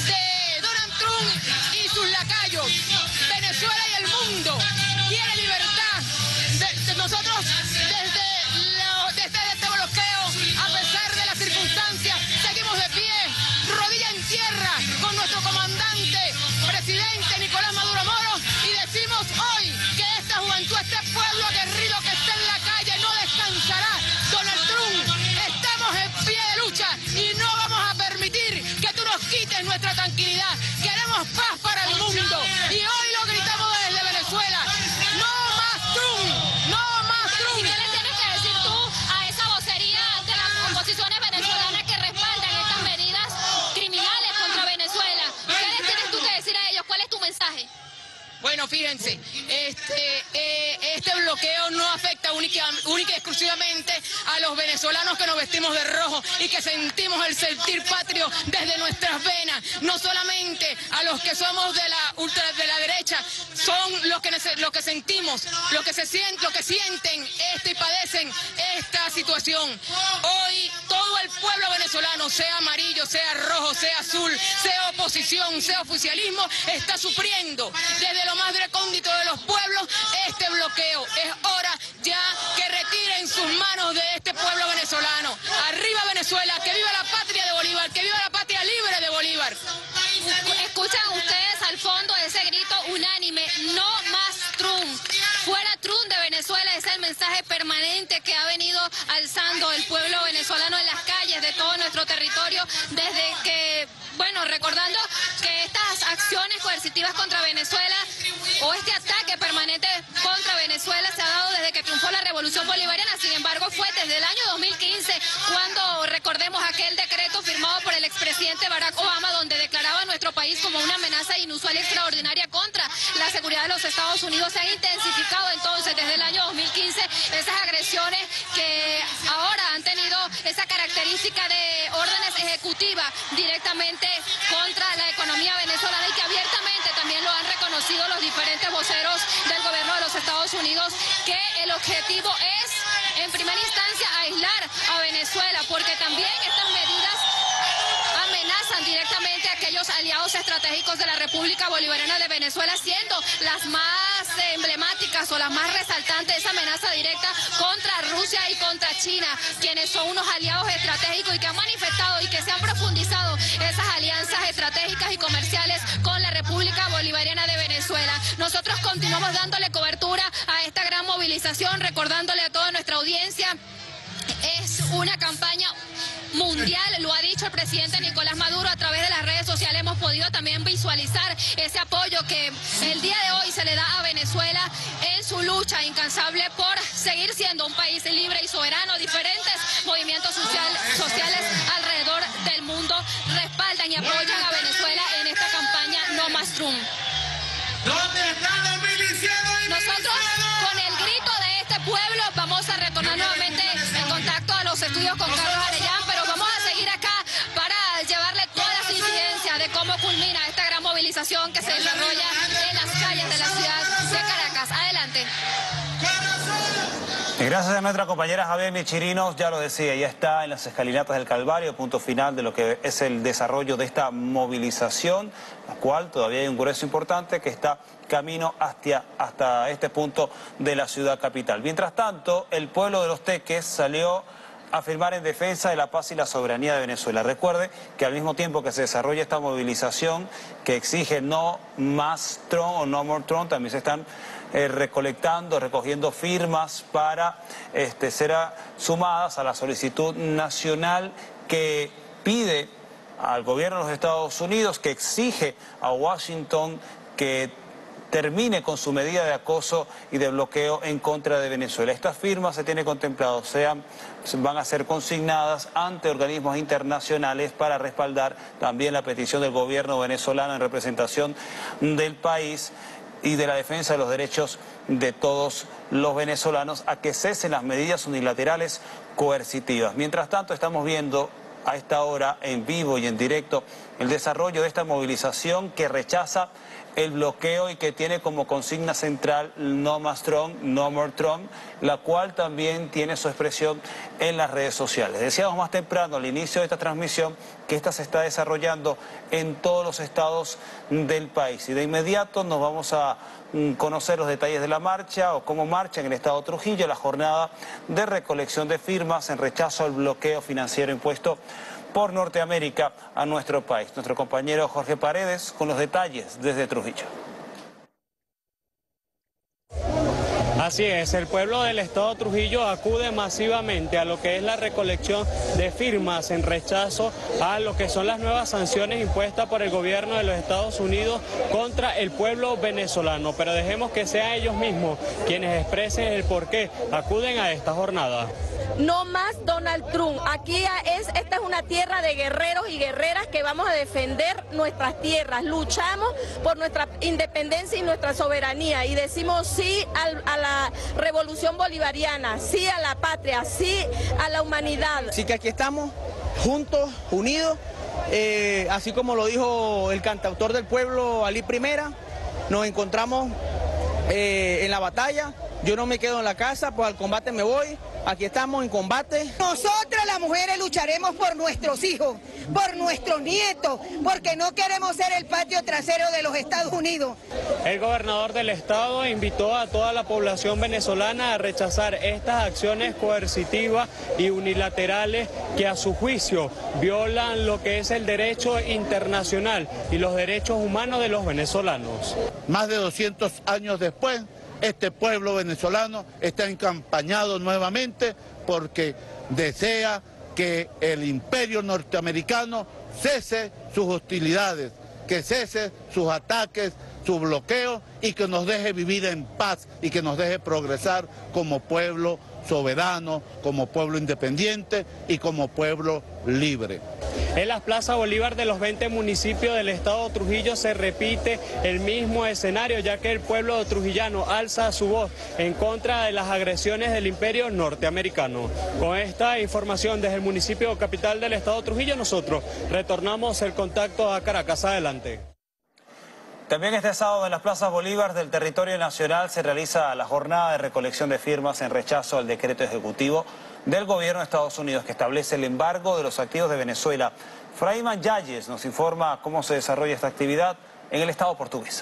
de Donald Trump y sus lacayos. Venezuela y el mundo quiere libertad. De, de nosotros, desde, lo, desde este bloqueo, a pesar de las circunstancias, seguimos de pie, rodilla en tierra, con nuestro comandante, presidente Nicolás Maduro Moro, y decimos hoy que esta juventud, este pueblo aguerrido que está en la calle, no descansará. Donald Trump, estamos en pie de lucha y no vamos a permitir que tú nos quites nuestra tranquilidad. Queremos paz para el mundo y hoy lo gritamos desde Venezuela. ¡No más Trump! ¡No más Trump! ¿Y qué le tienes que decir tú a esa vocería de las oposiciones venezolanas que respaldan estas medidas criminales contra Venezuela? ¿Qué les tienes tú que decir a ellos? ¿Cuál es tu mensaje? Bueno, fíjense, este, eh, este bloqueo no afecta única, única y exclusivamente a los venezolanos que nos vestimos de rojo y que sentimos el sentir patrio desde nuestras venas. No solamente a los que somos de la ultra de la derecha, son los que, los que sentimos, los que, se sienten, los que sienten esto y padecen esta situación. Hoy todo el pueblo venezolano, sea amarillo, sea rojo, sea azul, sea oposición, sea oficialismo, está sufriendo desde lo más recóndito de los pueblos este bloqueo. Es hora ya que retiren sus manos de este pueblo venezolano. Arriba Venezuela, que viva la patria de Bolívar, que viva la patria libre de Bolívar. Escuchan ustedes al fondo ese grito unánime, no más Trump. Fuera Trump de Venezuela, es el mensaje permanente que ha venido alzando el pueblo venezolano en las calles de todo nuestro territorio desde que, bueno, recordando que estas acciones coercitivas contra Venezuela o este ataque permanente contra Venezuela se ha dado desde que triunfó la Revolución Bolivariana. Sin embargo, fue desde el año dos mil quince cuando recordemos aquel decreto firmado por el expresidente Barack Obama donde declaraba a nuestro país como una amenaza inusual y extraordinaria contra la seguridad de los Estados Unidos. Se han intensificado entonces desde el año dos mil quince esas agresiones que ahora han tenido esa característica de órdenes ejecutivas directamente contra la economía venezolana y que abiertamente también lo han reconocido los diferentes voceros del gobierno de los Estados Unidos, que el objetivo es, en primera instancia, aislar a Venezuela, porque también estas medidas amenazan directamente a aquellos aliados estratégicos de la República Bolivariana de Venezuela, siendo las más emblemáticas o las más resaltantes esa amenaza directa contra Rusia y contra China, quienes son unos aliados estratégicos y que han manifestado y que se han profundizado esas alianzas estratégicas y comerciales con la República Bolivariana de Venezuela. Nosotros continuamos dándole cobertura a esta gran movilización, recordándole a toda nuestra audiencia, es una campaña mundial, lo ha dicho el presidente Nicolás Maduro a través de las redes sociales. Hemos podido también visualizar ese apoyo que el día de hoy se le da a Venezuela en su lucha incansable por seguir siendo un país libre y soberano. Diferentes movimientos social, sociales alrededor del mundo respaldan y apoyan a Venezuela en esta campaña No Más Trump. Nosotros, con el grito de este pueblo, vamos a retornar nuevamente en contacto a los estudios con Carlos Arellán, pero vamos a seguir acá para llevarle todas las incidencias de cómo culmina esta gran movilización que se desarrolla en las calles de la ciudad de Caracas. Adelante. Y gracias a nuestra compañera Javier Michirinos, ya lo decía, ya está en las escalinatas del Calvario, punto final de lo que es el desarrollo de esta movilización, la cual todavía hay un grueso importante que está camino hacia, hasta este punto de la ciudad capital. Mientras tanto, el pueblo de Los Teques salió a firmar en defensa de la paz y la soberanía de Venezuela. Recuerde que al mismo tiempo que se desarrolla esta movilización que exige no más Trump o no more Trump, también se están eh, recolectando, recogiendo firmas para este, ser a, sumadas a la solicitud nacional que pide al gobierno de los Estados Unidos, que exige a Washington que termine con su medida de acoso y de bloqueo en contra de Venezuela. Estas firmas se tiene contemplado, sean, van a ser consignadas ante organismos internacionales para respaldar también la petición del gobierno venezolano en representación del país. y de la defensa de los derechos de todos los venezolanos a que cesen las medidas unilaterales coercitivas. Mientras tanto, estamos viendo a esta hora en vivo y en directo el desarrollo de esta movilización que rechaza el bloqueo y que tiene como consigna central No Más Trump, No More Trump, la cual también tiene su expresión en las redes sociales. Decíamos más temprano al inicio de esta transmisión que esta se está desarrollando en todos los estados del país. Y de inmediato nos vamos a conocer los detalles de la marcha o cómo marcha en el estado de Trujillo la jornada de recolección de firmas en rechazo al bloqueo financiero impuesto por Norteamérica a nuestro país. Nuestro compañero Jorge Paredes con los detalles desde Trujillo. Así es, el pueblo del estado de Trujillo acude masivamente a lo que es la recolección de firmas en rechazo a lo que son las nuevas sanciones impuestas por el gobierno de los Estados Unidos contra el pueblo venezolano. Pero dejemos que sean ellos mismos quienes expresen el por qué acuden a esta jornada. No más Donald Trump. Aquí es, esta es una tierra de guerreros y guerreras que vamos a defender nuestras tierras. Luchamos por nuestra independencia y nuestra soberanía y decimos sí al, a la revolución bolivariana, sí a la patria, sí a la humanidad. Así que aquí estamos juntos, unidos, eh, así como lo dijo el cantautor del pueblo, Ali Primera, nos encontramos eh, en la batalla. Yo no me quedo en la casa, pues al combate me voy. Aquí estamos en combate. Nosotras las mujeres lucharemos por nuestros hijos, por nuestros nietos, porque no queremos ser el patio trasero de los Estados Unidos. El gobernador del estado invitó a toda la población venezolana a rechazar estas acciones coercitivas y unilaterales que a su juicio violan lo que es el derecho internacional y los derechos humanos de los venezolanos. Más de doscientos años después, este pueblo venezolano está encampañado nuevamente porque desea que el imperio norteamericano cese sus hostilidades, que cese sus ataques, su bloqueo y que nos deje vivir en paz y que nos deje progresar como pueblo soberano, como pueblo independiente y como pueblo libre. En las plazas Bolívar de los veinte municipios del estado de Trujillo se repite el mismo escenario, ya que el pueblo trujillano alza su voz en contra de las agresiones del imperio norteamericano. Con esta información desde el municipio capital del estado de Trujillo, nosotros retornamos el contacto a Caracas. Adelante. También este sábado en las plazas Bolívar del territorio nacional se realiza la jornada de recolección de firmas en rechazo al decreto ejecutivo del gobierno de Estados Unidos que establece el embargo de los activos de Venezuela. Fraiman Yáñez nos informa cómo se desarrolla esta actividad en el estado portuguesa.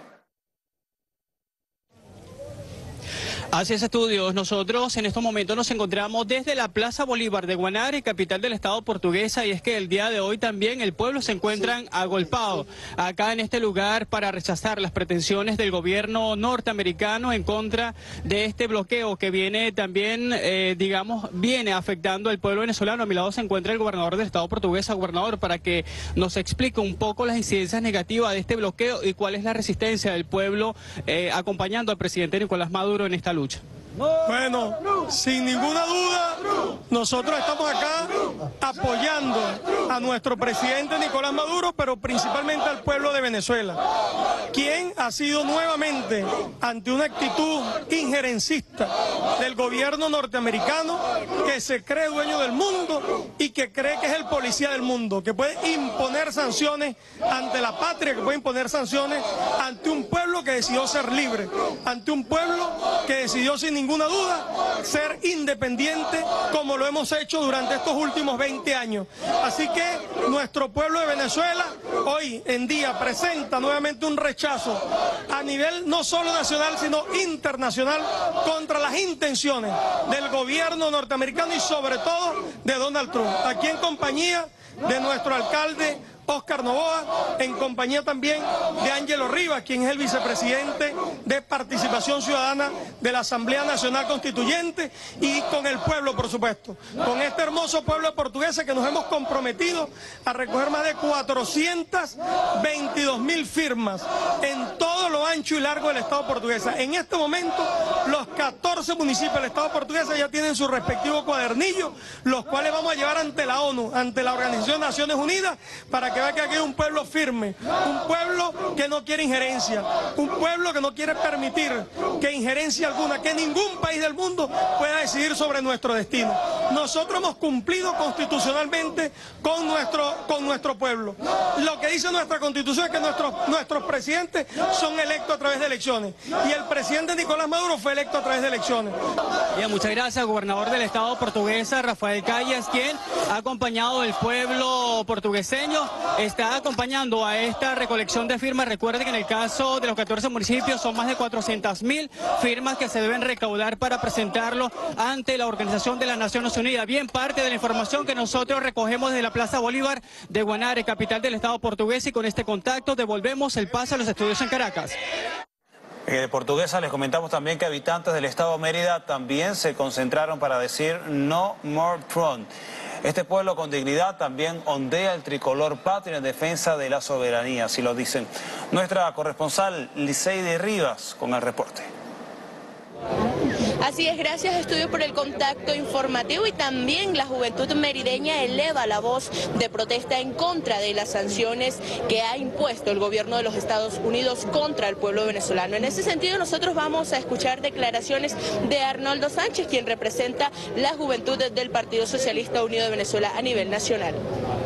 Así es, estudios. Nosotros en estos momentos nos encontramos desde la Plaza Bolívar de Guanare, capital del estado portuguesa, y es que el día de hoy también el pueblo se encuentra agolpado acá en este lugar para rechazar las pretensiones del gobierno norteamericano en contra de este bloqueo que viene también, eh, digamos, viene afectando al pueblo venezolano. A mi lado se encuentra el gobernador del estado portuguesa. Gobernador, para que nos explique un poco las incidencias negativas de este bloqueo y cuál es la resistencia del pueblo eh, acompañando al presidente Nicolás Maduro en esta lucha. Bueno, sin ninguna duda, nosotros estamos acá apoyando a nuestro presidente Nicolás Maduro, pero principalmente al pueblo de Venezuela, quien ha sido nuevamente ante una actitud injerencista del gobierno norteamericano que se cree dueño del mundo y que cree que es el policía del mundo, que puede imponer sanciones ante la patria, que puede imponer sanciones ante un pueblo que decidió ser libre, ante un pueblo que decidió sin ninguna ninguna duda ser independiente como lo hemos hecho durante estos últimos veinte años. Así que nuestro pueblo de Venezuela hoy en día presenta nuevamente un rechazo a nivel no solo nacional sino internacional contra las intenciones del gobierno norteamericano y sobre todo de Donald Trump, aquí en compañía de nuestro alcalde Óscar Novoa, en compañía también de Ángelo Rivas, quien es el vicepresidente de Participación Ciudadana de la Asamblea Nacional Constituyente, y con el pueblo, por supuesto, con este hermoso pueblo portugués que nos hemos comprometido a recoger más de cuatrocientas veintidós mil firmas en todo lo ancho y largo del estado portugués. En este momento, los catorce municipios del estado portugués ya tienen su respectivo cuadernillo, los cuales vamos a llevar ante la ONU, ante la Organización de Naciones Unidas, para que que vea que aquí hay un pueblo firme, un pueblo que no quiere injerencia, un pueblo que no quiere permitir que injerencia alguna, que ningún país del mundo pueda decidir sobre nuestro destino. Nosotros hemos cumplido constitucionalmente con nuestro, con nuestro pueblo. Lo que dice nuestra constitución es que nuestros, nuestros presidentes son electos a través de elecciones, y el presidente Nicolás Maduro fue electo a través de elecciones. Bien, muchas gracias, gobernador del estado portuguesa, Rafael Calles, quien ha acompañado al pueblo portugueseño, está acompañando a esta recolección de firmas. Recuerde que en el caso de los catorce municipios son más de cuatrocientas mil firmas que se deben recaudar para presentarlo ante la Organización de las Naciones Unidas. Bien, parte de la información que nosotros recogemos desde la Plaza Bolívar de Guanare, capital del estado portugués, y con este contacto devolvemos el paso a los estudios en Caracas. De Portuguesa les comentamos también que habitantes del estado Mérida también se concentraron para decir no more Trump. Este pueblo con dignidad también ondea el tricolor patrio en defensa de la soberanía, así lo dicen. Nuestra corresponsal Liceide Rivas con el reporte. Así es, gracias Estudio por el contacto informativo, y también la juventud merideña eleva la voz de protesta en contra de las sanciones que ha impuesto el gobierno de los Estados Unidos contra el pueblo venezolano. En ese sentido, nosotros vamos a escuchar declaraciones de Arnoldo Sánchez, quien representa la juventud del Partido Socialista Unido de Venezuela a nivel nacional.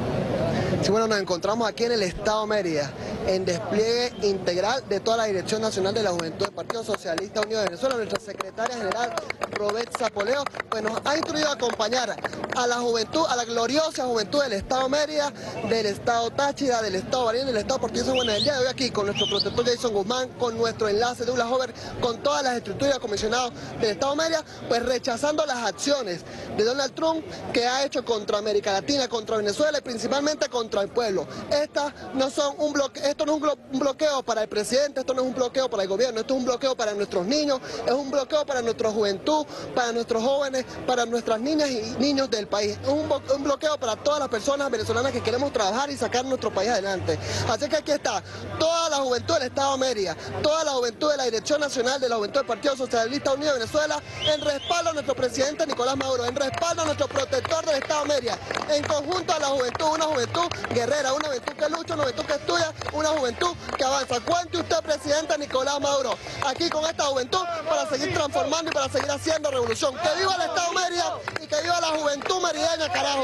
Sí, bueno, nos encontramos aquí en el estado Mérida, en despliegue integral de toda la Dirección Nacional de la Juventud del Partido Socialista Unido de Venezuela. Nuestra secretaria general, Robert Zapoleo, pues nos ha instruido a acompañar a la juventud, a la gloriosa juventud del estado Mérida, del estado Táchira, del estado Barinas, del estado portugués. Bueno, el día de hoy aquí con nuestro protector Jason Guzmán, con nuestro enlace de Douglas Hover, con todas las estructuras comisionados del estado Mérida, pues rechazando las acciones de Donald Trump que ha hecho contra América Latina, contra Venezuela y principalmente contra el pueblo. Estas no son un bloque, esto no es un bloqueo para el presidente, esto no es un bloqueo para el gobierno, esto es un bloqueo para nuestros niños, es un bloqueo para nuestra juventud, para nuestros jóvenes, para nuestras niñas y niños del país. Es un, un bloqueo para todas las personas venezolanas que queremos trabajar y sacar nuestro país adelante. Así que aquí está toda la juventud del estado Mérida, toda la juventud de la Dirección Nacional de la Juventud del Partido Socialista Unido de Venezuela, en respaldo a nuestro presidente Nicolás Maduro, en respaldo a nuestro protector del estado Mérida, en conjunto a la juventud, una juventud guerrera, una juventud que lucha, una juventud que estudia, una juventud que avanza. Cuente usted, presidente Nicolás Maduro, aquí con esta juventud para seguir transformando y para seguir haciendo revolución. ¡Que viva el estado Mérida y que viva la juventud merideña, carajo!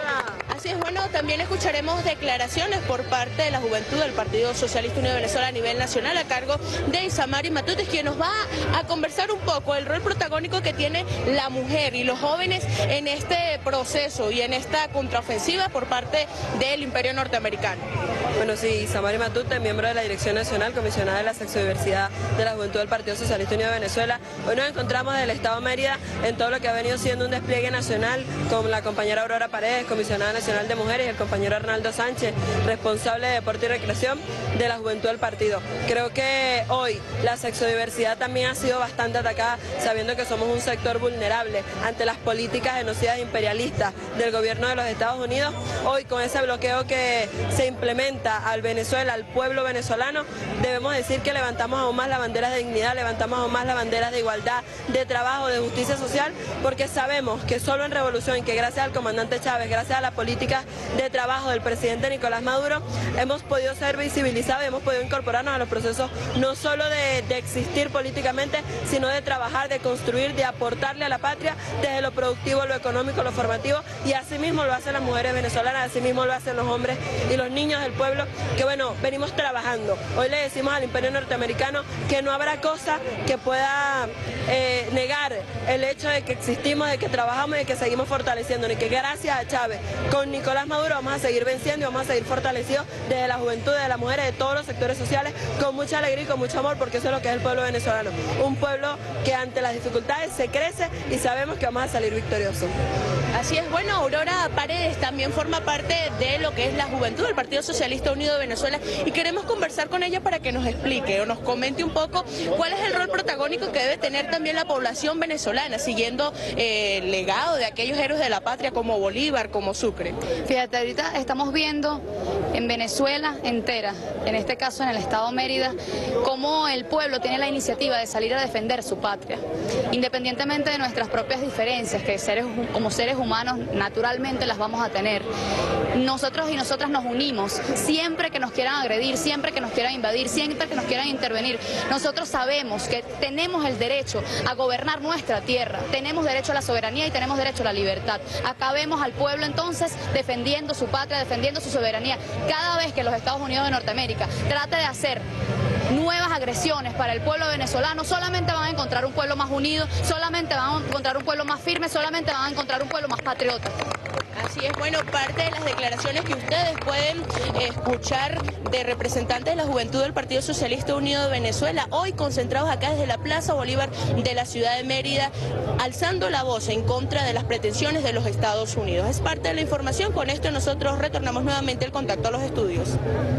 Así es, bueno, también escucharemos declaraciones por parte de la juventud del Partido Socialista Unido de Venezuela a nivel nacional a cargo de Isamari Matutes, quien nos va a conversar un poco el rol protagónico que tiene la mujer y los jóvenes en este proceso y en esta contraofensiva por parte del Imperio Norteamericano. Bueno, sí, Isamari Matute, miembro de la Dirección Nacional, comisionada de la Sexodiversidad de la Juventud del Partido Socialista Unido de Venezuela. Hoy nos encontramos en el estado Mérida en todo lo que ha venido siendo un despliegue nacional con la compañera Aurora Paredes, comisionada nacional de mujeres, y el compañero Arnaldo Sánchez, responsable de deporte y recreación de la juventud del partido. Creo que hoy la sexodiversidad también ha sido bastante atacada, sabiendo que somos un sector vulnerable ante las políticas genocidas e imperialistas del gobierno de los Estados Unidos. Hoy, con ese bloqueo que se implementa al Venezuela, al pueblo venezolano, debemos decir que levantamos aún más la bandera de dignidad, levantamos aún más la bandera de igualdad, de trabajo, de justicia social, porque sabemos que solo en revolución, y que gracias al comandante Chávez, gracias a la política de trabajo del presidente Nicolás Maduro, hemos podido ser visibilizados y hemos podido incorporarnos a los procesos no solo de, de existir políticamente, sino de trabajar, de construir, de aportarle a la patria desde lo productivo, lo económico, lo formativo, y así mismo lo hacen las mujeres venezolanas, así mismo lo hacen los hombres y los niños del pueblo, que bueno, venimos trabajando. Hoy le decimos al Imperio Norteamericano que no habrá cosa que pueda eh, negar el hecho de que existimos, de que trabajamos y de que seguimos fortaleciéndonos, y que gracias a Chávez, con Nicolás Maduro, vamos a seguir venciendo y vamos a seguir fortalecidos desde la juventud, de las mujeres, de todos los sectores sociales, con mucha alegría y con mucho amor, porque eso es lo que es el pueblo venezolano, un pueblo que ante las dificultades se crece y sabemos que vamos a salir victoriosos. Así es, bueno, Aurora Paredes también forma parte de lo que es la juventud del Partido Socialista Unido de Venezuela, y queremos conversar con ella para que nos explique o nos comente un poco cuál es el rol protagónico que debe tener también la población venezolana, siguiendo eh, el legado de aquellos héroes de la patria como Bolívar, como Sucre. Fíjate, ahorita estamos viendo en Venezuela entera, en este caso en el estado Mérida, cómo el pueblo tiene la iniciativa de salir a defender su patria, independientemente de nuestras propias diferencias, que seres, como seres humanos naturalmente las vamos a tener. Nosotros y nosotras nos unimos siempre que nos quieran agredir, siempre que nos quieran invadir, siempre que nos quieran intervenir. Nosotros sabemos que tenemos el derecho a gobernar nuestra tierra, tenemos derecho a la soberanía y tenemos derecho a la libertad. Acabemos al pueblo entonces defendiendo su patria, defendiendo su soberanía. Cada vez que los Estados Unidos de Norteamérica trate de hacer nuevas agresiones para el pueblo venezolano, solamente van a encontrar un pueblo más unido, solamente van a encontrar un pueblo más firme, solamente van a encontrar un pueblo más patriota. Así es, bueno, parte de las declaraciones que ustedes pueden escuchar de representantes de la juventud del Partido Socialista Unido de Venezuela, hoy concentrados acá desde la Plaza Bolívar de la ciudad de Mérida, alzando la voz en contra de las pretensiones de los Estados Unidos. Es parte de la información, con esto nosotros retornamos nuevamente el contacto a los estudios.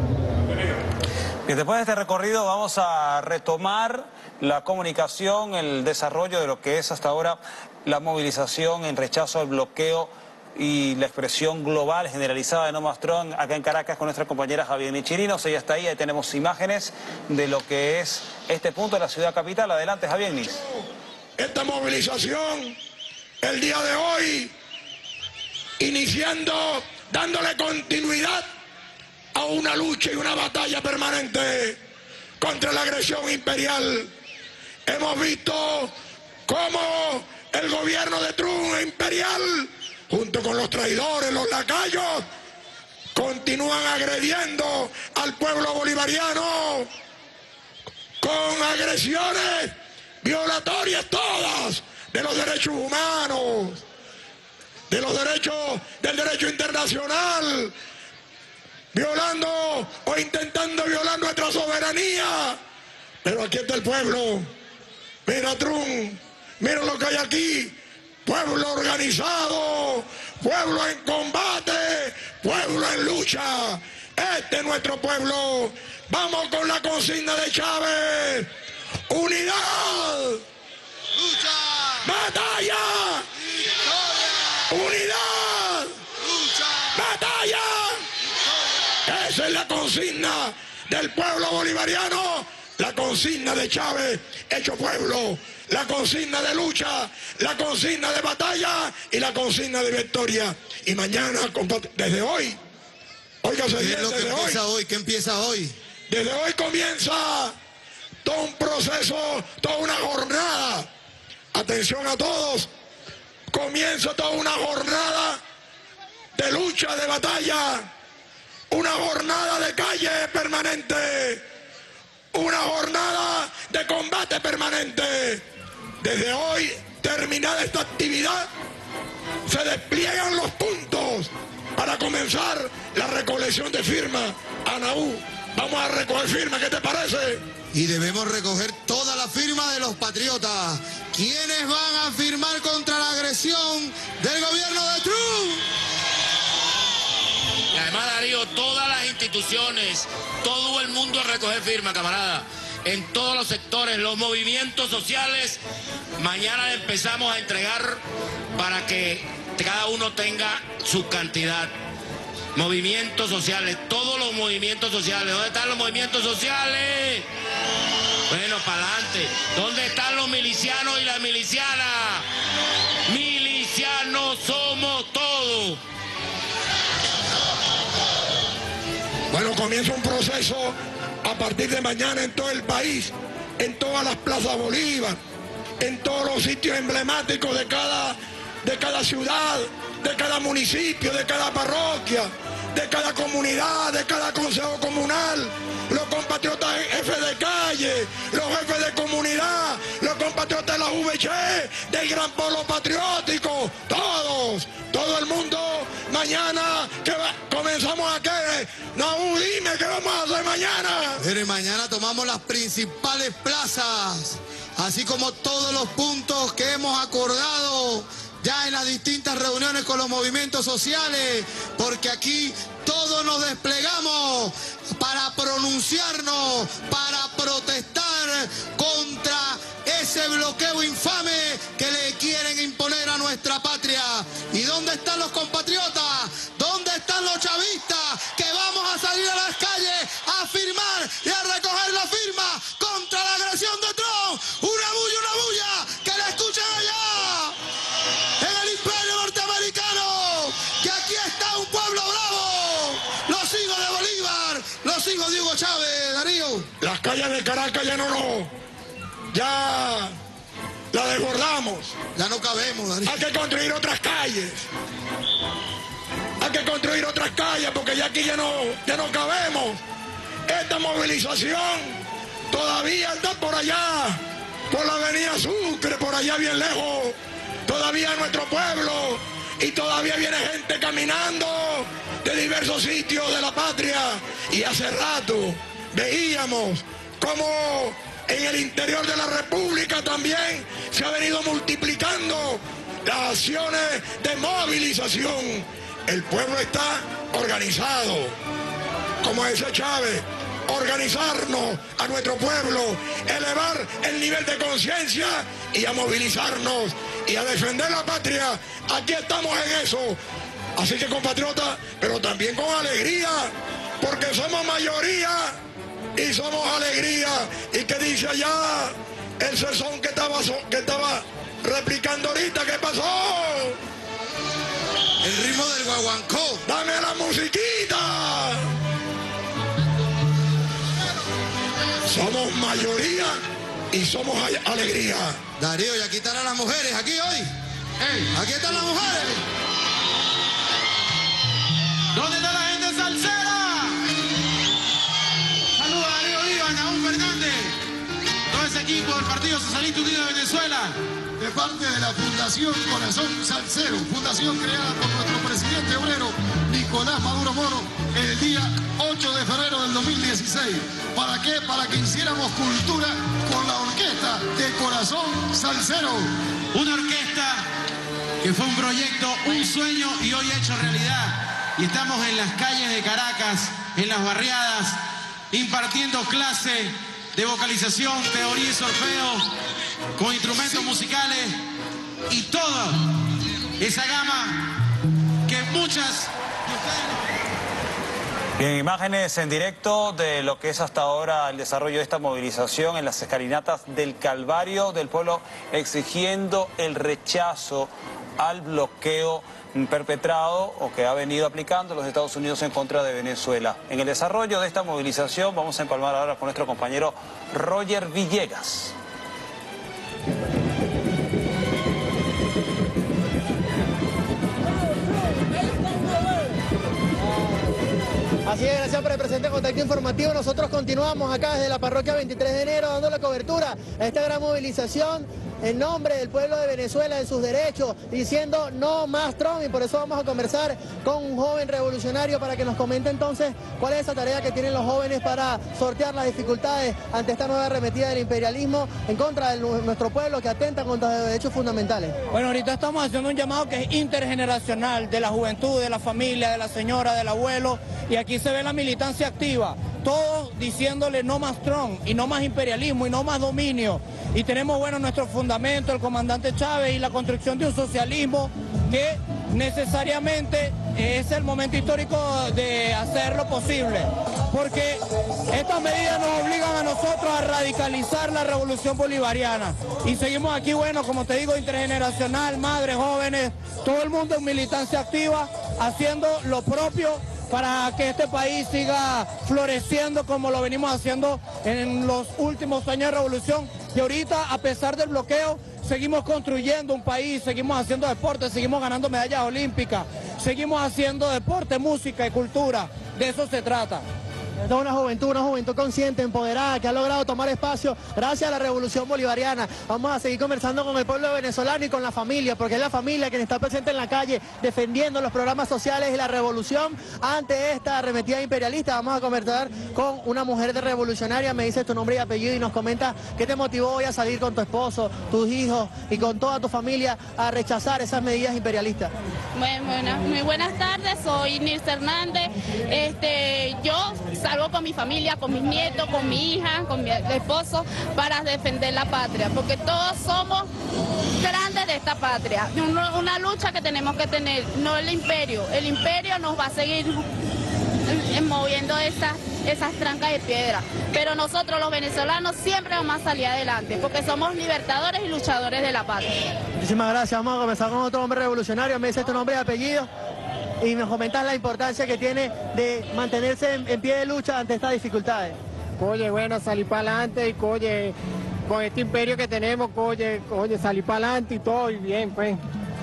Y después de este recorrido vamos a retomar la comunicación, el desarrollo de lo que es hasta ahora la movilización en rechazo al bloqueo y la expresión global generalizada de No Más Trump acá en Caracas con nuestra compañera Javier Chirinos. Ella está ahí, ahí tenemos imágenes de lo que es este punto de la ciudad capital. Adelante, Javier. Esta movilización, el día de hoy, iniciando, dándole continuidad a una lucha y una batalla permanente contra la agresión imperial. Hemos visto cómo el gobierno de Trump imperial, junto con los traidores, los lacayos, continúan agrediendo al pueblo bolivariano con agresiones violatorias todas de los derechos humanos, de los derechos, del derecho internacional, violando o intentando violar nuestra soberanía. Pero aquí está el pueblo. Mira Trump, mira lo que hay aquí. Pueblo organizado, pueblo en combate, pueblo en lucha. Este es nuestro pueblo. Vamos con la consigna de Chávez. Unidad. Lucha. Batalla. Victoria. Unidad. Lucha. Batalla. Victoria. Esa es la consigna del pueblo bolivariano. La consigna de Chávez, hecho pueblo. La consigna de lucha, la consigna de batalla y la consigna de victoria. Y mañana, desde hoy, óigase bien, ¿qué es lo que empieza hoy? ¿Qué empieza hoy? Desde hoy comienza todo un proceso, toda una jornada. Atención a todos, comienza toda una jornada de lucha, de batalla, una jornada de calle permanente, una jornada de combate permanente. Desde hoy, terminada esta actividad, se despliegan los puntos para comenzar la recolección de firmas. Anaú, vamos a recoger firmas, ¿qué te parece? Y debemos recoger toda la firma de los patriotas. ¿Quiénes van a firmar contra la agresión del gobierno de Trump? Y además, Darío, todas las instituciones, todo el mundo a recoger firmas, camarada. En todos los sectores, los movimientos sociales, mañana empezamos a entregar para que cada uno tenga su cantidad. Movimientos sociales, todos los movimientos sociales. ¿Dónde están los movimientos sociales? Bueno, para adelante. ¿Dónde están los milicianos y las milicianas? Milicianos somos todos. Bueno, comienza un proceso a partir de mañana en todo el país, en todas las plazas Bolívar, en todos los sitios emblemáticos de cada, de cada ciudad, de cada municipio, de cada parroquia, de cada comunidad, de cada consejo comunal, los compatriotas jefes de calle, los jefes de comunidad, los compatriotas de la U V C, del gran polo patriótico, todos, todo el mundo, mañana que va, comenzamos a qué, no, dime qué vamos a hacer mañana. Pero mañana tomamos las principales plazas, así como todos los puntos que hemos acordado ya en las distintas reuniones con los movimientos sociales, porque aquí todos nos desplegamos para pronunciarnos, para protestar contra ese bloqueo infame que le quieren imponer a nuestra patria. ¿Y dónde están los compatriotas? ¿Dónde están sepan los chavistas que vamos a salir a las calles a firmar y a recoger la firma contra la agresión de Trump. Una bulla, una bulla, que la escuchen allá en el imperio norteamericano, que aquí está un pueblo bravo, los hijos de Bolívar, los hijos de Hugo Chávez. Darío. Las calles de Caracas ya no, no, ya la desbordamos. Ya no cabemos, Darío. Hay que construir otras calles. Hay que construir otras calles porque ya aquí ya no, ya no cabemos. Esta movilización todavía está por allá, por la avenida Sucre, por allá bien lejos. Todavía nuestro pueblo y todavía viene gente caminando de diversos sitios de la patria. Y hace rato veíamos cómo en el interior de la República también se ha venido multiplicando las acciones de movilización. El pueblo está organizado, como decía Chávez, organizarnos a nuestro pueblo, elevar el nivel de conciencia y a movilizarnos y a defender la patria. Aquí estamos en eso. Así que, compatriotas, pero también con alegría, porque somos mayoría y somos alegría. ¿Y qué dice allá el sesón que estaba, que estaba replicando ahorita? ¿Qué pasó? El ritmo del guaguancó. ¡Dame la musiquita! Somos mayoría y somos alegría. Darío, y aquí están las mujeres, aquí hoy. Hey. Aquí están las mujeres. ¿Dónde está la gente salsera? Saludos a Darío Vivas, Naúm Fernández, todo ese equipo del Partido Socialista Unido de Venezuela. De parte de la Fundación Corazón Salsero, fundación creada por nuestro presidente obrero Nicolás Maduro Moro el día ocho de febrero del dos mil dieciséis. ¿Para qué? Para que hiciéramos cultura con la orquesta de Corazón Salsero. Una orquesta que fue un proyecto, un sueño y hoy hecho realidad. Y estamos en las calles de Caracas, en las barriadas, impartiendo clases de vocalización, teoría y solfeo, con instrumentos musicales y toda esa gama que muchas... Bien, imágenes en directo de lo que es hasta ahora el desarrollo de esta movilización en las escalinatas del Calvario del pueblo, exigiendo el rechazo al bloqueo perpetrado o que ha venido aplicando los Estados Unidos en contra de Venezuela. En el desarrollo de esta movilización vamos a empalmar ahora con nuestro compañero Roger Villegas. Así es, gracias por el presente contacto informativo. Nosotros continuamos acá desde la parroquia veintitrés de enero dando la cobertura a esta gran movilización en nombre del pueblo de Venezuela, en sus derechos, diciendo no más Trump, y por eso vamos a conversar con un joven revolucionario para que nos comente entonces cuál es esa tarea que tienen los jóvenes para sortear las dificultades ante esta nueva arremetida del imperialismo en contra de nuestro pueblo que atenta contra los derechos fundamentales. Bueno, ahorita estamos haciendo un llamado que es intergeneracional, de la juventud, de la familia, de la señora, del abuelo, y aquí se ve la militancia activa, todos diciéndole no más Trump y no más imperialismo y no más dominio. Y tenemos, bueno, nuestro fundamento, el comandante Chávez, y la construcción de un socialismo que necesariamente es el momento histórico de hacerlo posible, porque estas medidas nos obligan a nosotros a radicalizar la revolución bolivariana. Y seguimos aquí, bueno, como te digo, intergeneracional, madres, jóvenes, todo el mundo en militancia activa, haciendo lo propio para que este país siga floreciendo como lo venimos haciendo en los últimos años de revolución. Y ahorita, a pesar del bloqueo, seguimos construyendo un país, seguimos haciendo deporte, seguimos ganando medallas olímpicas, seguimos haciendo deporte, música y cultura. De eso se trata. Es una juventud, una juventud consciente, empoderada, que ha logrado tomar espacio gracias a la revolución bolivariana. Vamos a seguir conversando con el pueblo venezolano y con la familia, porque es la familia quien está presente en la calle defendiendo los programas sociales y la revolución ante esta arremetida imperialista. Vamos a conversar con una mujer de revolucionaria, me dice tu nombre y apellido y nos comenta qué te motivó hoy a salir con tu esposo, tus hijos y con toda tu familia a rechazar esas medidas imperialistas. Bueno, bueno, muy buenas tardes, soy Nilce Hernández. Este, yo salgo con mi familia, con mis nietos, con mi hija, con mi esposo, para defender la patria, porque todos somos grande de esta patria, una, una lucha que tenemos que tener, no el imperio. El imperio nos va a seguir moviendo esas, esas trancas de piedra, pero nosotros los venezolanos siempre vamos a salir adelante, porque somos libertadores y luchadores de la patria. Muchísimas gracias. Vamos a comenzar con otro hombre revolucionario. Me dice tu nombre y apellido y nos comentas la importancia que tiene de mantenerse en, en pie de lucha ante estas dificultades. Oye, bueno, salir para adelante y oye, con este imperio que tenemos, oye, oye, salir para adelante y todo, y bien, pues.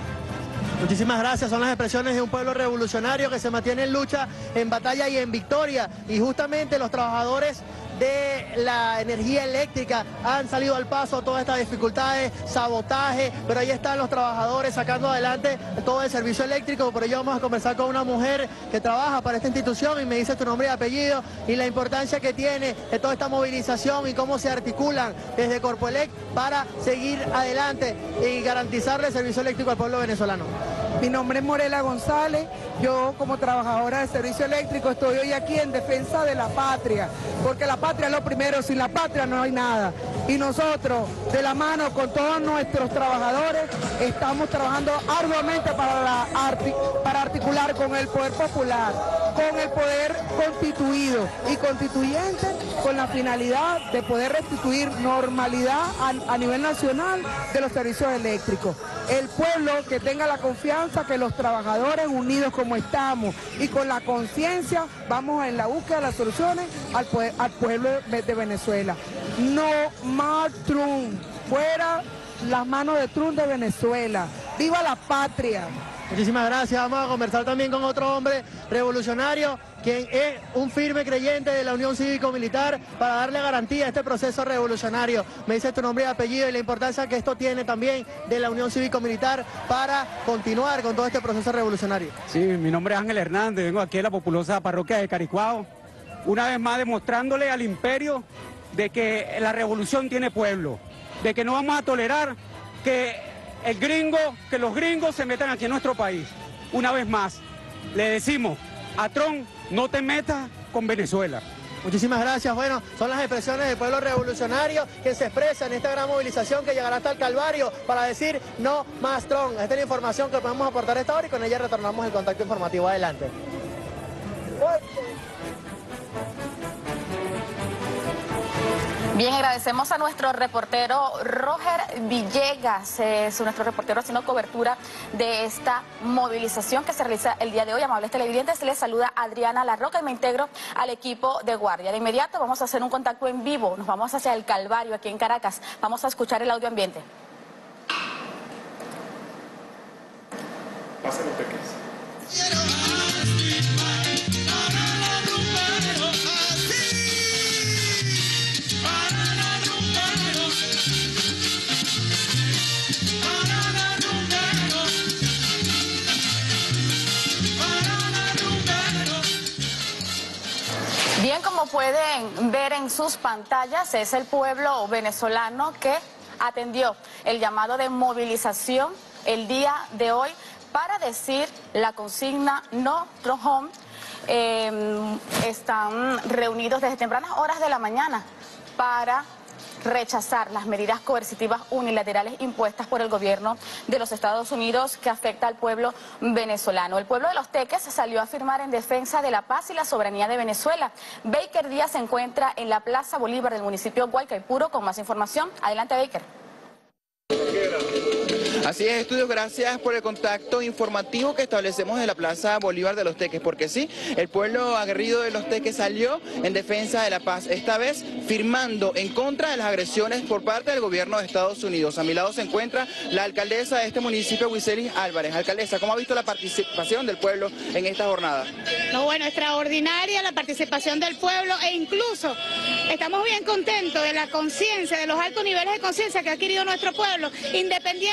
Muchísimas gracias, son las expresiones de un pueblo revolucionario que se mantiene en lucha, en batalla y en victoria. Y justamente los trabajadores de la energía eléctrica han salido al paso a todas estas dificultades, sabotaje, pero ahí están los trabajadores sacando adelante todo el servicio eléctrico. Por ello vamos a conversar con una mujer que trabaja para esta institución y me dice tu nombre y apellido y la importancia que tiene de toda esta movilización y cómo se articulan desde Corpoelec para seguir adelante y garantizarle el servicio eléctrico al pueblo venezolano. Mi nombre es Morela González, yo como trabajadora de servicio eléctrico estoy hoy aquí en defensa de la patria, porque la patria es lo primero, sin la patria no hay nada. Y nosotros, de la mano con todos nuestros trabajadores, estamos trabajando arduamente para, la arti para articular con el poder popular, con el poder constituido y constituyente, con la finalidad de poder restituir normalidad a, a nivel nacional de los servicios eléctricos. El pueblo que tenga la confianza que los trabajadores unidos como estamos y con la conciencia vamos en la búsqueda de las soluciones al, poder, al pueblo de Venezuela. No más Trump, fuera las manos de Trump de Venezuela. ¡Viva la patria! Muchísimas gracias. Vamos a conversar también con otro hombre revolucionario, quien es un firme creyente de la Unión Cívico-Militar para darle garantía a este proceso revolucionario. Me dice tu nombre y apellido y la importancia que esto tiene también de la Unión Cívico-Militar para continuar con todo este proceso revolucionario. Sí, mi nombre es Ángel Hernández, vengo aquí a la populosa parroquia de Caricuao, una vez más demostrándole al imperio de que la revolución tiene pueblo, de que no vamos a tolerar que el gringo, que los gringos se metan aquí en nuestro país. Una vez más, le decimos a Trump, no te metas con Venezuela. Muchísimas gracias. Bueno, son las expresiones del pueblo revolucionario que se expresa en esta gran movilización que llegará hasta el Calvario para decir no más Trump. Esta es la información que podemos aportar a esta hora y con ella retornamos el contacto informativo. Adelante. Bien, agradecemos a nuestro reportero Roger Villegas, es nuestro reportero haciendo cobertura de esta movilización que se realiza el día de hoy. Amables televidentes, les saluda Adriana Larroca y me integro al equipo de guardia. De inmediato vamos a hacer un contacto en vivo, nos vamos hacia el Calvario, aquí en Caracas. Vamos a escuchar el audio ambiente. Pásenlo, peques. Bien, como pueden ver en sus pantallas, es el pueblo venezolano que atendió el llamado de movilización el día de hoy para decir la consigna No Trump Home. Eh, están reunidos desde tempranas horas de la mañana para rechazar las medidas coercitivas unilaterales impuestas por el gobierno de los Estados Unidos que afecta al pueblo venezolano. El pueblo de Los Teques salió a firmar en defensa de la paz y la soberanía de Venezuela. Baker Díaz se encuentra en la Plaza Bolívar del municipio Guaycaipuro con más información. Adelante, Baker. Así es, Estudio, gracias por el contacto informativo que establecemos de la Plaza Bolívar de Los Teques, porque sí, el pueblo aguerrido de Los Teques salió en defensa de la paz, esta vez firmando en contra de las agresiones por parte del gobierno de Estados Unidos. A mi lado se encuentra la alcaldesa de este municipio, Wiselis Álvarez. Alcaldesa, ¿cómo ha visto la participación del pueblo en esta jornada? No, bueno, extraordinaria la participación del pueblo e incluso estamos bien contentos de la conciencia, de los altos niveles de conciencia que ha adquirido nuestro pueblo, independientemente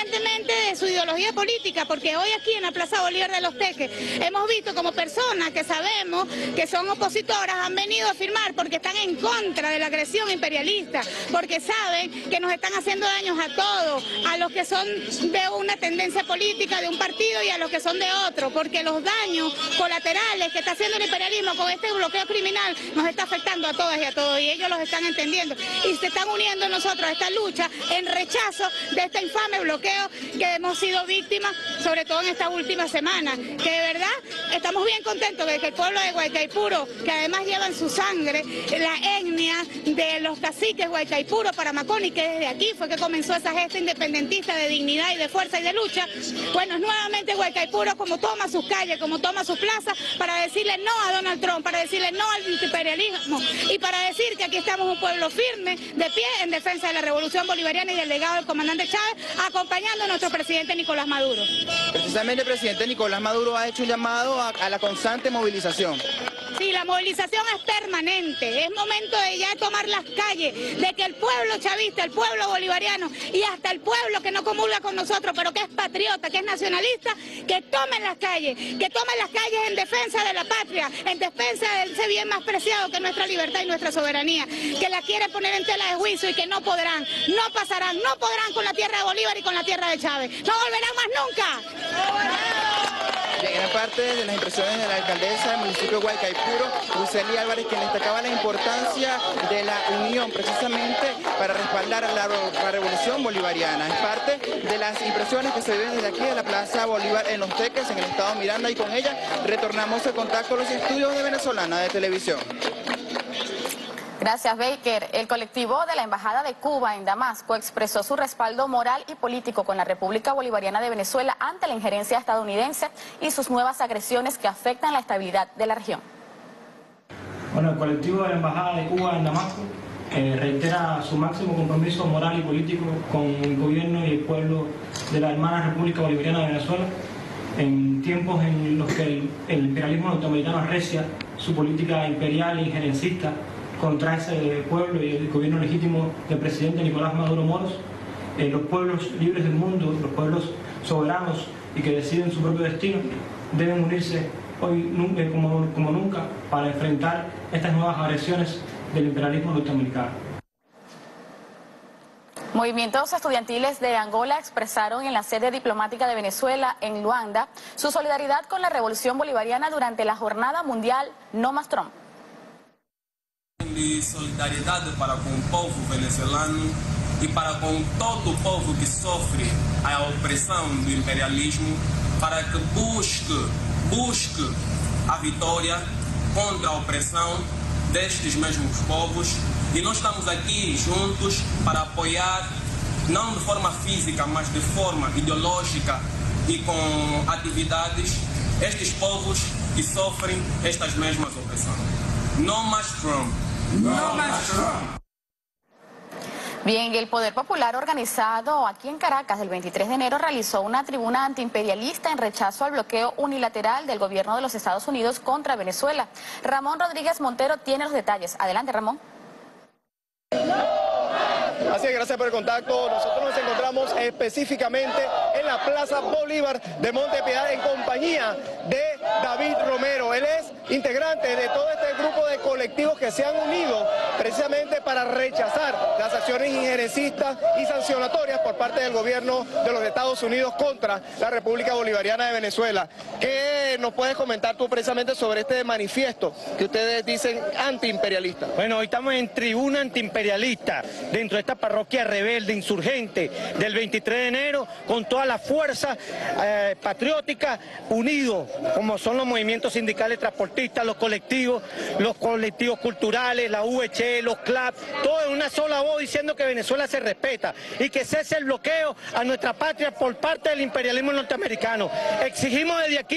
independientemente de su ideología política, porque hoy aquí en la Plaza Bolívar de Los Teques hemos visto como personas que sabemos que son opositoras han venido a firmar porque están en contra de la agresión imperialista, porque saben que nos están haciendo daños a todos, a los que son de una tendencia política, de un partido, y a los que son de otro, porque los daños colaterales que está haciendo el imperialismo con este bloqueo criminal nos está afectando a todas y a todos, y ellos los están entendiendo y se están uniendo nosotros a esta lucha en rechazo de este infame bloqueo que hemos sido víctimas, sobre todo en esta última semana, que de verdad estamos bien contentos de que el pueblo de Guaycaipuro, que además llevan su sangre, la etnia de los caciques Guaycaipuro Paramaconi, que desde aquí fue que comenzó esa gesta independentista de dignidad y de fuerza y de lucha, bueno, nuevamente Guaycaipuro como toma sus calles, como toma sus plazas, para decirle no a Donald Trump, para decirle no al imperialismo y para decir que aquí estamos un pueblo firme, de pie, en defensa de la revolución bolivariana y del legado del comandante Chávez, acompañando a nuestro presidente Nicolás Maduro. Precisamente el presidente Nicolás Maduro ha hecho un llamado a, a la constante movilización. Sí, la movilización es permanente, es momento de ya tomar las calles, de que el pueblo chavista, el pueblo bolivariano y hasta el pueblo que no comulga con nosotros, pero que es patriota, que es nacionalista, que tomen las calles, que tomen las calles en defensa de la patria, en defensa de ese bien más preciado que es nuestra libertad y nuestra soberanía, que la quieren poner en tela de juicio y que no podrán, no pasarán, no podrán con la tierra de Bolívar y con la tierra de Chávez, no volverán más nunca. Bien, era parte de las impresiones de la alcaldesa del municipio de Guaycaipuro, Lucely Álvarez, quien destacaba la importancia de la unión precisamente para respaldar la, la revolución bolivariana. Es parte de las impresiones que se viven desde aquí de la Plaza Bolívar en Los Teques, en el estado Miranda, y con ella retornamos el contacto a los estudios de Venezolana de Televisión. Gracias, Baker. El colectivo de la Embajada de Cuba en Damasco expresó su respaldo moral y político con la República Bolivariana de Venezuela ante la injerencia estadounidense y sus nuevas agresiones que afectan la estabilidad de la región. Bueno, el colectivo de la Embajada de Cuba en Damasco eh, reitera su máximo compromiso moral y político con el gobierno y el pueblo de la hermana República Bolivariana de Venezuela en tiempos en los que el, el imperialismo norteamericano arrecia su política imperial e injerencista contra ese pueblo y el gobierno legítimo del presidente Nicolás Maduro Moros. Eh, los pueblos libres del mundo, los pueblos soberanos y que deciden su propio destino, deben unirse hoy eh, como, como nunca para enfrentar estas nuevas agresiones del imperialismo norteamericano. Movimientos estudiantiles de Angola expresaron en la sede diplomática de Venezuela, en Luanda, su solidaridad con la revolución bolivariana durante la Jornada Mundial No Más Trump. De solidariedade para com o povo venezuelano e para com todo o povo que sofre a opressão do imperialismo, para que busque, busque a vitória contra a opressão destes mesmos povos. E nós estamos aqui juntos para apoiar, não de forma física, mas de forma ideológica e com atividades, estes povos que sofrem estas mesmas opressões. No más Trump. No más Trump. Bien, el Poder Popular organizado aquí en Caracas el veintitrés de enero realizó una tribuna antiimperialista en rechazo al bloqueo unilateral del gobierno de los Estados Unidos contra Venezuela. Ramón Rodríguez Montero tiene los detalles. Adelante, Ramón. Así es, gracias por el contacto. Nosotros nos encontramos específicamente en la Plaza Bolívar de Montepiedad en compañía de David Romero. Él es integrante de todo este grupo de colectivos que se han unido precisamente para rechazar las acciones injerencistas y sancionatorias por parte del gobierno de los Estados Unidos contra la República Bolivariana de Venezuela. ¿Qué nos puedes comentar tú precisamente sobre este manifiesto que ustedes dicen antiimperialista? Bueno, hoy estamos en tribuna antiimperialista dentro de esta parroquia rebelde, insurgente del veintitrés de enero, con toda la fuerza eh, patriótica unidos, como son los movimientos sindicales transportistas, los colectivos, los colectivos culturales, la U H E, los C L A P, todo en una sola voz diciendo que Venezuela se respeta y que cese el bloqueo a nuestra patria por parte del imperialismo norteamericano. Exigimos desde aquí, Donald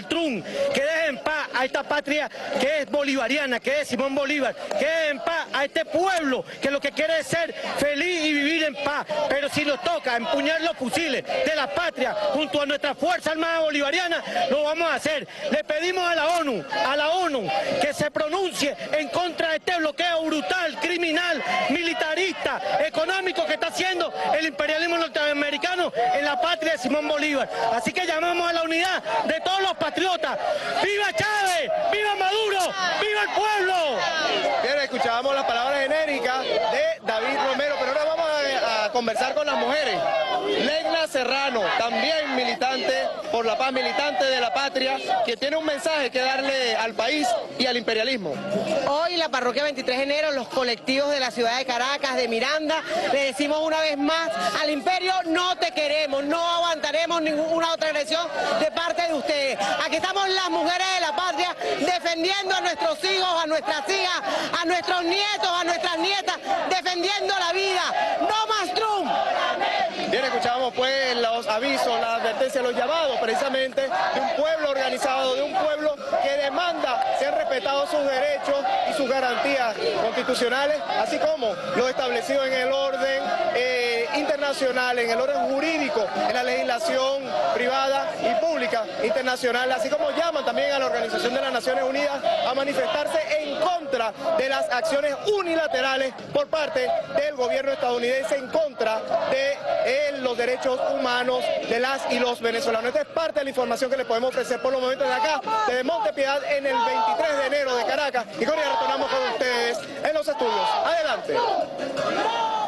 Trump, que deje en paz a esta patria que es bolivariana, que es Simón Bolívar, que deje en paz a este pueblo que lo que quiere es ser feliz y vivir en paz. Pero si nos toca empuñar los fusiles de la patria junto a nuestra Fuerza Armada Bolivariana, lo vamos a hacer. Le pedimos a la ONU, a la ONU, que se pronuncie en contra de este bloqueo brutal, criminal, militarista, económico que está haciendo el imperialismo norteamericano en la patria de Simón Bolívar. Así que llamamos a la unidad de todos los patriotas. ¡Viva Chávez! ¡Viva Maduro! ¡Viva el pueblo! Bien, escuchábamos las palabras enérgicas de David Romero, pero ahora vamos a, a conversar con las mujeres. Legna Serrano, también militante por la paz, militante de la patria, que tiene un mensaje que darle al país y al imperialismo. Hoy la parroquia veintitrés de enero, los colectivos de la ciudad de Caracas, de Miranda, le decimos una vez más al imperio: no te queremos, no aguantaremos ninguna otra agresión de parte de ustedes. Aquí estamos las mujeres de la patria defendiendo a nuestros hijos, a nuestras hijas, a nuestros nietos, a nuestras nietas, defendiendo la vida. ¡No más Trump! Bien, escuchábamos pues los avisos, las advertencias, los llamados precisamente de un pueblo organizado, de un pueblo que demanda ser respetados sus derechos y sus garantías constitucionales, así como lo establecido en el orden eh, internacional, en el orden jurídico, en la legislación privada y pública internacional, así como llaman también a la Organización de las Naciones Unidas a manifestarse en contra de las acciones unilaterales por parte del gobierno estadounidense en contra de eh, los derechos humanos de las y los venezolanos. Esta es parte de la información que les podemos ofrecer por los momentos de acá, desde Monte Piedad, en el veintitrés de enero de Caracas. Y con ella retornamos con ustedes en los estudios. Adelante.